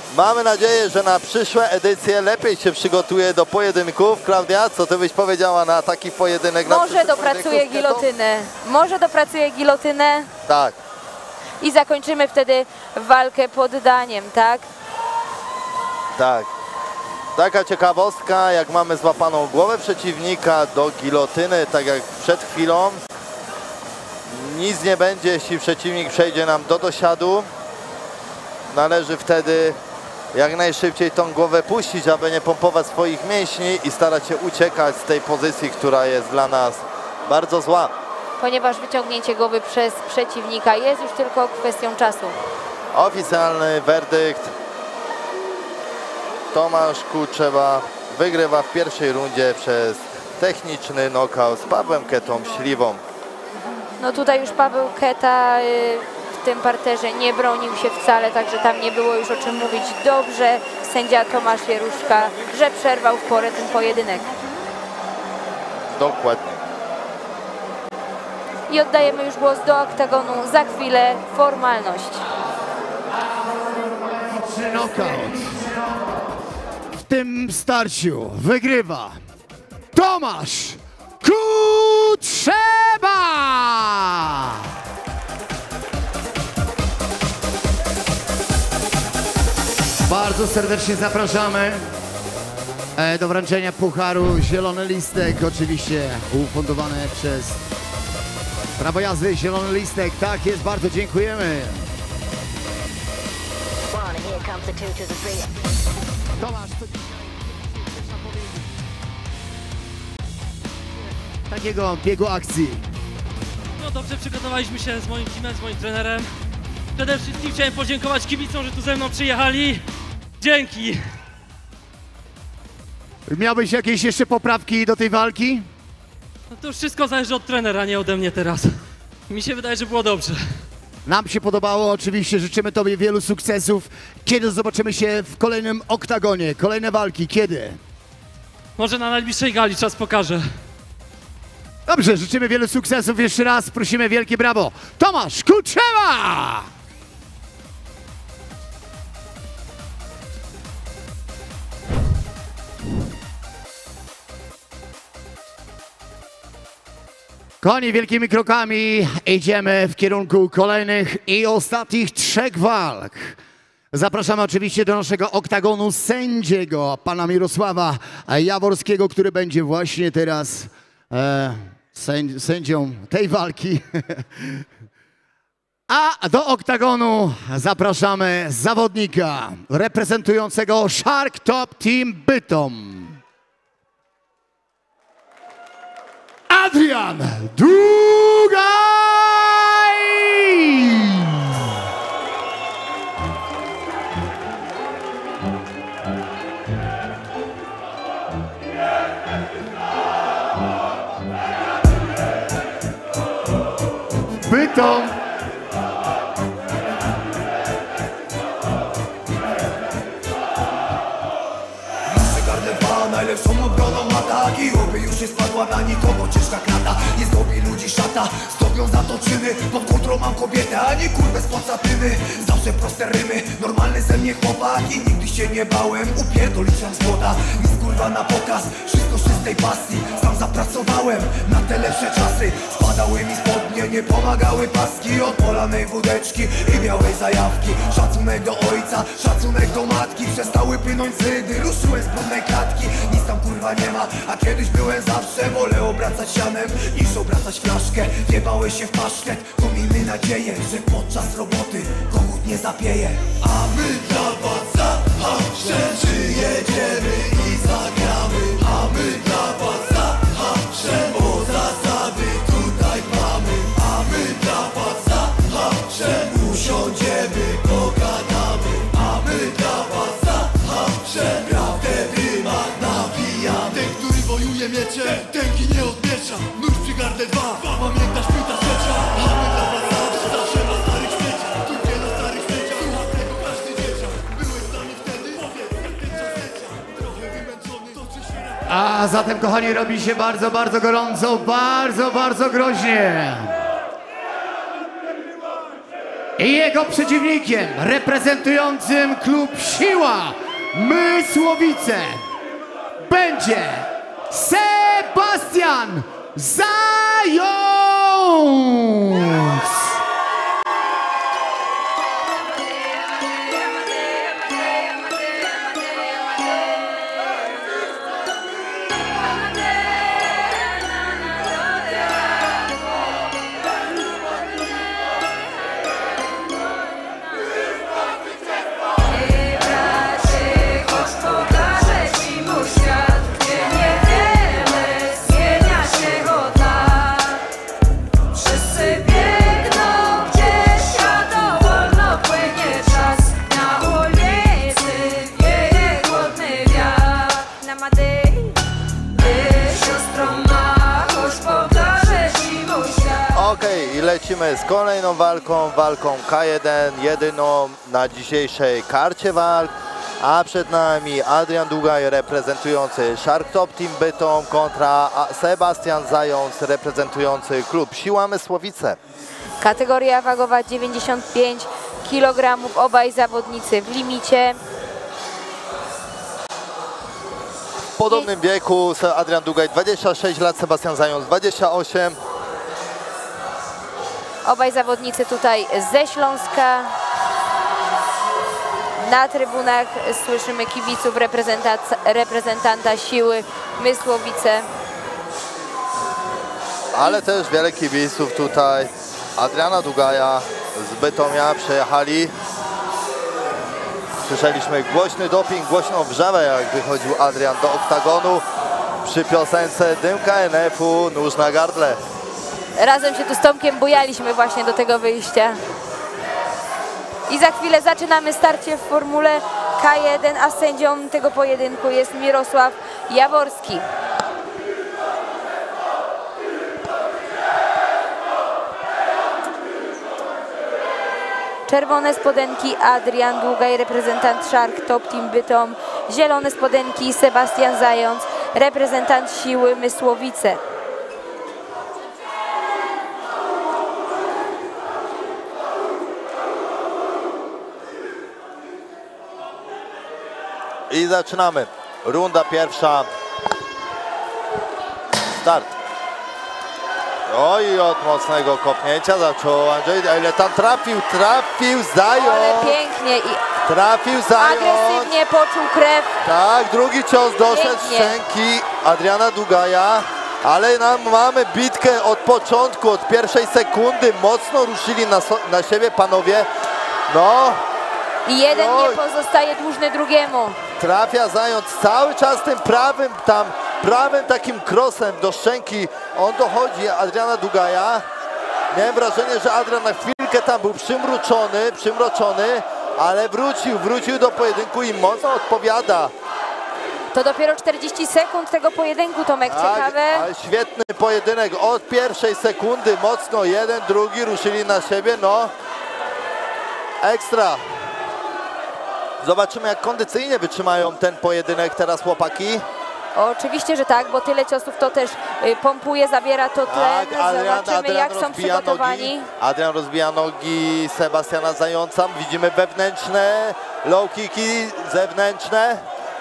Mamy nadzieję, że na przyszłe edycje lepiej się przygotuje do pojedynków. Klaudia, co ty byś powiedziała na taki pojedynek? Może dopracuje gilotynę. Może dopracuje gilotynę. Tak. I zakończymy wtedy walkę poddaniem, tak? Tak. Taka ciekawostka, jak mamy złapaną głowę przeciwnika do gilotyny, tak jak przed chwilą, nic nie będzie, jeśli przeciwnik przejdzie nam do dosiadu. Należy wtedy jak najszybciej tą głowę puścić, aby nie pompować swoich mięśni i starać się uciekać z tej pozycji, która jest dla nas bardzo zła. Ponieważ wyciągnięcie głowy przez przeciwnika jest już tylko kwestią czasu. Oficjalny werdykt. Tomasz Kuczeba wygrywa w pierwszej rundzie przez techniczny nokaut z Pawłem Ketą Śliwą. No tutaj już Paweł Keta y, w tym parterze nie bronił się wcale, także tam nie było już o czym mówić. Dobrze sędzia Tomasz Jeruszka, że przerwał w porę ten pojedynek. Dokładnie. I oddajemy już głos do oktagonu. Za chwilę formalność. Knockout. W tym starciu wygrywa Tomasz Kuczeba! Bardzo serdecznie zapraszamy e, do wręczenia pucharu Zielony Listek, oczywiście ufundowany przez Prawo jazdy Zielony Listek. Tak jest, bardzo dziękujemy. Tomasz, co takiego biegu akcji? No dobrze, przygotowaliśmy się z moim teamem, z moim trenerem. Przede wszystkim chciałem podziękować kibicom, że tu ze mną przyjechali. Dzięki! Miałbyś jakieś jeszcze poprawki do tej walki? No to już wszystko zależy od trenera, nie ode mnie teraz. Mi się wydaje, że było dobrze. Nam się podobało, oczywiście życzymy Tobie wielu sukcesów. Kiedy zobaczymy się w kolejnym oktagonie? Kolejne walki, kiedy? Może na najbliższej gali, czas pokaże. Dobrze, życzymy wielu sukcesów. Jeszcze raz prosimy wielkie brawo. Tomasz Kuczeba! Kochani, wielkimi krokami idziemy w kierunku kolejnych i ostatnich trzech walk. Zapraszamy oczywiście do naszego oktagonu sędziego, pana Mirosława Jaworskiego, który będzie właśnie teraz e, sędzi, sędzią tej walki. A do oktagonu zapraszamy zawodnika reprezentującego Shark Top Team Bytom. Adrian Dugaj! Bytom. Najlepszą obroną ataki, oby już nie spadła na nikogo ciężka klata. Nie zdobi ludzi szata, zdobią za to czyny. Pod kontrą mam kobietę, a nie kurwę spod satyny. Zawsze proste rymy, normalny ze mnie chłopak. I nigdy się nie bałem, upierdolić nam zgoda. Nic kurwa na pokaz, wszystko z czystej pasji. Sam zapracowałem na te lepsze czasy. Spadały mi spodnie, nie pomagały paski. Od polanej wódeczki i białej zajawki. Szacunek do ojca, szacunek do matki. Przestały płynąć zydy, ruszyłem z brudnej klatki. Nic tam kurwa nie ma, a kiedyś byłem zawsze. Wolę obracać sianem niż obracać flaszkę. Wjebałeś się w pasztet, to miejmy nadzieję, że podczas roboty kogut nie zapieje. A my dla was zawsze przyjedziemy i zagramy. A my dla was zawsze o zasady tutaj mamy. A my dla was zawsze usiądziemy, pogadamy. A my dla was zawsze prawdę wymach nawijamy. Ten, który wojuje miecze, ten ginie od miecza. Nóż przy gardle dwa, pamiętasz płyta rzecza. A my dla was zawsze, zawsze na starych śmieciach. Tu nie na starych śmieciach, słucha tego każdy dzieciak. Byłeś z nami wtedy, powiedz jak ten czas leciał. Trochę wymęczony, toczy się na... A zatem, kochani, robi się bardzo, bardzo gorąco, bardzo, bardzo groźnie. I jego przeciwnikiem reprezentującym klub Siła Mysłowice będzie Sebastian Zając! I lecimy z kolejną walką, walką K jeden, jedyną na dzisiejszej karcie walk, a przed nami Adrian Dugaj reprezentujący Shark Top Team Bytom kontra Sebastian Zając reprezentujący klub Siła Mysłowice. Kategoria wagowa dziewięćdziesiąt pięć kilogramów, obaj zawodnicy w limicie. W podobnym wieku Adrian Dugaj dwadzieścia sześć lat, Sebastian Zając dwadzieścia osiem. Obaj zawodnicy tutaj ze Śląska. Na trybunach słyszymy kibiców reprezentanta Siły Mysłowice. Ale też wiele kibiców tutaj Adriana Dugaja z Bytomia przyjechali. Słyszeliśmy głośny doping, głośną wrzawę, jak wychodził Adrian do oktagonu przy piosence Dymka N F-u Nóż na gardle. Razem się tu z Tomkiem bujaliśmy właśnie do tego wyjścia. I za chwilę zaczynamy starcie w formule K jeden, a sędzią tego pojedynku jest Mirosław Jaworski. Czerwone spodenki Adrian Dugaj, reprezentant Shark Top Team Bytom. Zielone spodenki Sebastian Zając, reprezentant Siły Mysłowice. I zaczynamy. Runda pierwsza. Start. Oj, od mocnego kopnięcia zaczął Andrzej. A ile tam trafił? Trafił Zając. Ale pięknie i trafił Zając. Agresywnie poczuł krew. Tak, drugi cios doszedł Pięknie. z szczęki Adriana Dugaja. Ale nam mamy bitkę od początku, od pierwszej sekundy. Mocno ruszyli na, so na siebie panowie. No. I jeden Oj. nie pozostaje dłużny drugiemu. Trafia Zając cały czas tym prawym tam, prawym takim krosem do szczęki. On dochodzi Adriana Dugaja. Miałem wrażenie, że Adrian na chwilkę tam był przymruczony, przymroczony, ale wrócił, wrócił do pojedynku i mocno odpowiada. To dopiero czterdzieści sekund tego pojedynku, Tomek, Tak, ciekawe. ale świetny pojedynek. Od pierwszej sekundy mocno jeden, drugi ruszyli na siebie, no. Ekstra. Zobaczymy, jak kondycyjnie wytrzymają ten pojedynek teraz chłopaki. Oczywiście, że tak, bo tyle ciosów to też y, pompuje, zabiera to tlen. Tak, Adrian, Zobaczymy, Adrian jak są rozbija przygotowani. nogi. Adrian rozbija nogi Sebastiana Zająca. Widzimy wewnętrzne low kicki, zewnętrzne.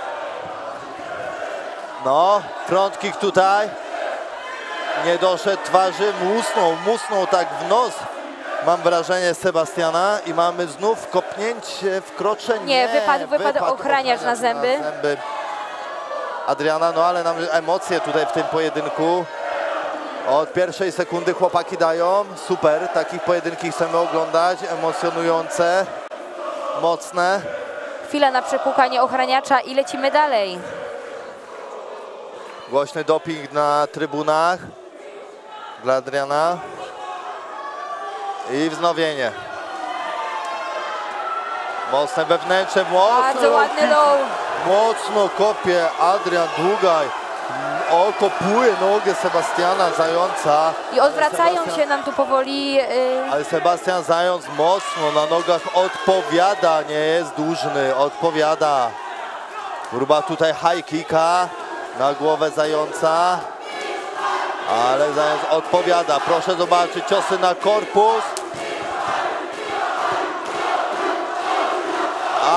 No, front kick tutaj. Nie doszedł twarzy, musnął, musnął tak w nos. Mam wrażenie Sebastiana i mamy znów kopnięcie w krocze. Nie, wypadł, wypadł ochraniacz na zęby. Na zęby Adriana, no ale nam emocje tutaj w tym pojedynku. Od pierwszej sekundy chłopaki dają. Super, takich pojedynki chcemy oglądać. Emocjonujące, mocne. Chwila na przepłukanie ochraniacza i lecimy dalej. Głośny doping na trybunach dla Adriana. I wznowienie. Mocne wewnętrzne, mocno. Bardzo ładny low. Mocno kopie Adrian Dugaj. O, kopuje nogę Sebastiana Zająca. I odwracają Sebastian, się nam tu powoli. Yy... Ale Sebastian Zając mocno na nogach odpowiada, nie jest dłużny, odpowiada. Próba tutaj high kicka na głowę Zająca. Ale Zając odpowiada. Proszę zobaczyć ciosy na korpus.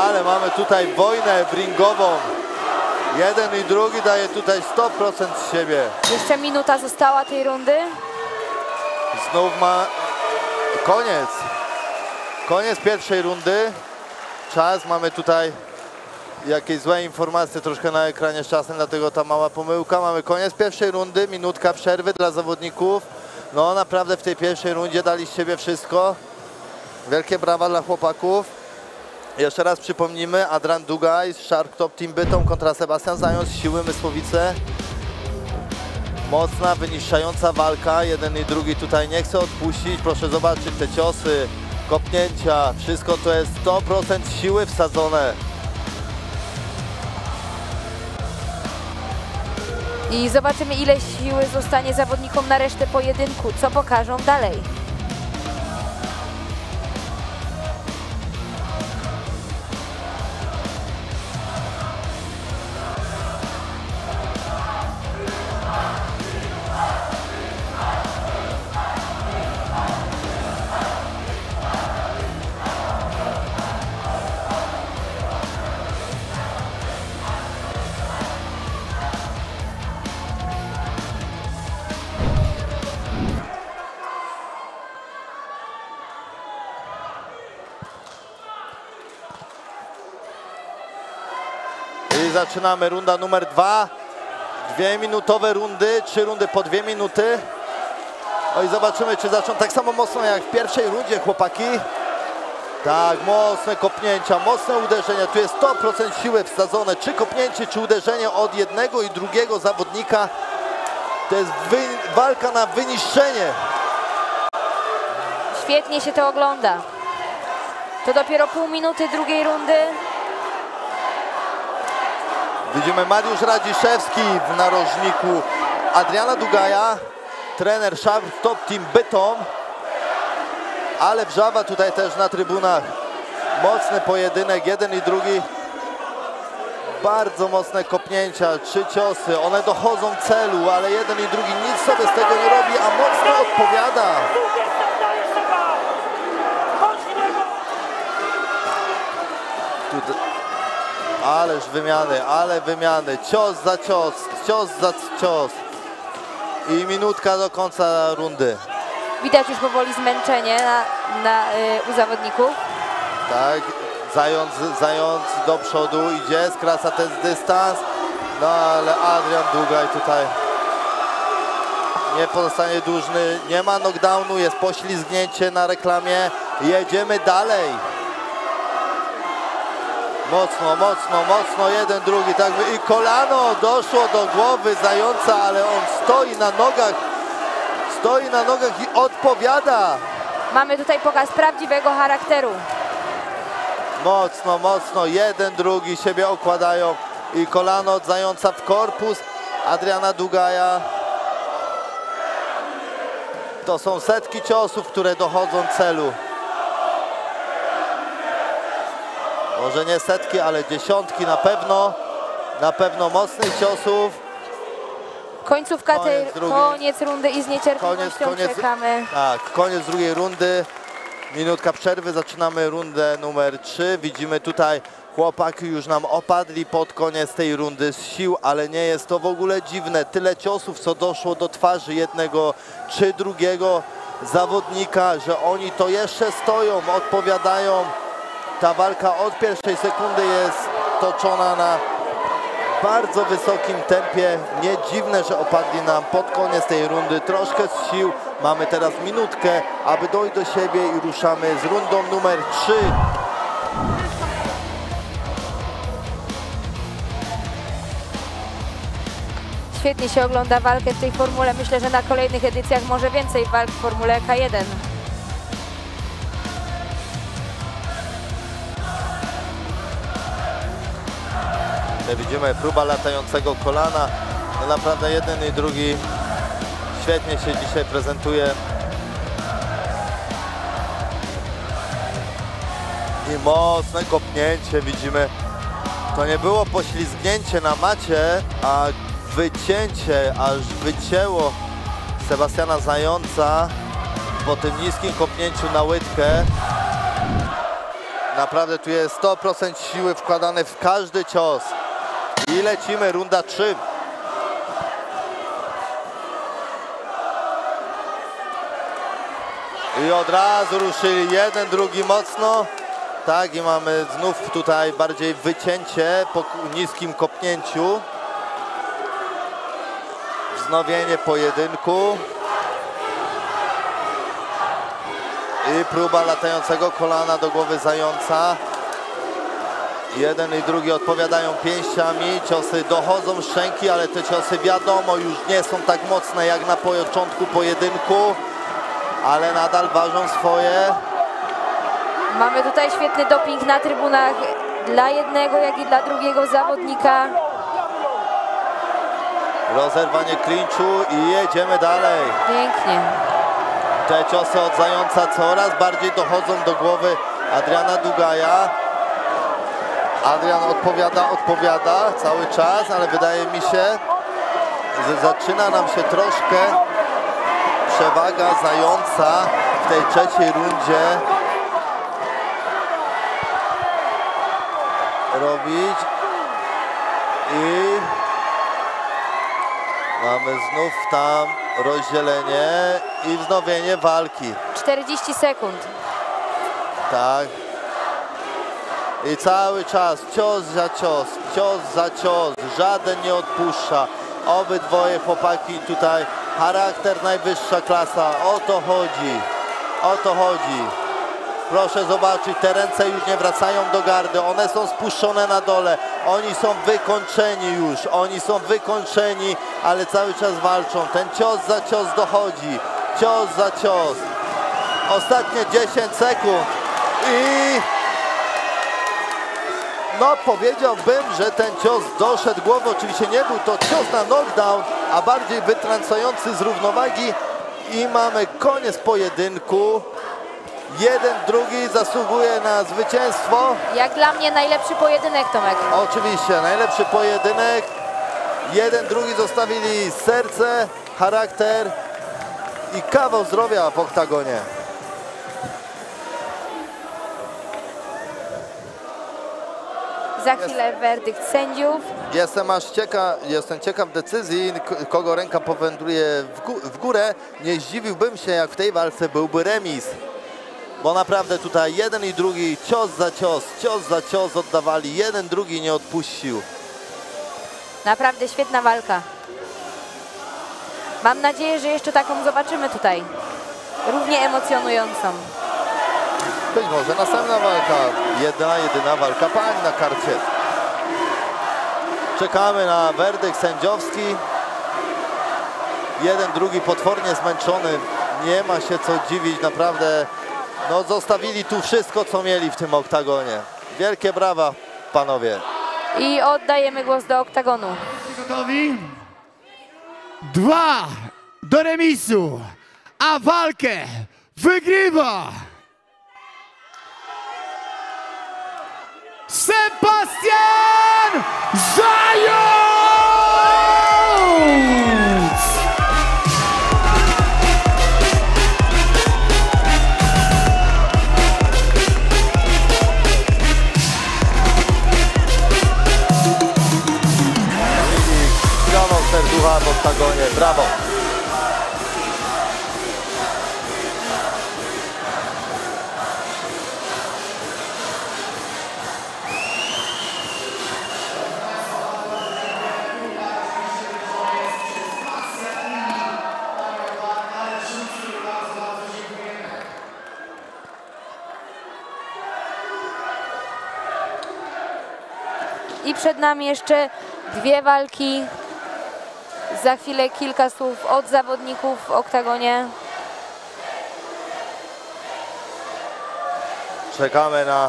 Ale mamy tutaj wojnę ringową. Jeden i drugi daje tutaj sto procent z siebie. Jeszcze minuta została tej rundy. Znów ma koniec. Koniec pierwszej rundy. Czas, mamy tutaj jakieś złe informacje troszkę na ekranie z czasem, dlatego ta mała pomyłka. Mamy koniec pierwszej rundy, minutka przerwy dla zawodników. No naprawdę w tej pierwszej rundzie dali z siebie wszystko. Wielkie brawa dla chłopaków. Jeszcze raz przypomnimy, Adrian Dugaj z Shark Top Team Bytom kontra Sebastian Zając, Siły Mysłowice. Mocna, wyniszczająca walka, jeden i drugi tutaj nie chce odpuścić. Proszę zobaczyć te ciosy, kopnięcia, wszystko to jest sto procent siły wsadzone. I zobaczymy, ile siły zostanie zawodnikom na resztę pojedynku, co pokażą dalej. I zaczynamy runda numer dwa. Dwie minutowe rundy, trzy rundy po dwie minuty. No i zobaczymy, czy zaczną tak samo mocno jak w pierwszej rundzie chłopaki. Tak, mocne kopnięcia, mocne uderzenia. Tu jest sto procent siły wsadzone. Czy kopnięcie, czy uderzenie od jednego i drugiego zawodnika. To jest wy... walka na wyniszczenie. Świetnie się to ogląda. To dopiero pół minuty drugiej rundy. Widzimy Mariusz Radziszewski w narożniku Adriana Dugaja, trener Shark Top Team Bytom, ale Wrzawa tutaj też na trybunach. Mocny pojedynek, jeden i drugi. Bardzo mocne kopnięcia, trzy ciosy, one dochodzą celu, ale jeden i drugi nic sobie z tego nie robi, a mocno odpowiada. Tu... Ależ wymiany, ale wymiany, cios za cios, cios za cios. I minutka do końca rundy. Widać już powoli zmęczenie na, na, y, u zawodników. Tak, Zając, Zając do przodu idzie, skraca ten dystans. No ale Adrian Dugaj tutaj nie pozostanie dłużny. Nie ma knockdownu, jest poślizgnięcie na reklamie. Jedziemy dalej. Mocno, mocno, mocno, jeden, drugi, tak i kolano doszło do głowy Zająca, ale on stoi na nogach, stoi na nogach i odpowiada. Mamy tutaj pokaz prawdziwego charakteru. Mocno, mocno, jeden, drugi siebie okładają i kolano od Zająca w korpus Adriana Dugaja. To są setki ciosów, które dochodzą celu. Może nie setki, ale dziesiątki na pewno. Na pewno mocnych ciosów. Końcówka tej, drugi. koniec rundy i z niecierpliwością Koniec, koniec, czekamy. tak, koniec drugiej rundy. Minutka przerwy, zaczynamy rundę numer trzy. Widzimy tutaj, chłopaki już nam opadli pod koniec tej rundy z sił, ale nie jest to w ogóle dziwne. Tyle ciosów, co doszło do twarzy jednego czy drugiego zawodnika, że oni to jeszcze stoją, odpowiadają. Ta walka od pierwszej sekundy jest toczona na bardzo wysokim tempie. Nie dziwne, że opadli nam pod koniec tej rundy. Troszkę z sił. Mamy teraz minutkę, aby dojść do siebie i ruszamy z rundą numer trzy. Świetnie się ogląda walkę w tej formule. Myślę, że na kolejnych edycjach może więcej walk w formule K jeden. Widzimy próba latającego kolana. No naprawdę jeden i drugi świetnie się dzisiaj prezentuje. I mocne kopnięcie widzimy. To nie było poślizgnięcie na macie, a wycięcie, aż wycięło Sebastiana Zająca po tym niskim kopnięciu na łydkę. Naprawdę tu jest sto procent siły wkładane w każdy cios. I lecimy, runda trzy. I od razu ruszyli jeden, drugi mocno. Tak, i mamy znów tutaj bardziej wycięcie po niskim kopnięciu. Wznowienie pojedynku. I próba latającego kolana do głowy zająca. Jeden i drugi odpowiadają pięściami. Ciosy dochodzą z szczęki, ale te ciosy wiadomo już nie są tak mocne jak na początku pojedynku. Ale nadal ważą swoje. Mamy tutaj świetny doping na trybunach dla jednego, jak i dla drugiego zawodnika. Rozerwanie klinczu i jedziemy dalej. Pięknie. Te ciosy od zająca coraz bardziej dochodzą do głowy Adriana Dugaja. Adrian odpowiada, odpowiada cały czas, ale wydaje mi się, że zaczyna nam się troszkę przewaga zająca w tej trzeciej rundzie robić. I mamy znów tam rozdzielenie i wznowienie walki. czterdzieści sekund. Tak. I cały czas cios za cios, cios za cios, żaden nie odpuszcza. Obydwoje chłopaki tutaj, charakter najwyższa klasa, o to chodzi, o to chodzi. Proszę zobaczyć, te ręce już nie wracają do gardy, one są spuszczone na dole, oni są wykończeni już, oni są wykończeni, ale cały czas walczą. Ten cios za cios dochodzi, cios za cios. Ostatnie dziesięć sekund i no powiedziałbym, że ten cios doszedł głowy. Oczywiście nie był to cios na knockdown, a bardziej wytrącający z równowagi i mamy koniec pojedynku. Jeden, drugi zasługuje na zwycięstwo. Jak dla mnie najlepszy pojedynek, Tomek. Oczywiście, najlepszy pojedynek. Jeden, drugi zostawili serce, charakter i kawał zdrowia w oktagonie. Za chwilę werdykt sędziów. Jestem aż ciekaw, jestem ciekaw decyzji, kogo ręka powędruje w, gó w górę. Nie zdziwiłbym się, jak w tej walce byłby remis. Bo naprawdę tutaj jeden i drugi cios za cios, cios za cios oddawali. Jeden, drugi nie odpuścił. Naprawdę świetna walka. Mam nadzieję, że jeszcze taką zobaczymy tutaj. Równie emocjonującą. Być może następna walka, jedna, jedyna walka pań na karcie. Czekamy na werdykt sędziowski. Jeden, drugi potwornie zmęczony. Nie ma się co dziwić, naprawdę. No zostawili tu wszystko, co mieli w tym oktagonie. Wielkie brawa, panowie. I oddajemy głos do oktagonu. Gotowi? Dwa do remisu, a walkę wygrywa Sebastian Zając! Kawał serducha w oktagonie, brawo. I przed nami jeszcze dwie walki. Za chwilę kilka słów od zawodników w oktagonie. Czekamy na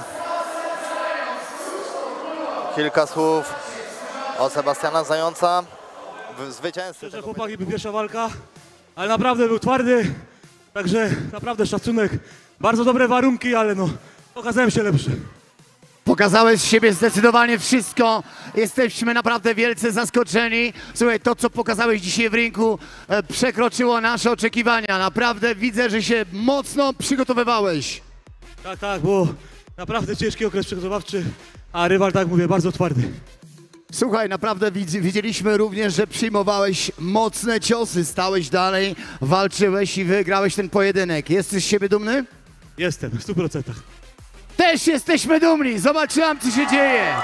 kilka słów od Sebastiana Zająca, zwycięzcy. Że chłopaki, był pierwsza walka, ale naprawdę był twardy, także naprawdę szacunek. Bardzo dobre warunki, ale no, okazałem się lepszy. Pokazałeś z siebie zdecydowanie wszystko. Jesteśmy naprawdę wielce zaskoczeni. Słuchaj, to co pokazałeś dzisiaj w ringu e, przekroczyło nasze oczekiwania. Naprawdę widzę, że się mocno przygotowywałeś. Tak, tak, bo naprawdę ciężki okres przygotowawczy, a rywal, tak jak mówię, bardzo twardy. Słuchaj, naprawdę widz- widzieliśmy również, że przyjmowałeś mocne ciosy, stałeś dalej, walczyłeś i wygrałeś ten pojedynek. Jesteś z siebie dumny? Jestem, w stu procentach. Też jesteśmy dumni, zobaczyłam, co się dzieje.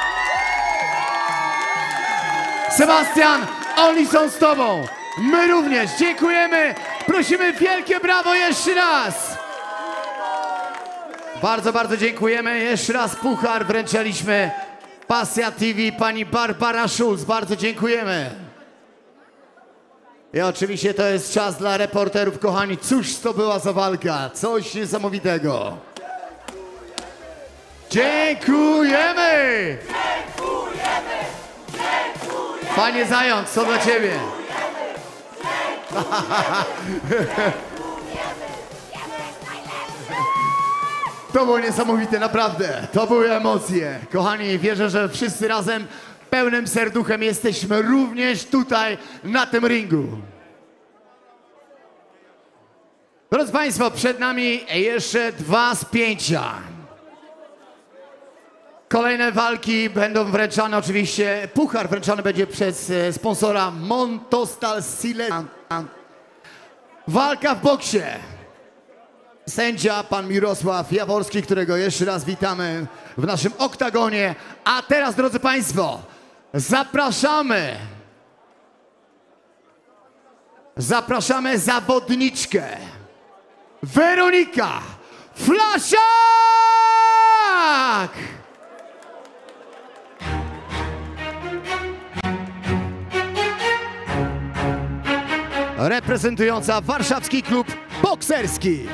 Sebastian, oni są z tobą, my również, dziękujemy, prosimy wielkie brawo jeszcze raz. Bardzo, bardzo dziękujemy, jeszcze raz puchar wręczaliśmy Pasja T V, pani Barbara Schulz, bardzo dziękujemy. I oczywiście to jest czas dla reporterów, kochani, cóż to była za walka, coś niesamowitego. Dziękujemy! Dziękujemy! Dziękujemy! Panie Zając, co dla ciebie? To było niesamowite, naprawdę. To były emocje. Kochani, wierzę, że wszyscy razem pełnym serduchem jesteśmy również tutaj na tym ringu. Drodzy Państwo, przed nami jeszcze dwa spięcia. Kolejne walki będą wręczane oczywiście, puchar wręczany będzie przez e, sponsora Montostal Silesia. Walka w boksie. Sędzia pan Mirosław Jaworski, którego jeszcze raz witamy w naszym oktagonie. A teraz, drodzy Państwo, zapraszamy, zapraszamy zawodniczkę Weronika Flaszak! Reprezentująca warszawski klub bokserski.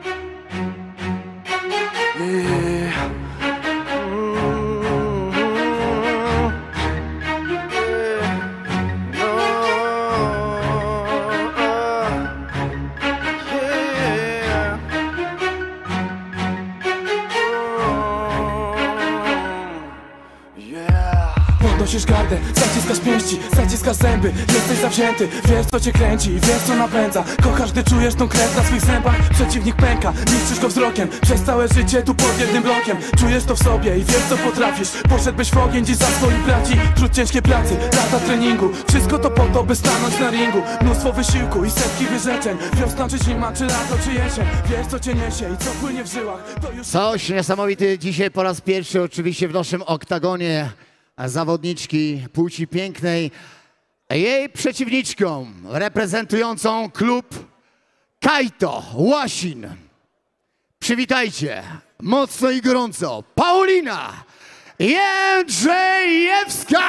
Podnosisz gardę, zaciskasz pięści, zaciskasz zęby. Jesteś zawzięty, wiesz co cię kręci, wiesz co napędza. Kochasz, gdy czujesz tą krew na swych zębach. Przeciwnik pęka, niszczysz go wzrokiem. Przez całe życie tu pod jednym blokiem. Czujesz to w sobie i wiesz co potrafisz. Poszedłbyś w ogień dziś za swoich braci. Trud ciężkiej pracy, lata treningu. Wszystko to po to, by stanąć na ringu. Mnóstwo wysiłku i setki wyrzeczeń. Wiosna czy zima, czy lato, czy jesień. Wiesz co cię niesie i co płynie w żyłach. To już... Coś niesamowity dzisiaj po raz pierwszy oczywiście w naszym oktagonie. Zawodniczki płci pięknej, jej przeciwniczką reprezentującą klub Kajto Łasin. Przywitajcie mocno i gorąco Paulina Jędrzejewska!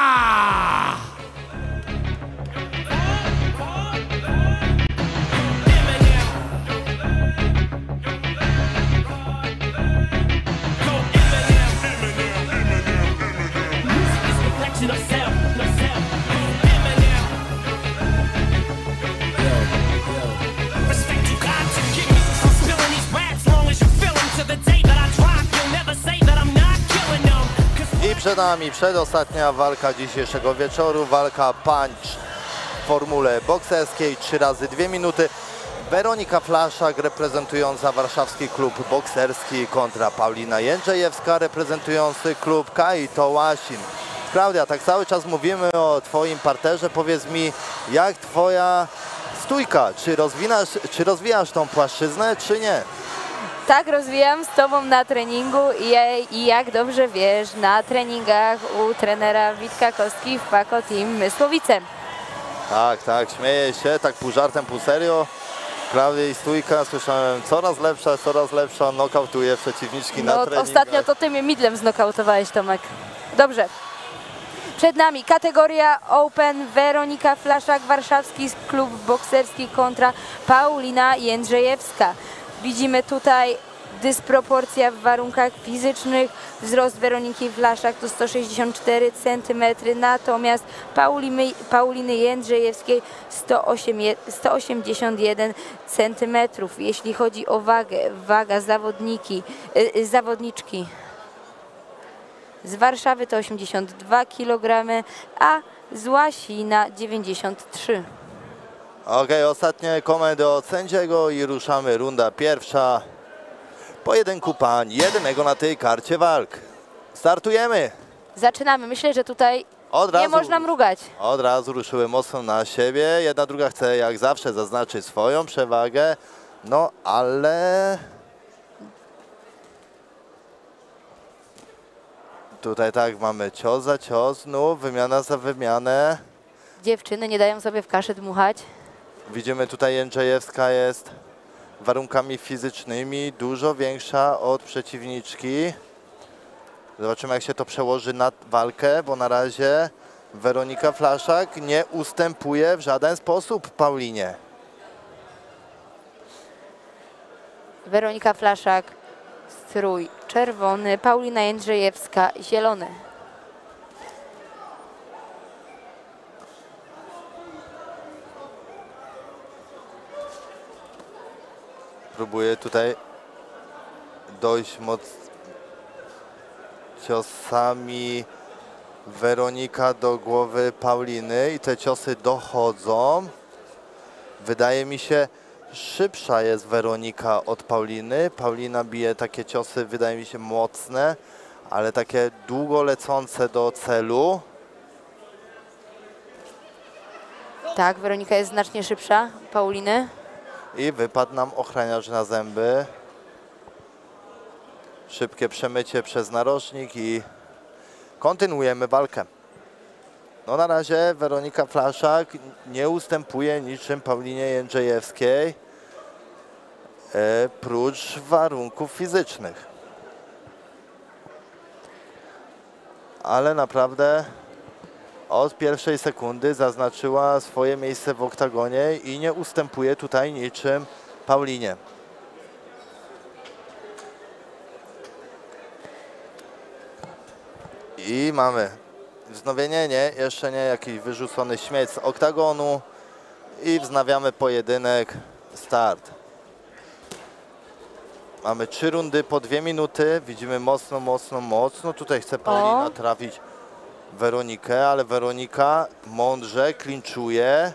I przed nami przedostatnia walka dzisiejszego wieczoru, walka punch w formule bokserskiej, trzy razy dwie minuty. Weronika Flaszak reprezentująca warszawski klub bokserski kontra Paulina Jędrzejewska reprezentujący klub Kajto Łasin. Klaudia, tak cały czas mówimy o twoim parterze, powiedz mi, jak twoja stójka, czy rozwinasz, czy rozwijasz tą płaszczyznę, czy nie? Tak, rozwijam z tobą na treningu i, i jak dobrze wiesz, na treningach u trenera Witka Kostki w Pako Team Mysłowice. Tak, tak, śmieję się, tak pół żartem, pół serio. Klaudia i stójka, słyszałem, coraz lepsza, coraz lepsza, nokautuje przeciwniczki no, na treningach. Ostatnio to ty mnie midlem znokautowałeś, Tomek. Dobrze. Przed nami kategoria Open, Weronika Flaszak, warszawski klub bokserski kontra Paulina Jędrzejewska. Widzimy tutaj dysproporcja w warunkach fizycznych. Wzrost Weroniki Flaszak to sto sześćdziesiąt cztery centymetry, natomiast Pauliny, Pauliny Jędrzejewskiej sto osiemdziesiąt jeden centymetrów. Jeśli chodzi o wagę, waga zawodniki, yy, zawodniczki z Warszawy to osiemdziesiąt dwa kilogramy, a z Łasina dziewięćdziesiąt trzy. Okej, okay, ostatnie komendy od sędziego i ruszamy runda pierwsza. pojedynku pań, jednego na tej karcie walk. Startujemy. Zaczynamy. Myślę, że tutaj Od nie razu, można mrugać. Od razu ruszyły mocno na siebie. Jedna druga chce jak zawsze zaznaczyć swoją przewagę. No ale... Tutaj tak mamy cios za cios, znów wymiana za wymianę. Dziewczyny nie dają sobie w kaszę dmuchać. Widzimy tutaj Jędrzejewska jest warunkami fizycznymi dużo większa od przeciwniczki. Zobaczymy jak się to przełoży na walkę, bo na razie Weronika Flaszak nie ustępuje w żaden sposób Paulinie. Weronika Flaszak, strój czerwony, Paulina Jędrzejewska, zielony. Próbuje tutaj dojść moc ciosami Weronika do głowy Pauliny i te ciosy dochodzą. Wydaje mi się, szybsza jest Weronika od Pauliny. Paulina bije takie ciosy, wydaje mi się, mocne, ale takie długo lecące do celu. Tak, Weronika jest znacznie szybsza Pauliny. I wypadł nam ochraniacz na zęby. Szybkie przemycie przez narożnik i kontynuujemy walkę. No na razie Weronika Flaszak nie ustępuje niczym Paulinie Jędrzejewskiej, e, prócz warunków fizycznych. Ale naprawdę od pierwszej sekundy zaznaczyła swoje miejsce w oktagonie i nie ustępuje tutaj niczym Paulinie. I mamy wznowienie, nie, jeszcze nie, jakiś wyrzucony śmieć z oktagonu i wznawiamy pojedynek, start. Mamy trzy rundy po dwie minuty, widzimy mocno, mocno, mocno, tutaj chce Paulina O. trafić Weronikę, ale Weronika mądrze klinczuje.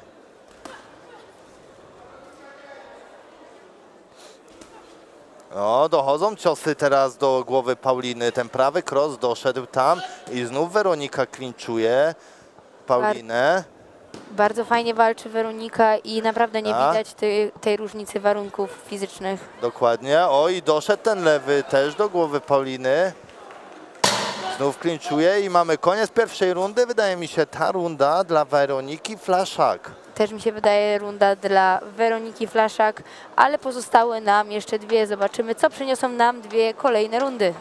No, dochodzą ciosy teraz do głowy Pauliny. Ten prawy cross doszedł tam i znów Weronika klinczuje Paulinę. Bardzo fajnie walczy Weronika i naprawdę nie A? widać tej, tej różnicy warunków fizycznych. Dokładnie. O, i doszedł ten lewy też do głowy Pauliny. Znów klinczuje i mamy koniec pierwszej rundy. Wydaje mi się, ta runda dla Weroniki Flaszak. Też mi się wydaje runda dla Weroniki Flaszak, ale pozostały nam jeszcze dwie. Zobaczymy, co przyniosą nam dwie kolejne rundy.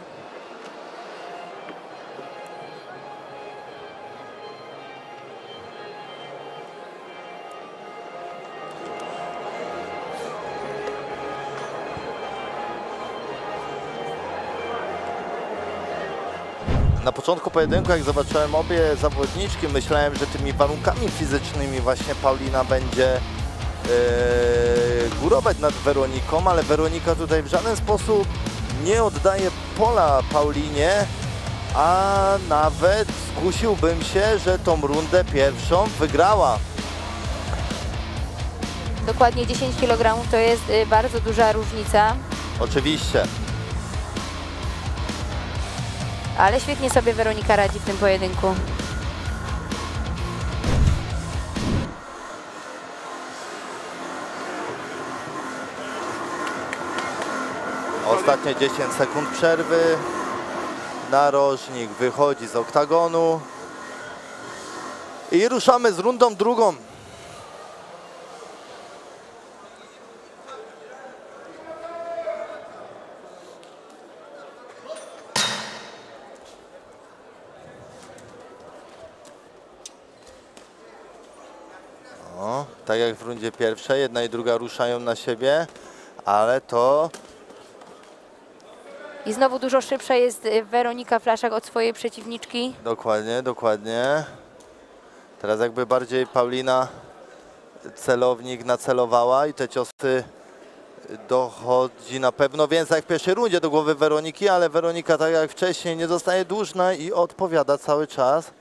Na początku pojedynku, jak zobaczyłem obie zawodniczki, myślałem, że tymi warunkami fizycznymi właśnie Paulina będzie yy, górować nad Weroniką, ale Weronika tutaj w żaden sposób nie oddaje pola Paulinie, a nawet skusiłbym się, że tą rundę pierwszą wygrała. Dokładnie dziesięć kilogramów to jest y, bardzo duża różnica, Oczywiście. ale świetnie sobie Weronika radzi w tym pojedynku. Ostatnie dziesięć sekund przerwy. Narożnik wychodzi z oktagonu. I ruszamy z rundą drugą. O, tak jak w rundzie pierwszej, jedna i druga ruszają na siebie, ale to I znowu dużo szybsza jest y, Weronika Flaszak od swojej przeciwniczki. dokładnie, dokładnie. Teraz jakby bardziej Paulina celownik nacelowała i te ciosy dochodzi na pewno więcej jak w pierwszej rundzie do głowy Weroniki, ale Weronika tak jak wcześniej nie zostaje dłużna i odpowiada cały czas.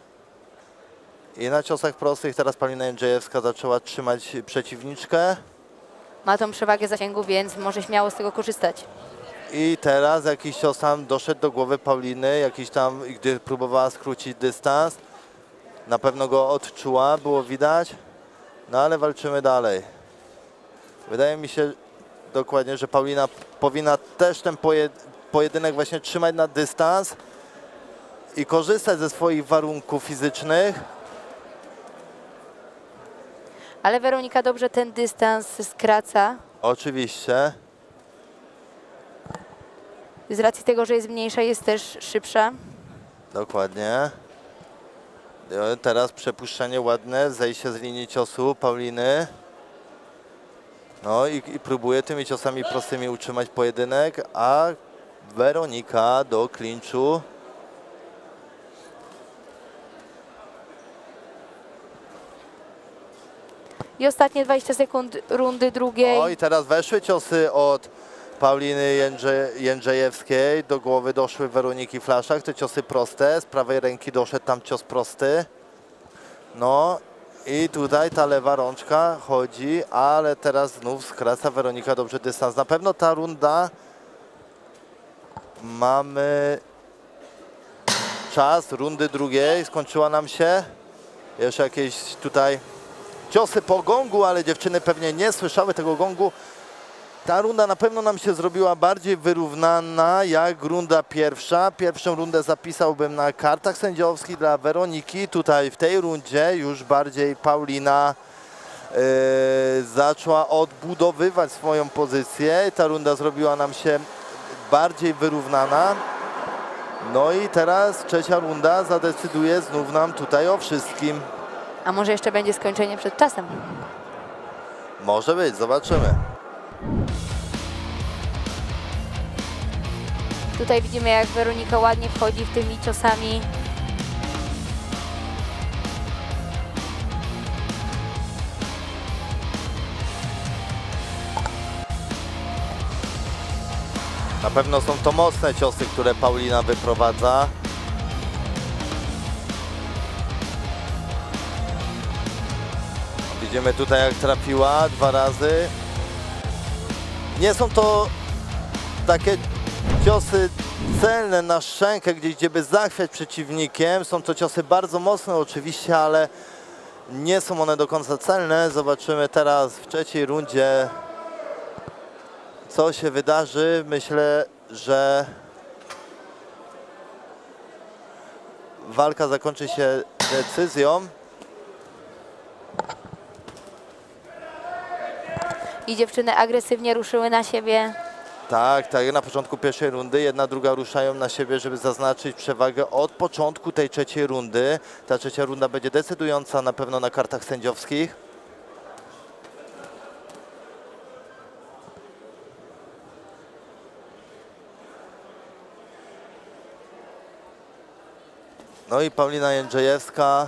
I na ciosach prostych teraz Paulina Jędrzejewska zaczęła trzymać przeciwniczkę. Ma tą przewagę zasięgu, więc może śmiało z tego korzystać. I teraz jakiś cios tam doszedł do głowy Pauliny, jakiś tam, gdy próbowała skrócić dystans. Na pewno go odczuła, było widać. No ale walczymy dalej. Wydaje mi się dokładnie, że Paulina powinna też ten pojedynek właśnie trzymać na dystans i korzystać ze swoich warunków fizycznych. Ale Weronika dobrze ten dystans skraca. Oczywiście. Z racji tego, że jest mniejsza, jest też szybsza. Dokładnie. Teraz przepuszczenie ładne, zejście z linii ciosu Pauliny. No i, i próbuje tymi ciosami prostymi utrzymać pojedynek, a Weronika do klinczu. I ostatnie dwadzieścia sekund rundy drugiej. O i teraz weszły ciosy od Pauliny Jędrze, Jędrzejewskiej. Do głowy doszły Weroniki Flaszak. Te ciosy proste. Z prawej ręki doszedł tam cios prosty. No i tutaj ta lewa rączka chodzi, ale teraz znów skraca Weronika dobrze dystans. Na pewno ta runda mamy czas rundy drugiej. Skończyła nam się. Jeszcze jakieś tutaj ciosy po gongu, ale dziewczyny pewnie nie słyszały tego gongu. Ta runda na pewno nam się zrobiła bardziej wyrównana jak runda pierwsza. Pierwszą rundę zapisałbym na kartach sędziowskich dla Weroniki. Tutaj w tej rundzie już bardziej Paulina yy, zaczęła odbudowywać swoją pozycję. Ta runda zrobiła nam się bardziej wyrównana. No i teraz trzecia runda zadecyduje znów nam tutaj o wszystkim. A może jeszcze będzie skończenie przed czasem? Może być, zobaczymy. Tutaj widzimy, jak Weronika ładnie wchodzi w tymi ciosami. Na pewno są to mocne ciosy, które Paulina wyprowadza. Widzimy tutaj, jak trafiła dwa razy. Nie są to takie ciosy celne na szczękę, gdzieś gdzie by zachwiać przeciwnikiem. Są to ciosy bardzo mocne oczywiście, ale nie są one do końca celne. Zobaczymy teraz w trzeciej rundzie, co się wydarzy. Myślę, że walka zakończy się decyzją. I dziewczyny agresywnie ruszyły na siebie. Tak, tak jak na początku pierwszej rundy, jedna, druga ruszają na siebie, żeby zaznaczyć przewagę od początku tej trzeciej rundy. Ta trzecia runda będzie decydująca na pewno na kartach sędziowskich. No i Paulina Jędrzejewska.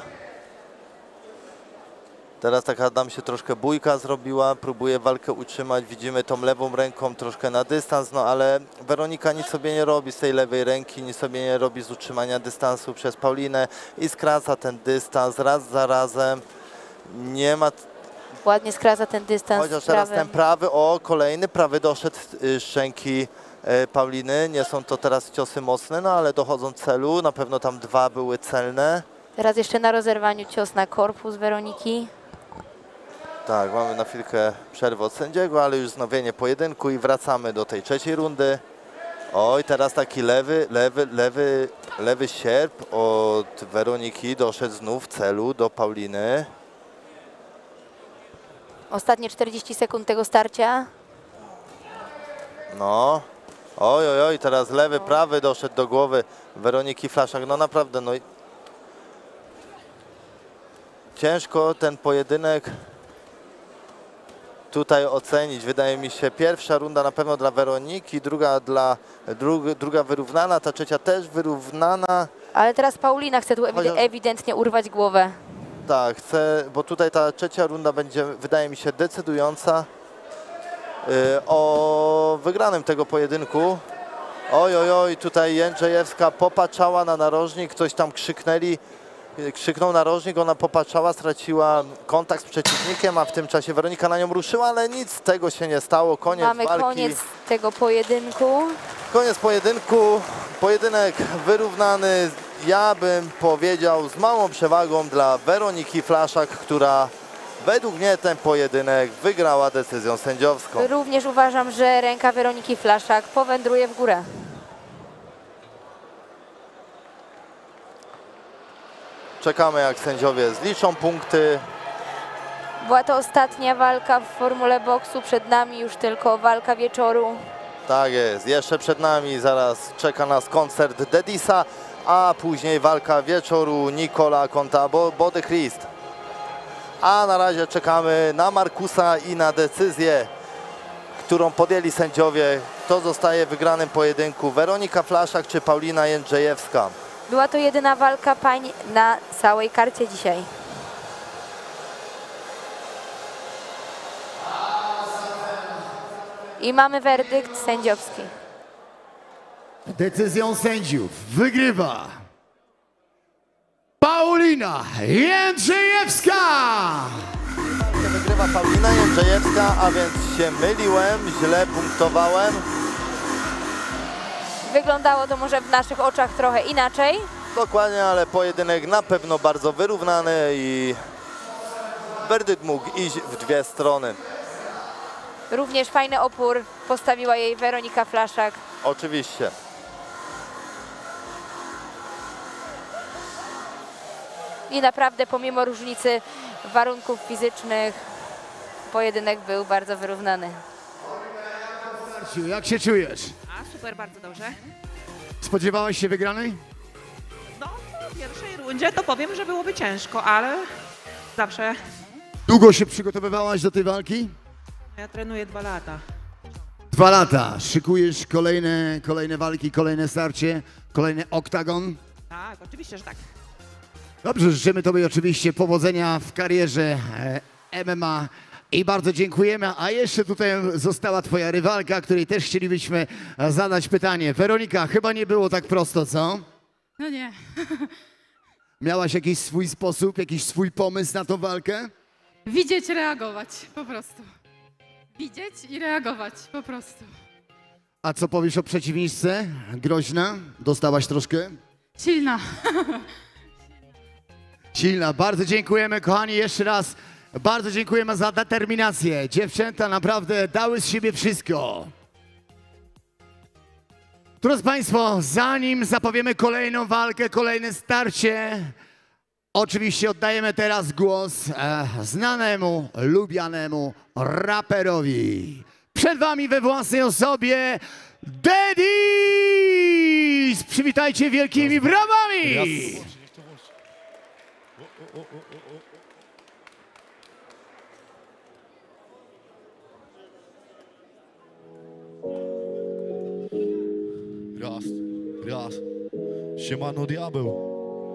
Teraz taka nam się troszkę bójka zrobiła, próbuje walkę utrzymać, widzimy tą lewą ręką troszkę na dystans, no ale Weronika nic sobie nie robi z tej lewej ręki, nic sobie nie robi z utrzymania dystansu przez Paulinę i skraca ten dystans raz za razem. Nie ma... Ładnie skraca ten dystans. Chociaż teraz ten prawy, o kolejny prawy doszedł z szczęki Pauliny, nie są to teraz ciosy mocne, no ale dochodzą celu, na pewno tam dwa były celne. Teraz jeszcze na rozerwaniu cios na korpus Weroniki. Tak, mamy na chwilkę przerwę od sędziego, ale już wznowienie pojedynku i wracamy do tej trzeciej rundy. Oj, teraz taki lewy, lewy, lewy, lewy sierp od Weroniki doszedł znów celu do Pauliny. Ostatnie czterdzieści sekund tego starcia. No, oj, oj, oj, teraz lewy, prawy doszedł do głowy Weroniki Flaszak. No naprawdę, no i ciężko ten pojedynek tutaj ocenić. Wydaje mi się, pierwsza runda na pewno dla Weroniki, druga dla dru, druga wyrównana, ta trzecia też wyrównana. Ale teraz Paulina chce tu Chociaż... ewidentnie urwać głowę. Tak, chcę, bo tutaj ta trzecia runda będzie, wydaje mi się, decydująca yy, o wygranym tego pojedynku. Oj, oj, oj, tutaj Jędrzejewska popatrzała na narożnik, ktoś tam krzyknęli Krzyknął narożnik, ona popatrzała, straciła kontakt z przeciwnikiem, a w tym czasie Weronika na nią ruszyła, ale nic z tego się nie stało. Koniec Mamy walki. koniec tego pojedynku. Koniec pojedynku. Pojedynek wyrównany. Ja bym powiedział z małą przewagą dla Weroniki Flaszak, która według mnie ten pojedynek wygrała decyzją sędziowską. Również uważam, że ręka Weroniki Flaszak powędruje w górę. Czekamy, jak sędziowie zliczą punkty. Była to ostatnia walka w formule boksu. Przed nami już tylko walka wieczoru. Tak jest. Jeszcze przed nami zaraz czeka nas koncert Dedisa, a później walka wieczoru Nicola kontra Bode Christ. A na razie czekamy na Markusa i na decyzję, którą podjęli sędziowie. Kto zostaje wygranym pojedynku? Weronika Flaszak czy Paulina Jędrzejewska? Była to jedyna walka pań na całej karcie dzisiaj. I mamy werdykt sędziowski. Decyzją sędziów wygrywa Paulina Jędrzejewska! Wygrywa Paulina Jędrzejewska, a więc się myliłem, źle punktowałem. Wyglądało to może w naszych oczach trochę inaczej. Dokładnie, ale pojedynek na pewno bardzo wyrównany i werdykt mógł iść w dwie strony. Również fajny opór postawiła jej Weronika Flaszak. Oczywiście. I naprawdę pomimo różnicy warunków fizycznych pojedynek był bardzo wyrównany. Marciu, jak się czujesz? A, super, bardzo dobrze. Spodziewałaś się wygranej? No, w pierwszej rundzie to powiem, że byłoby ciężko, ale zawsze Długo się przygotowywałaś do tej walki? ja trenuję dwa lata. Dwa lata. Szykujesz kolejne, kolejne walki, kolejne starcie, kolejny oktagon. Tak, oczywiście, że tak. Dobrze, życzymy Tobie oczywiście powodzenia w karierze e, M M A i bardzo dziękujemy. A jeszcze tutaj została Twoja rywalka, której też chcielibyśmy zadać pytanie. Weronika, chyba nie było tak prosto, co? No nie. Miałaś jakiś swój sposób, jakiś swój pomysł na tą walkę? Widzieć, reagować, po prostu. Widzieć i reagować, po prostu. A co powiesz o przeciwniczce? Groźna? Dostałaś troszkę? Silna. Silna. Bardzo dziękujemy, kochani, jeszcze raz. Bardzo dziękujemy za determinację. Dziewczęta naprawdę dały z siebie wszystko. Drodzy Państwo, zanim zapowiemy kolejną walkę, kolejne starcie, oczywiście oddajemy teraz głos e, znanemu, lubianemu raperowi. Przed Wami we własnej osobie Dedis! Przywitajcie wielkimi brawami! Raz, raz, siemano diabeł.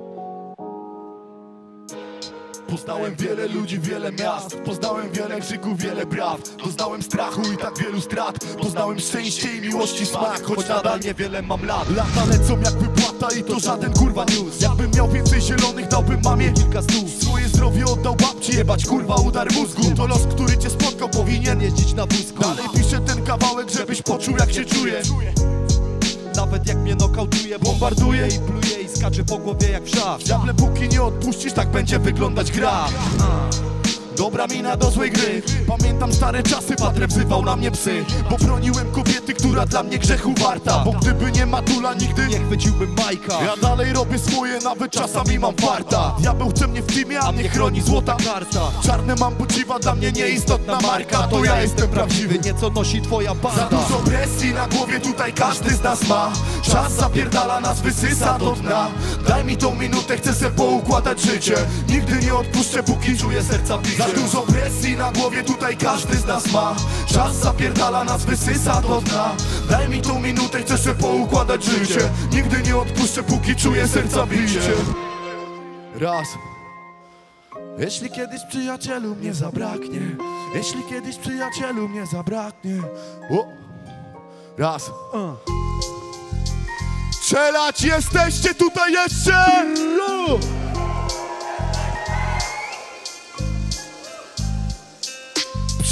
Poznałem wiele ludzi, wiele miast. Poznałem wiele krzyków, wiele braw. Doznałem strachu i tak wielu strat. Poznałem szczęście i miłości smak, choć nadal niewiele mam lat. Lata lecą jak wypłata i to żaden kurwa news. Jakbym miał więcej zielonych, dałbym mamie kilka stów. Swoje zdrowie oddał babci, jebać kurwa udar mózgu. To los, który cię spotkał, powinien jeździć na wózku. Dalej piszę ten kawałek, żebyś poczuł jak się czuję. Nawet jak mnie nokautuje, bombarduje i pluje i skacze po głowie jak wszak. Diable, póki nie odpuścisz, tak będzie wyglądać gra. Dobra mina do złej gry. Pamiętam stare czasy, patrę wzywał na mnie psy. Bo broniłem kobiety, która dla mnie grzechu warta. Bo gdyby nie Matula, nigdy nie chwyciłbym Majka. Ja dalej robię swoje, nawet czasami mam farta. Diabeł chce mnie w teamie, a mnie chroni złota karta. Czarne mam buciwa, dla mnie nieistotna marka. To ja jestem prawdziwy, nieco nosi twoja banda. Za dużo presji na głowie, tutaj każdy z nas ma. Czas zapierdala nas, wysysa do dna. Daj mi tą minutę, chcę se poukładać życie. Nigdy nie odpuszczę, póki czuję serca bicie. Za dużo presji na głowie, tutaj każdy z nas ma. Czas zapierdala nas, wysysa do dna. Daj mi tą minutę, chcę se poukładać życie. Nigdy nie odpuszczę, póki czuję serca bicie. Raz. Jeśli kiedyś przyjacielu mnie zabraknie, jeśli kiedyś przyjacielu mnie zabraknie. O. Raz. Strzelać jesteście tutaj jeszcze?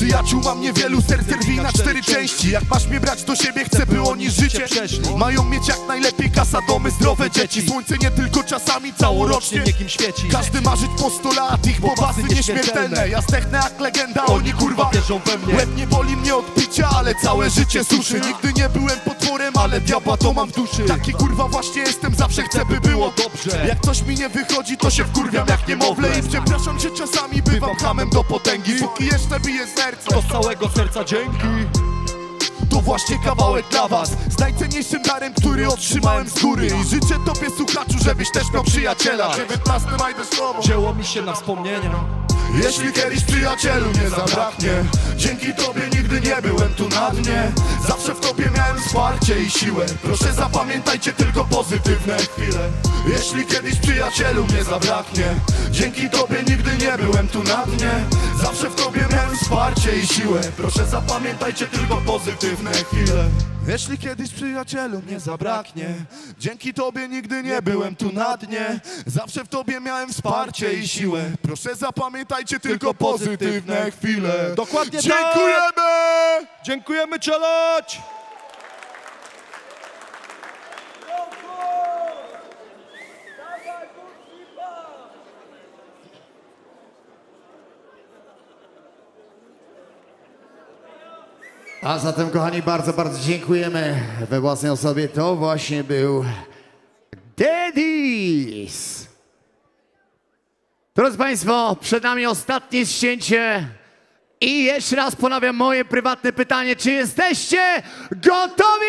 Przyjaciół mam niewielu, serc rwi na cztery części. Jak masz mnie brać do siebie, chcę by oni życie przeszli. Mają mieć jak najlepiej kasa, domy, zdrowe dzieci. Słońce nie tylko czasami, całorocznie niekim świeci. Każdy marzyć po sto lat, ich pobasy nieśmiertelne. Ja zdechnę jak legenda, oni kurwa wierzą we mnie. Łeb nie boli mnie od picia, ale całe życie suszy. Nigdy nie byłem potworem, ale diabła to mam w duszy. Taki kurwa właśnie jestem, zawsze chcę by było dobrze. Jak coś mi nie wychodzi, to się wkurwiam jak niemowlę. I przepraszam, że czasami bywam hamem do potęgi. Póki jeszcze bije serce, to z całego serca dzięki. To właśnie kawałek dla was, z najcenniejszym darem, który otrzymałem z góry. I życzę tobie, słuchaczu, żebyś też miał przyjaciela. dziewiętnaste maj deszczowo, wzięło mi się na wspomnienia. Jeśli kiedyś przyjacielu mnie zabraknie, dzięki tobie nigdy nie byłem tu na dnie. Zawsze w tobie miałem wsparcie i siłę. Proszę zapamiętajcie tylko pozytywne chwile. Jeśli kiedyś przyjacielu mnie zabraknie, dzięki tobie nigdy nie byłem tu na dnie. Zawsze w tobie miałem wsparcie i siłę. Proszę zapamiętajcie tylko pozytywne chwile. Jeśli kiedyś przyjacielu mnie zabraknie, dzięki tobie nigdy nie byłem tu na dnie. Zawsze w tobie miałem wsparcie i siłę. Proszę zapamiętajcie tylko pozytywne chwile. Dokładnie tak! Dziękujemy! Dziękujemy, czeloć! A zatem, kochani, bardzo, bardzo dziękujemy we własnej osobie. To właśnie był Daddies. Drodzy Państwo, przed nami ostatnie ścięcie i jeszcze raz ponawiam moje prywatne pytanie. Czy jesteście gotowi?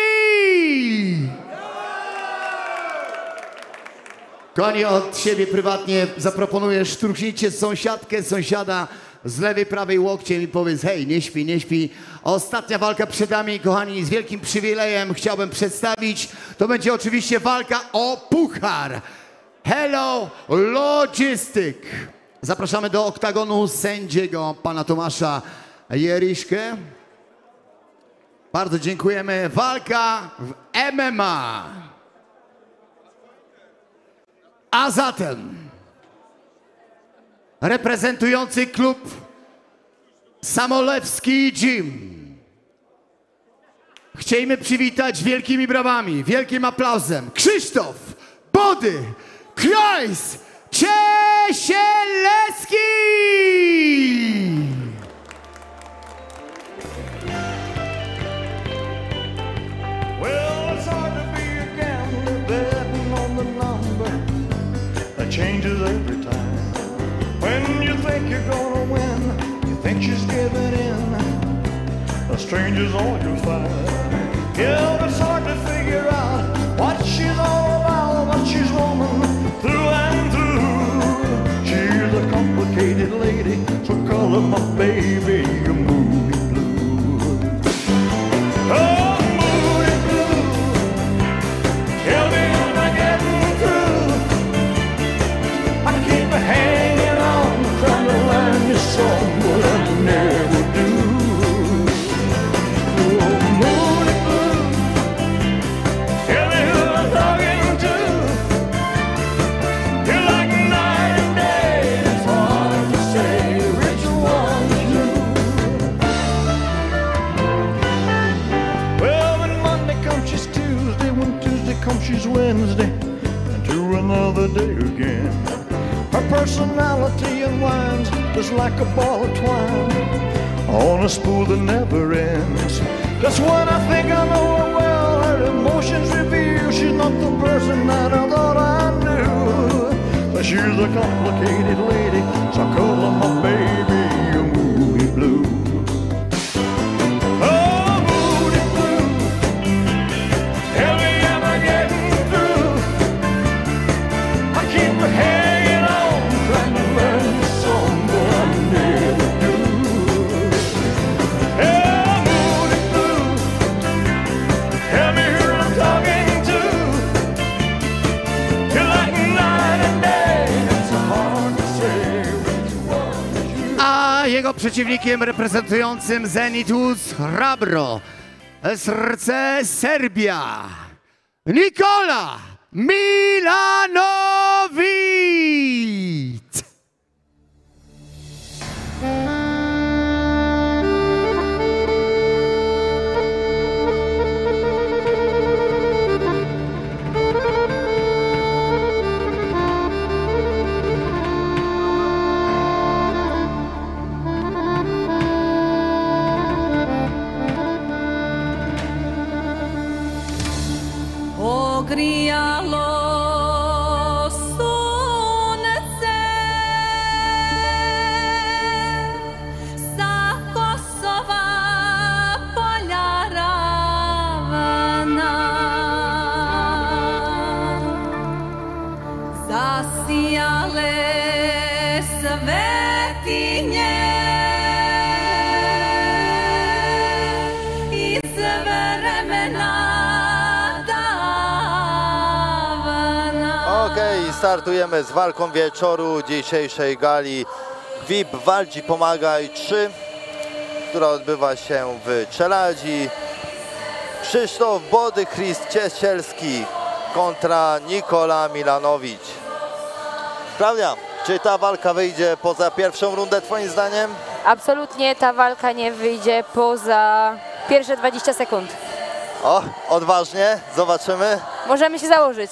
Kochani, od siebie prywatnie zaproponuję, szturchnijcie sąsiadkę, sąsiada z lewej, prawej łokciem i powiedz: hej, nie śpi, nie śpi. Ostatnia walka przed nami, kochani, z wielkim przywilejem chciałbym przedstawić. To będzie oczywiście walka o puchar Hello Logistic. Zapraszamy do oktagonu sędziego, pana Tomasza Jeriszkę. Bardzo dziękujemy. Walka w M M A. A zatem reprezentujący klub Samolewski Gym. Chcielibyśmy przywitać wielkimi brawami, wielkim aplauzem Krzysztof Body Klojs Ciesielewski! Well, it's hard to be a gambler betting on the number that changes every time. When you think you're gonna win, you think she's giving in. A stranger's all you'll find. Yeah, it's hard to figure out what she's all about, but she's woman through and through. She's a complicated lady, so call her my baby, a moody blue. Oh, moody blue, tell me am I getting through? I keep hanging on, trying to learn your song, but I never do. Oh, moody blue, tell me who I'm talking to. You're like night and day, it's hard to say which one's you. Well, when Monday comes, she's Tuesday. When Tuesday comes, she's Wednesday. And to another day again. Her personality unwinds just like a ball of twine on a spool that never ends. Just when I think I know her well, her emotions reveal she's not the person that I thought I knew. But she's a complicated lady, so I call her my baby, a moody blue. Oh, moody blue, tell me am I getting through? I keep hanging on, trying to learn the song, but I never do. Oh, moody blue, tell me who I'm talking to. You're like night and day, it's hard to say which one is you. A jego przeciwnikiem reprezentującym Zenit Łódź Hrabro S R C Serbia Nikola Milanowicz. ogrijalo sunce sa Kosova polja ravana. Zasijale svetinje iz vremena dawna. Okej, startujemy z walką wieczoru dzisiejszej gali V I P Walczy Pomagaj trzy, która odbywa się w Czeladzi. Krzysztof Bodych-Christ-Ciesielski kontra Nikola Milanowicz. Klaudia, czy ta walka wyjdzie poza pierwszą rundę twoim zdaniem? Absolutnie ta walka nie wyjdzie poza pierwsze dwadzieścia sekund. O, odważnie, zobaczymy. Możemy się założyć.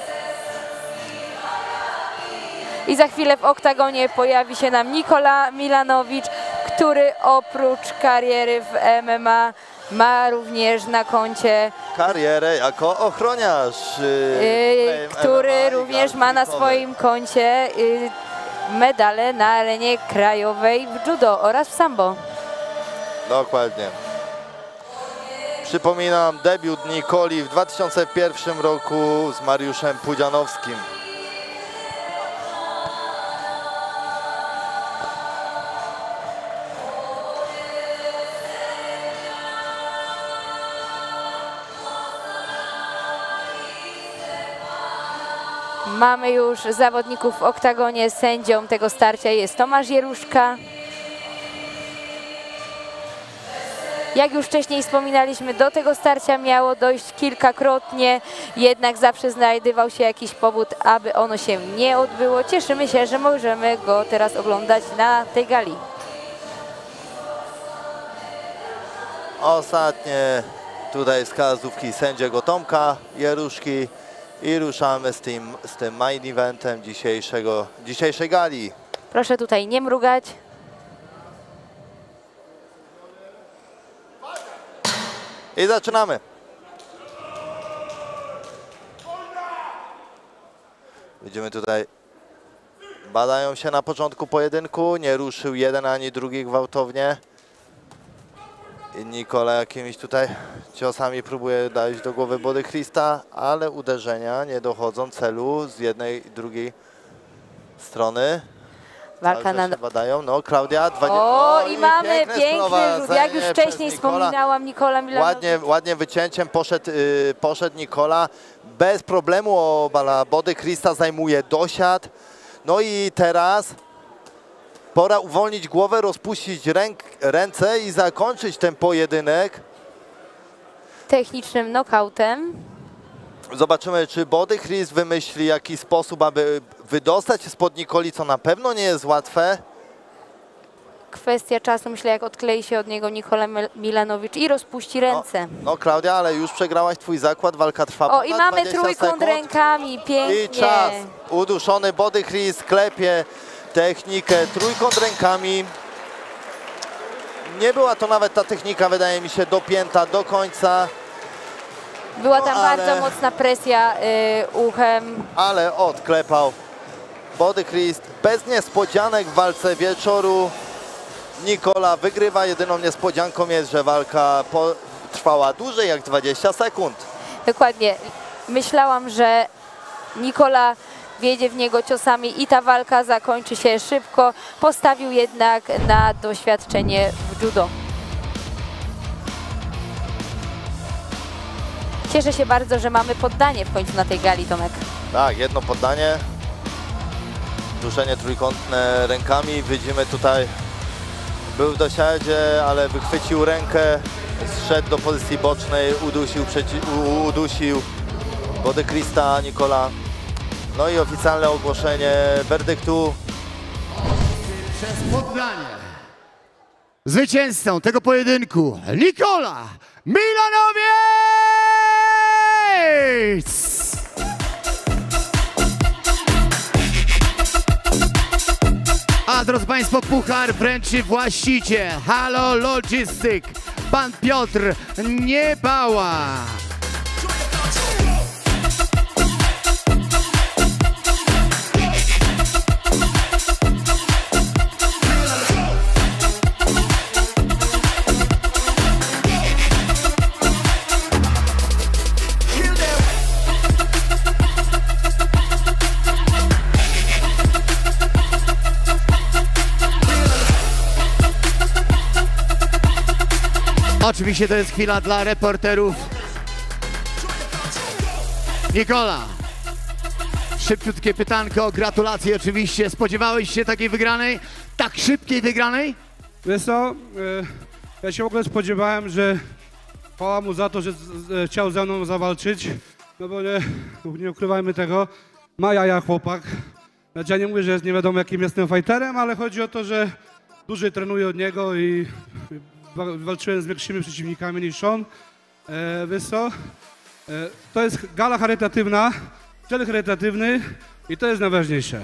I za chwilę w oktagonie pojawi się nam Nikola Milanowicz, który oprócz kariery w M M A ma również na koncie, Karierę jako ochroniarz. yy, który również ma na swoim koncie yy, medale na arenie krajowej w judo oraz w sambo. Dokładnie. Przypominam, debiut Nikoli w dwa tysiące pierwszym roku z Mariuszem Pudzianowskim. Mamy już zawodników w oktagonie. Sędzią tego starcia jest Tomasz Jeruszka. Jak już wcześniej wspominaliśmy, do tego starcia miało dojść kilkakrotnie, jednak zawsze znajdywał się jakiś powód, aby ono się nie odbyło. Cieszymy się, że możemy go teraz oglądać na tej gali. Ostatnie tutaj wskazówki sędziego Tomka Jeruszki i ruszamy z tym, z tym main eventem dzisiejszego, dzisiejszej gali. Proszę tutaj nie mrugać. I zaczynamy. Widzimy tutaj, badają się na początku pojedynku, nie ruszył jeden ani drugi gwałtownie. I Nikola jakimiś tutaj ciosami próbuje dać do głowy Bodych-Christa, ale uderzenia nie dochodzą celu z jednej i drugiej strony. Walka na... badają. No, Klaudia, dwadzieścia... O, o, i mamy piękny rzut. Jak już przez wcześniej Nikola. wspominałam, Nikola Milanowicz. Ładnie, ładnie wycięciem poszedł, yy, poszedł Nikola. Bez problemu obala Bodych-Christa, zajmuje dosiad. No i teraz pora uwolnić głowę, rozpuścić ręk, ręce i zakończyć ten pojedynek technicznym knockoutem. Zobaczymy, czy Bodych-Christ wymyśli jakiś sposób, aby wydostać się spod Nikoli, co na pewno nie jest łatwe. Kwestia czasu, myślę, jak odklei się od niego Nikola Milanowicz i rozpuści ręce. No, no Klaudia, ale już przegrałaś twój zakład, walka trwa O, i mamy trójkąt sekund. rękami, pięknie. I czas. Uduszony Bodych-Christ klepie technikę trójkąt rękami. Nie była to nawet ta technika, wydaje mi się, dopięta do końca. Była tam no, ale... bardzo mocna presja y, uchem. Ale odklepał Bodych-Christ. Bez niespodzianek w walce wieczoru. Nikola wygrywa. Jedyną niespodzianką jest, że walka trwała dłużej jak dwadzieścia sekund. Dokładnie. Myślałam, że Nikola wjedzie w niego ciosami i ta walka zakończy się szybko. Postawił jednak na doświadczenie w judo. Cieszę się bardzo, że mamy poddanie w końcu na tej gali, Tomek. Tak, jedno poddanie. Duszenie trójkątne rękami. Widzimy tutaj, był w dosiadzie, ale wychwycił rękę, zszedł do pozycji bocznej, udusił, udusił Bodych-Christa, Nikola. No i oficjalne ogłoszenie werdyktu. Przez poddanie zwycięzcą tego pojedynku Nikola Milanowiec! A drodzy Państwo, puchar wręczy właściciel Halo Logistic, pan Piotr Niebała. oczywiście to jest chwila dla reporterów. Nikola, szybciutkie pytanko, gratulacje oczywiście. Spodziewałeś się takiej wygranej, tak szybkiej wygranej? Wiesz co, e, ja się w ogóle spodziewałem, że chwała mu za to, że z, z, chciał ze mną zawalczyć, no bo nie, nie ukrywajmy tego, ma jaja chłopak. Znaczy ja nie mówię, że jest nie wiadomo jakim jestem fighterem, ale chodzi o to, że dłużej trenuję od niego i walczyłem z większymi przeciwnikami niż on. E, wiesz co, e, to jest gala charytatywna, cel charytatywny i to jest najważniejsze.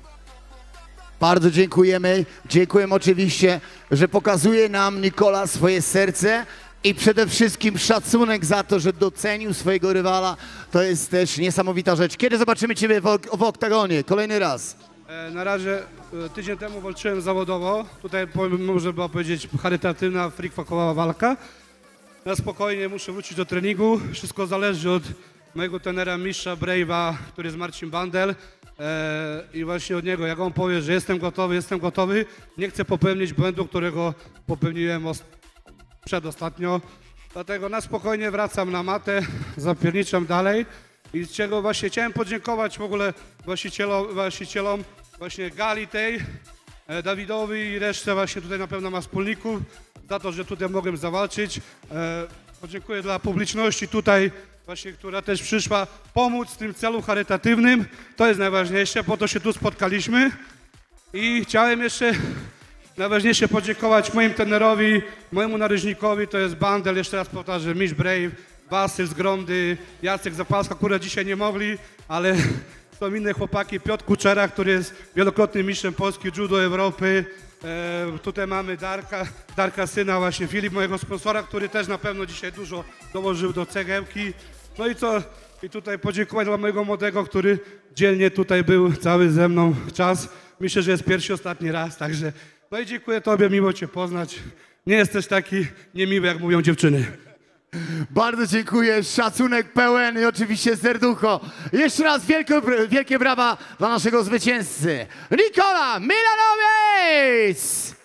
Bardzo dziękujemy. Dziękujemy oczywiście, że pokazuje nam Nikola swoje serce i przede wszystkim szacunek za to, że docenił swojego rywala. To jest też niesamowita rzecz. Kiedy zobaczymy Ciebie w, ok w oktagonie? Kolejny raz. E, na razie e, tydzień temu walczyłem zawodowo. Tutaj można by powiedzieć charytatywna, freakfakowa walka. Na spokojnie muszę wrócić do treningu. Wszystko zależy od mojego trenera mistrza Brave'a, który jest Marcin Bandel. E, I właśnie od niego, jak on powie, że jestem gotowy, jestem gotowy, nie chcę popełnić błędu, którego popełniłem przedostatnio. Dlatego na spokojnie wracam na matę, zapierniczam dalej i z czego właśnie chciałem podziękować w ogóle właścicielom, właścicielom właśnie gali tej, e, Dawidowi i resztę właśnie tutaj na pewno ma wspólników za to, że tutaj mogłem zawalczyć. E, podziękuję dla publiczności tutaj właśnie, która też przyszła pomóc w tym celu charytatywnym. To jest najważniejsze, po to się tu spotkaliśmy. I chciałem jeszcze najważniejsze podziękować moim trenerowi, mojemu narożnikowi, to jest Bandel, jeszcze raz powtarzam, mistrz Brave, Wasyl z Gromdy, Jacek Zapalska, które dzisiaj nie mogli, ale są inne chłopaki, Piotr Kuczera, który jest wielokrotnym mistrzem Polski judo Europy. E, tutaj mamy Darka, Darka syna, właśnie Filip, mojego sponsora, który też na pewno dzisiaj dużo dołożył do cegiełki. No i co? I tutaj podziękować dla mojego młodego, który dzielnie tutaj był cały ze mną czas. Myślę, że jest pierwszy, ostatni raz, także no i dziękuję Tobie, miło Cię poznać. Nie jesteś taki niemiły, jak mówią dziewczyny. Bardzo dziękuję, szacunek pełen i oczywiście serducho. Jeszcze raz wielkie, wielkie brawa dla naszego zwycięzcy, Nikola Milanovic!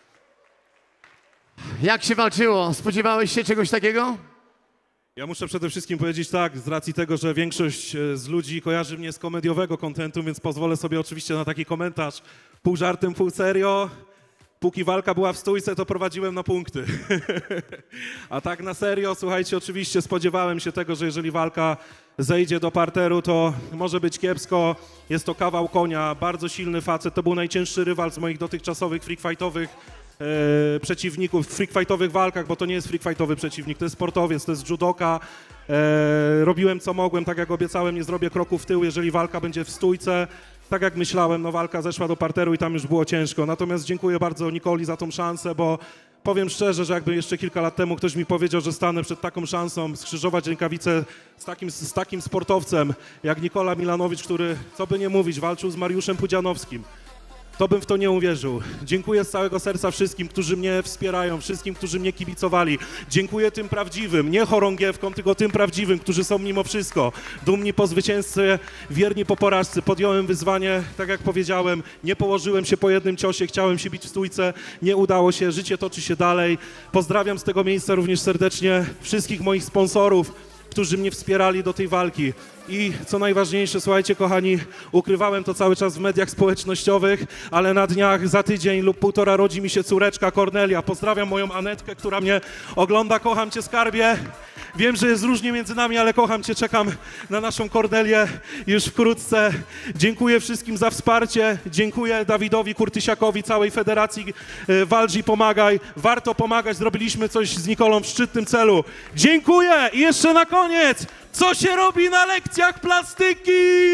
Jak się walczyło? Spodziewałeś się czegoś takiego? Ja muszę przede wszystkim powiedzieć tak, z racji tego, że większość z ludzi kojarzy mnie z komediowego kontentu, więc pozwolę sobie oczywiście na taki komentarz pół żartem, pół serio. Póki walka była w stójce, to prowadziłem na punkty. A tak na serio, słuchajcie, oczywiście spodziewałem się tego, że jeżeli walka zejdzie do parteru, to może być kiepsko. Jest to kawał konia, bardzo silny facet. To był najcięższy rywal z moich dotychczasowych freakfightowych e, przeciwników, w freakfightowych walkach, bo to nie jest freakfightowy przeciwnik, to jest sportowiec, to jest judoka. E, robiłem co mogłem, tak jak obiecałem, nie zrobię kroku w tył, jeżeli walka będzie w stójce. Tak jak myślałem, no walka zeszła do parteru i tam już było ciężko. Natomiast dziękuję bardzo Nikoli za tą szansę, bo powiem szczerze, że jakby jeszcze kilka lat temu ktoś mi powiedział, że stanę przed taką szansą, skrzyżować rękawice z takim, z takim sportowcem jak Nikola Milanowicz, który, co by nie mówić, walczył z Mariuszem Pudzianowskim, to bym w to nie uwierzył. Dziękuję z całego serca wszystkim, którzy mnie wspierają, wszystkim, którzy mnie kibicowali. Dziękuję tym prawdziwym, nie chorągiewkom, tylko tym prawdziwym, którzy są mimo wszystko dumni po zwycięstwie, wierni po porażce. Podjąłem wyzwanie, tak jak powiedziałem, nie położyłem się po jednym ciosie, chciałem się bić w stójce, nie udało się, życie toczy się dalej. Pozdrawiam z tego miejsca również serdecznie wszystkich moich sponsorów, którzy mnie wspierali do tej walki. I co najważniejsze, słuchajcie kochani, ukrywałem to cały czas w mediach społecznościowych, ale na dniach, za tydzień lub półtora rodzi mi się córeczka Kornelia. Pozdrawiam moją Anetkę, która mnie ogląda. Kocham cię, skarbie. Wiem, że jest różnie między nami, ale kocham cię, czekam na naszą Kornelię już wkrótce. Dziękuję wszystkim za wsparcie. Dziękuję Dawidowi Kurtysiakowi, całej Federacji Walcz i Pomagaj. Warto pomagać, zrobiliśmy coś z Nikolą w szczytnym celu. Dziękuję i jeszcze na koniec, co się robi na lekcjach plastyki?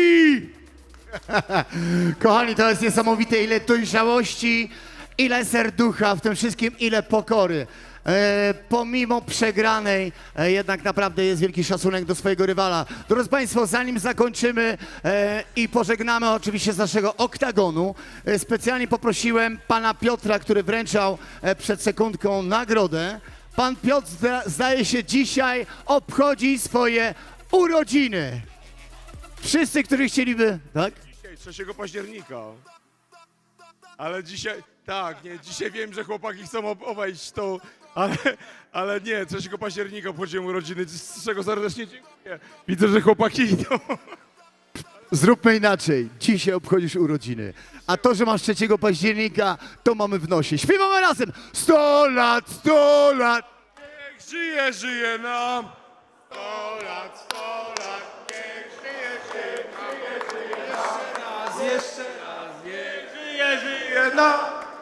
Kochani, to jest niesamowite, ile dojrzałości, ile serducha w tym wszystkim, ile pokory. E, pomimo przegranej, e, jednak naprawdę jest wielki szacunek do swojego rywala. Drodzy Państwo, zanim zakończymy e, i pożegnamy oczywiście z naszego oktagonu, e, specjalnie poprosiłem pana Piotra, który wręczał e, przed sekundką nagrodę. Pan Piotr zda, zdaje się dzisiaj obchodzi swoje urodziny. Wszyscy, którzy chcieliby, tak? Dzisiaj, trzeciego października. Ale dzisiaj, Tak, nie, dzisiaj wiem, że chłopaki chcą ob- obejść tą, ale, ale nie, trzeciego października obchodziłem urodziny, z czego serdecznie dziękuję. Widzę, że chłopaki idą. Zróbmy inaczej. Dzisiaj obchodzisz urodziny. A to, że masz trzeciego października, to mamy w nosie. Śpiewamy razem! sto lat, sto lat! Niech żyje, żyje nam! sto lat, sto lat, niech żyje, żyje nam! Jeszcze raz, jeszcze raz, niech żyje, żyje nam!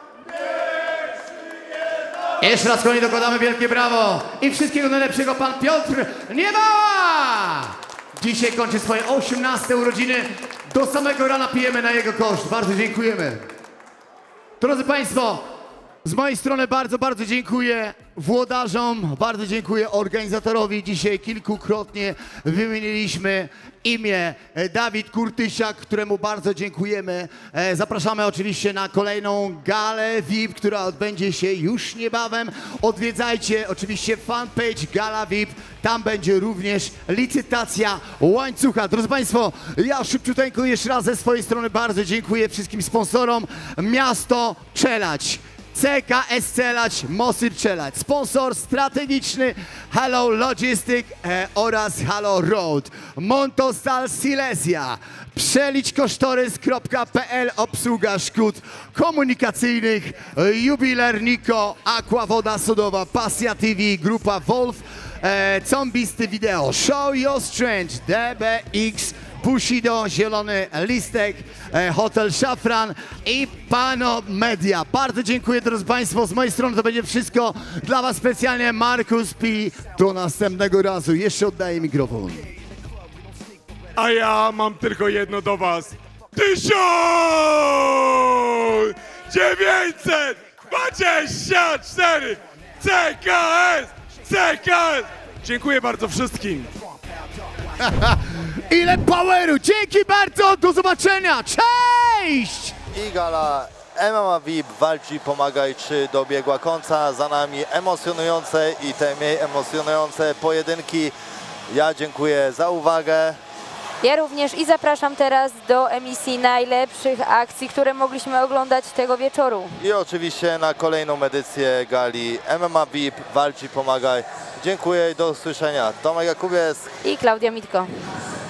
Jeszcze raz kochani dokładamy wielkie brawo i wszystkiego najlepszego pan Piotr Niebała! Dzisiaj kończy swoje osiemnaste urodziny. Do samego rana pijemy na jego koszt. Bardzo dziękujemy. Drodzy Państwo, z mojej strony bardzo, bardzo dziękuję włodarzom, bardzo dziękuję organizatorowi. Dzisiaj kilkukrotnie wymieniliśmy imię Dawid Kurtysiak, któremu bardzo dziękujemy. E, Zapraszamy oczywiście na kolejną galę V I P, która odbędzie się już niebawem. Odwiedzajcie oczywiście fanpage Gala V I P. Tam będzie również licytacja łańcucha. Drodzy Państwo, ja szybciuteńko jeszcze raz ze swojej strony bardzo dziękuję wszystkim sponsorom. Miasto Czelać, C K S Czelać, Mosyr Czelać, sponsor strategiczny Hello Logistic e, oraz Hello Road, Montostal Silesia, przelić kosztorys kropka p l, obsługa szkód komunikacyjnych, Jubiler Niko, Aqua Woda Sodowa, Pasja T V, Grupa Wolf, e, Zombisty Wideo, Show Your Strength, D B X, Bushido, Zielony Listek, e, Hotel Szafran i Pano Media. Bardzo dziękuję, drodzy Państwo. Z mojej strony to będzie wszystko dla Was specjalnie. Markus P. Do następnego razu. Jeszcze oddaję mikrofon. A ja mam tylko jedno do was. Tysiąc dziewięćset dwadzieścia cztery C K S! C K S! Dziękuję bardzo wszystkim. Ile poweru! Dzięki bardzo! Do zobaczenia! Cześć! I gala M M A V I P Walcz i Pomagaj trzy dobiegła końca. Za nami emocjonujące i te mniej emocjonujące pojedynki. Ja dziękuję za uwagę. Ja również i zapraszam teraz do emisji najlepszych akcji, które mogliśmy oglądać tego wieczoru. I oczywiście na kolejną edycję gali M M A V I P Walcz i Pomagaj. Dziękuję i do usłyszenia. Tomek Jakubiec i Klaudia Mitko.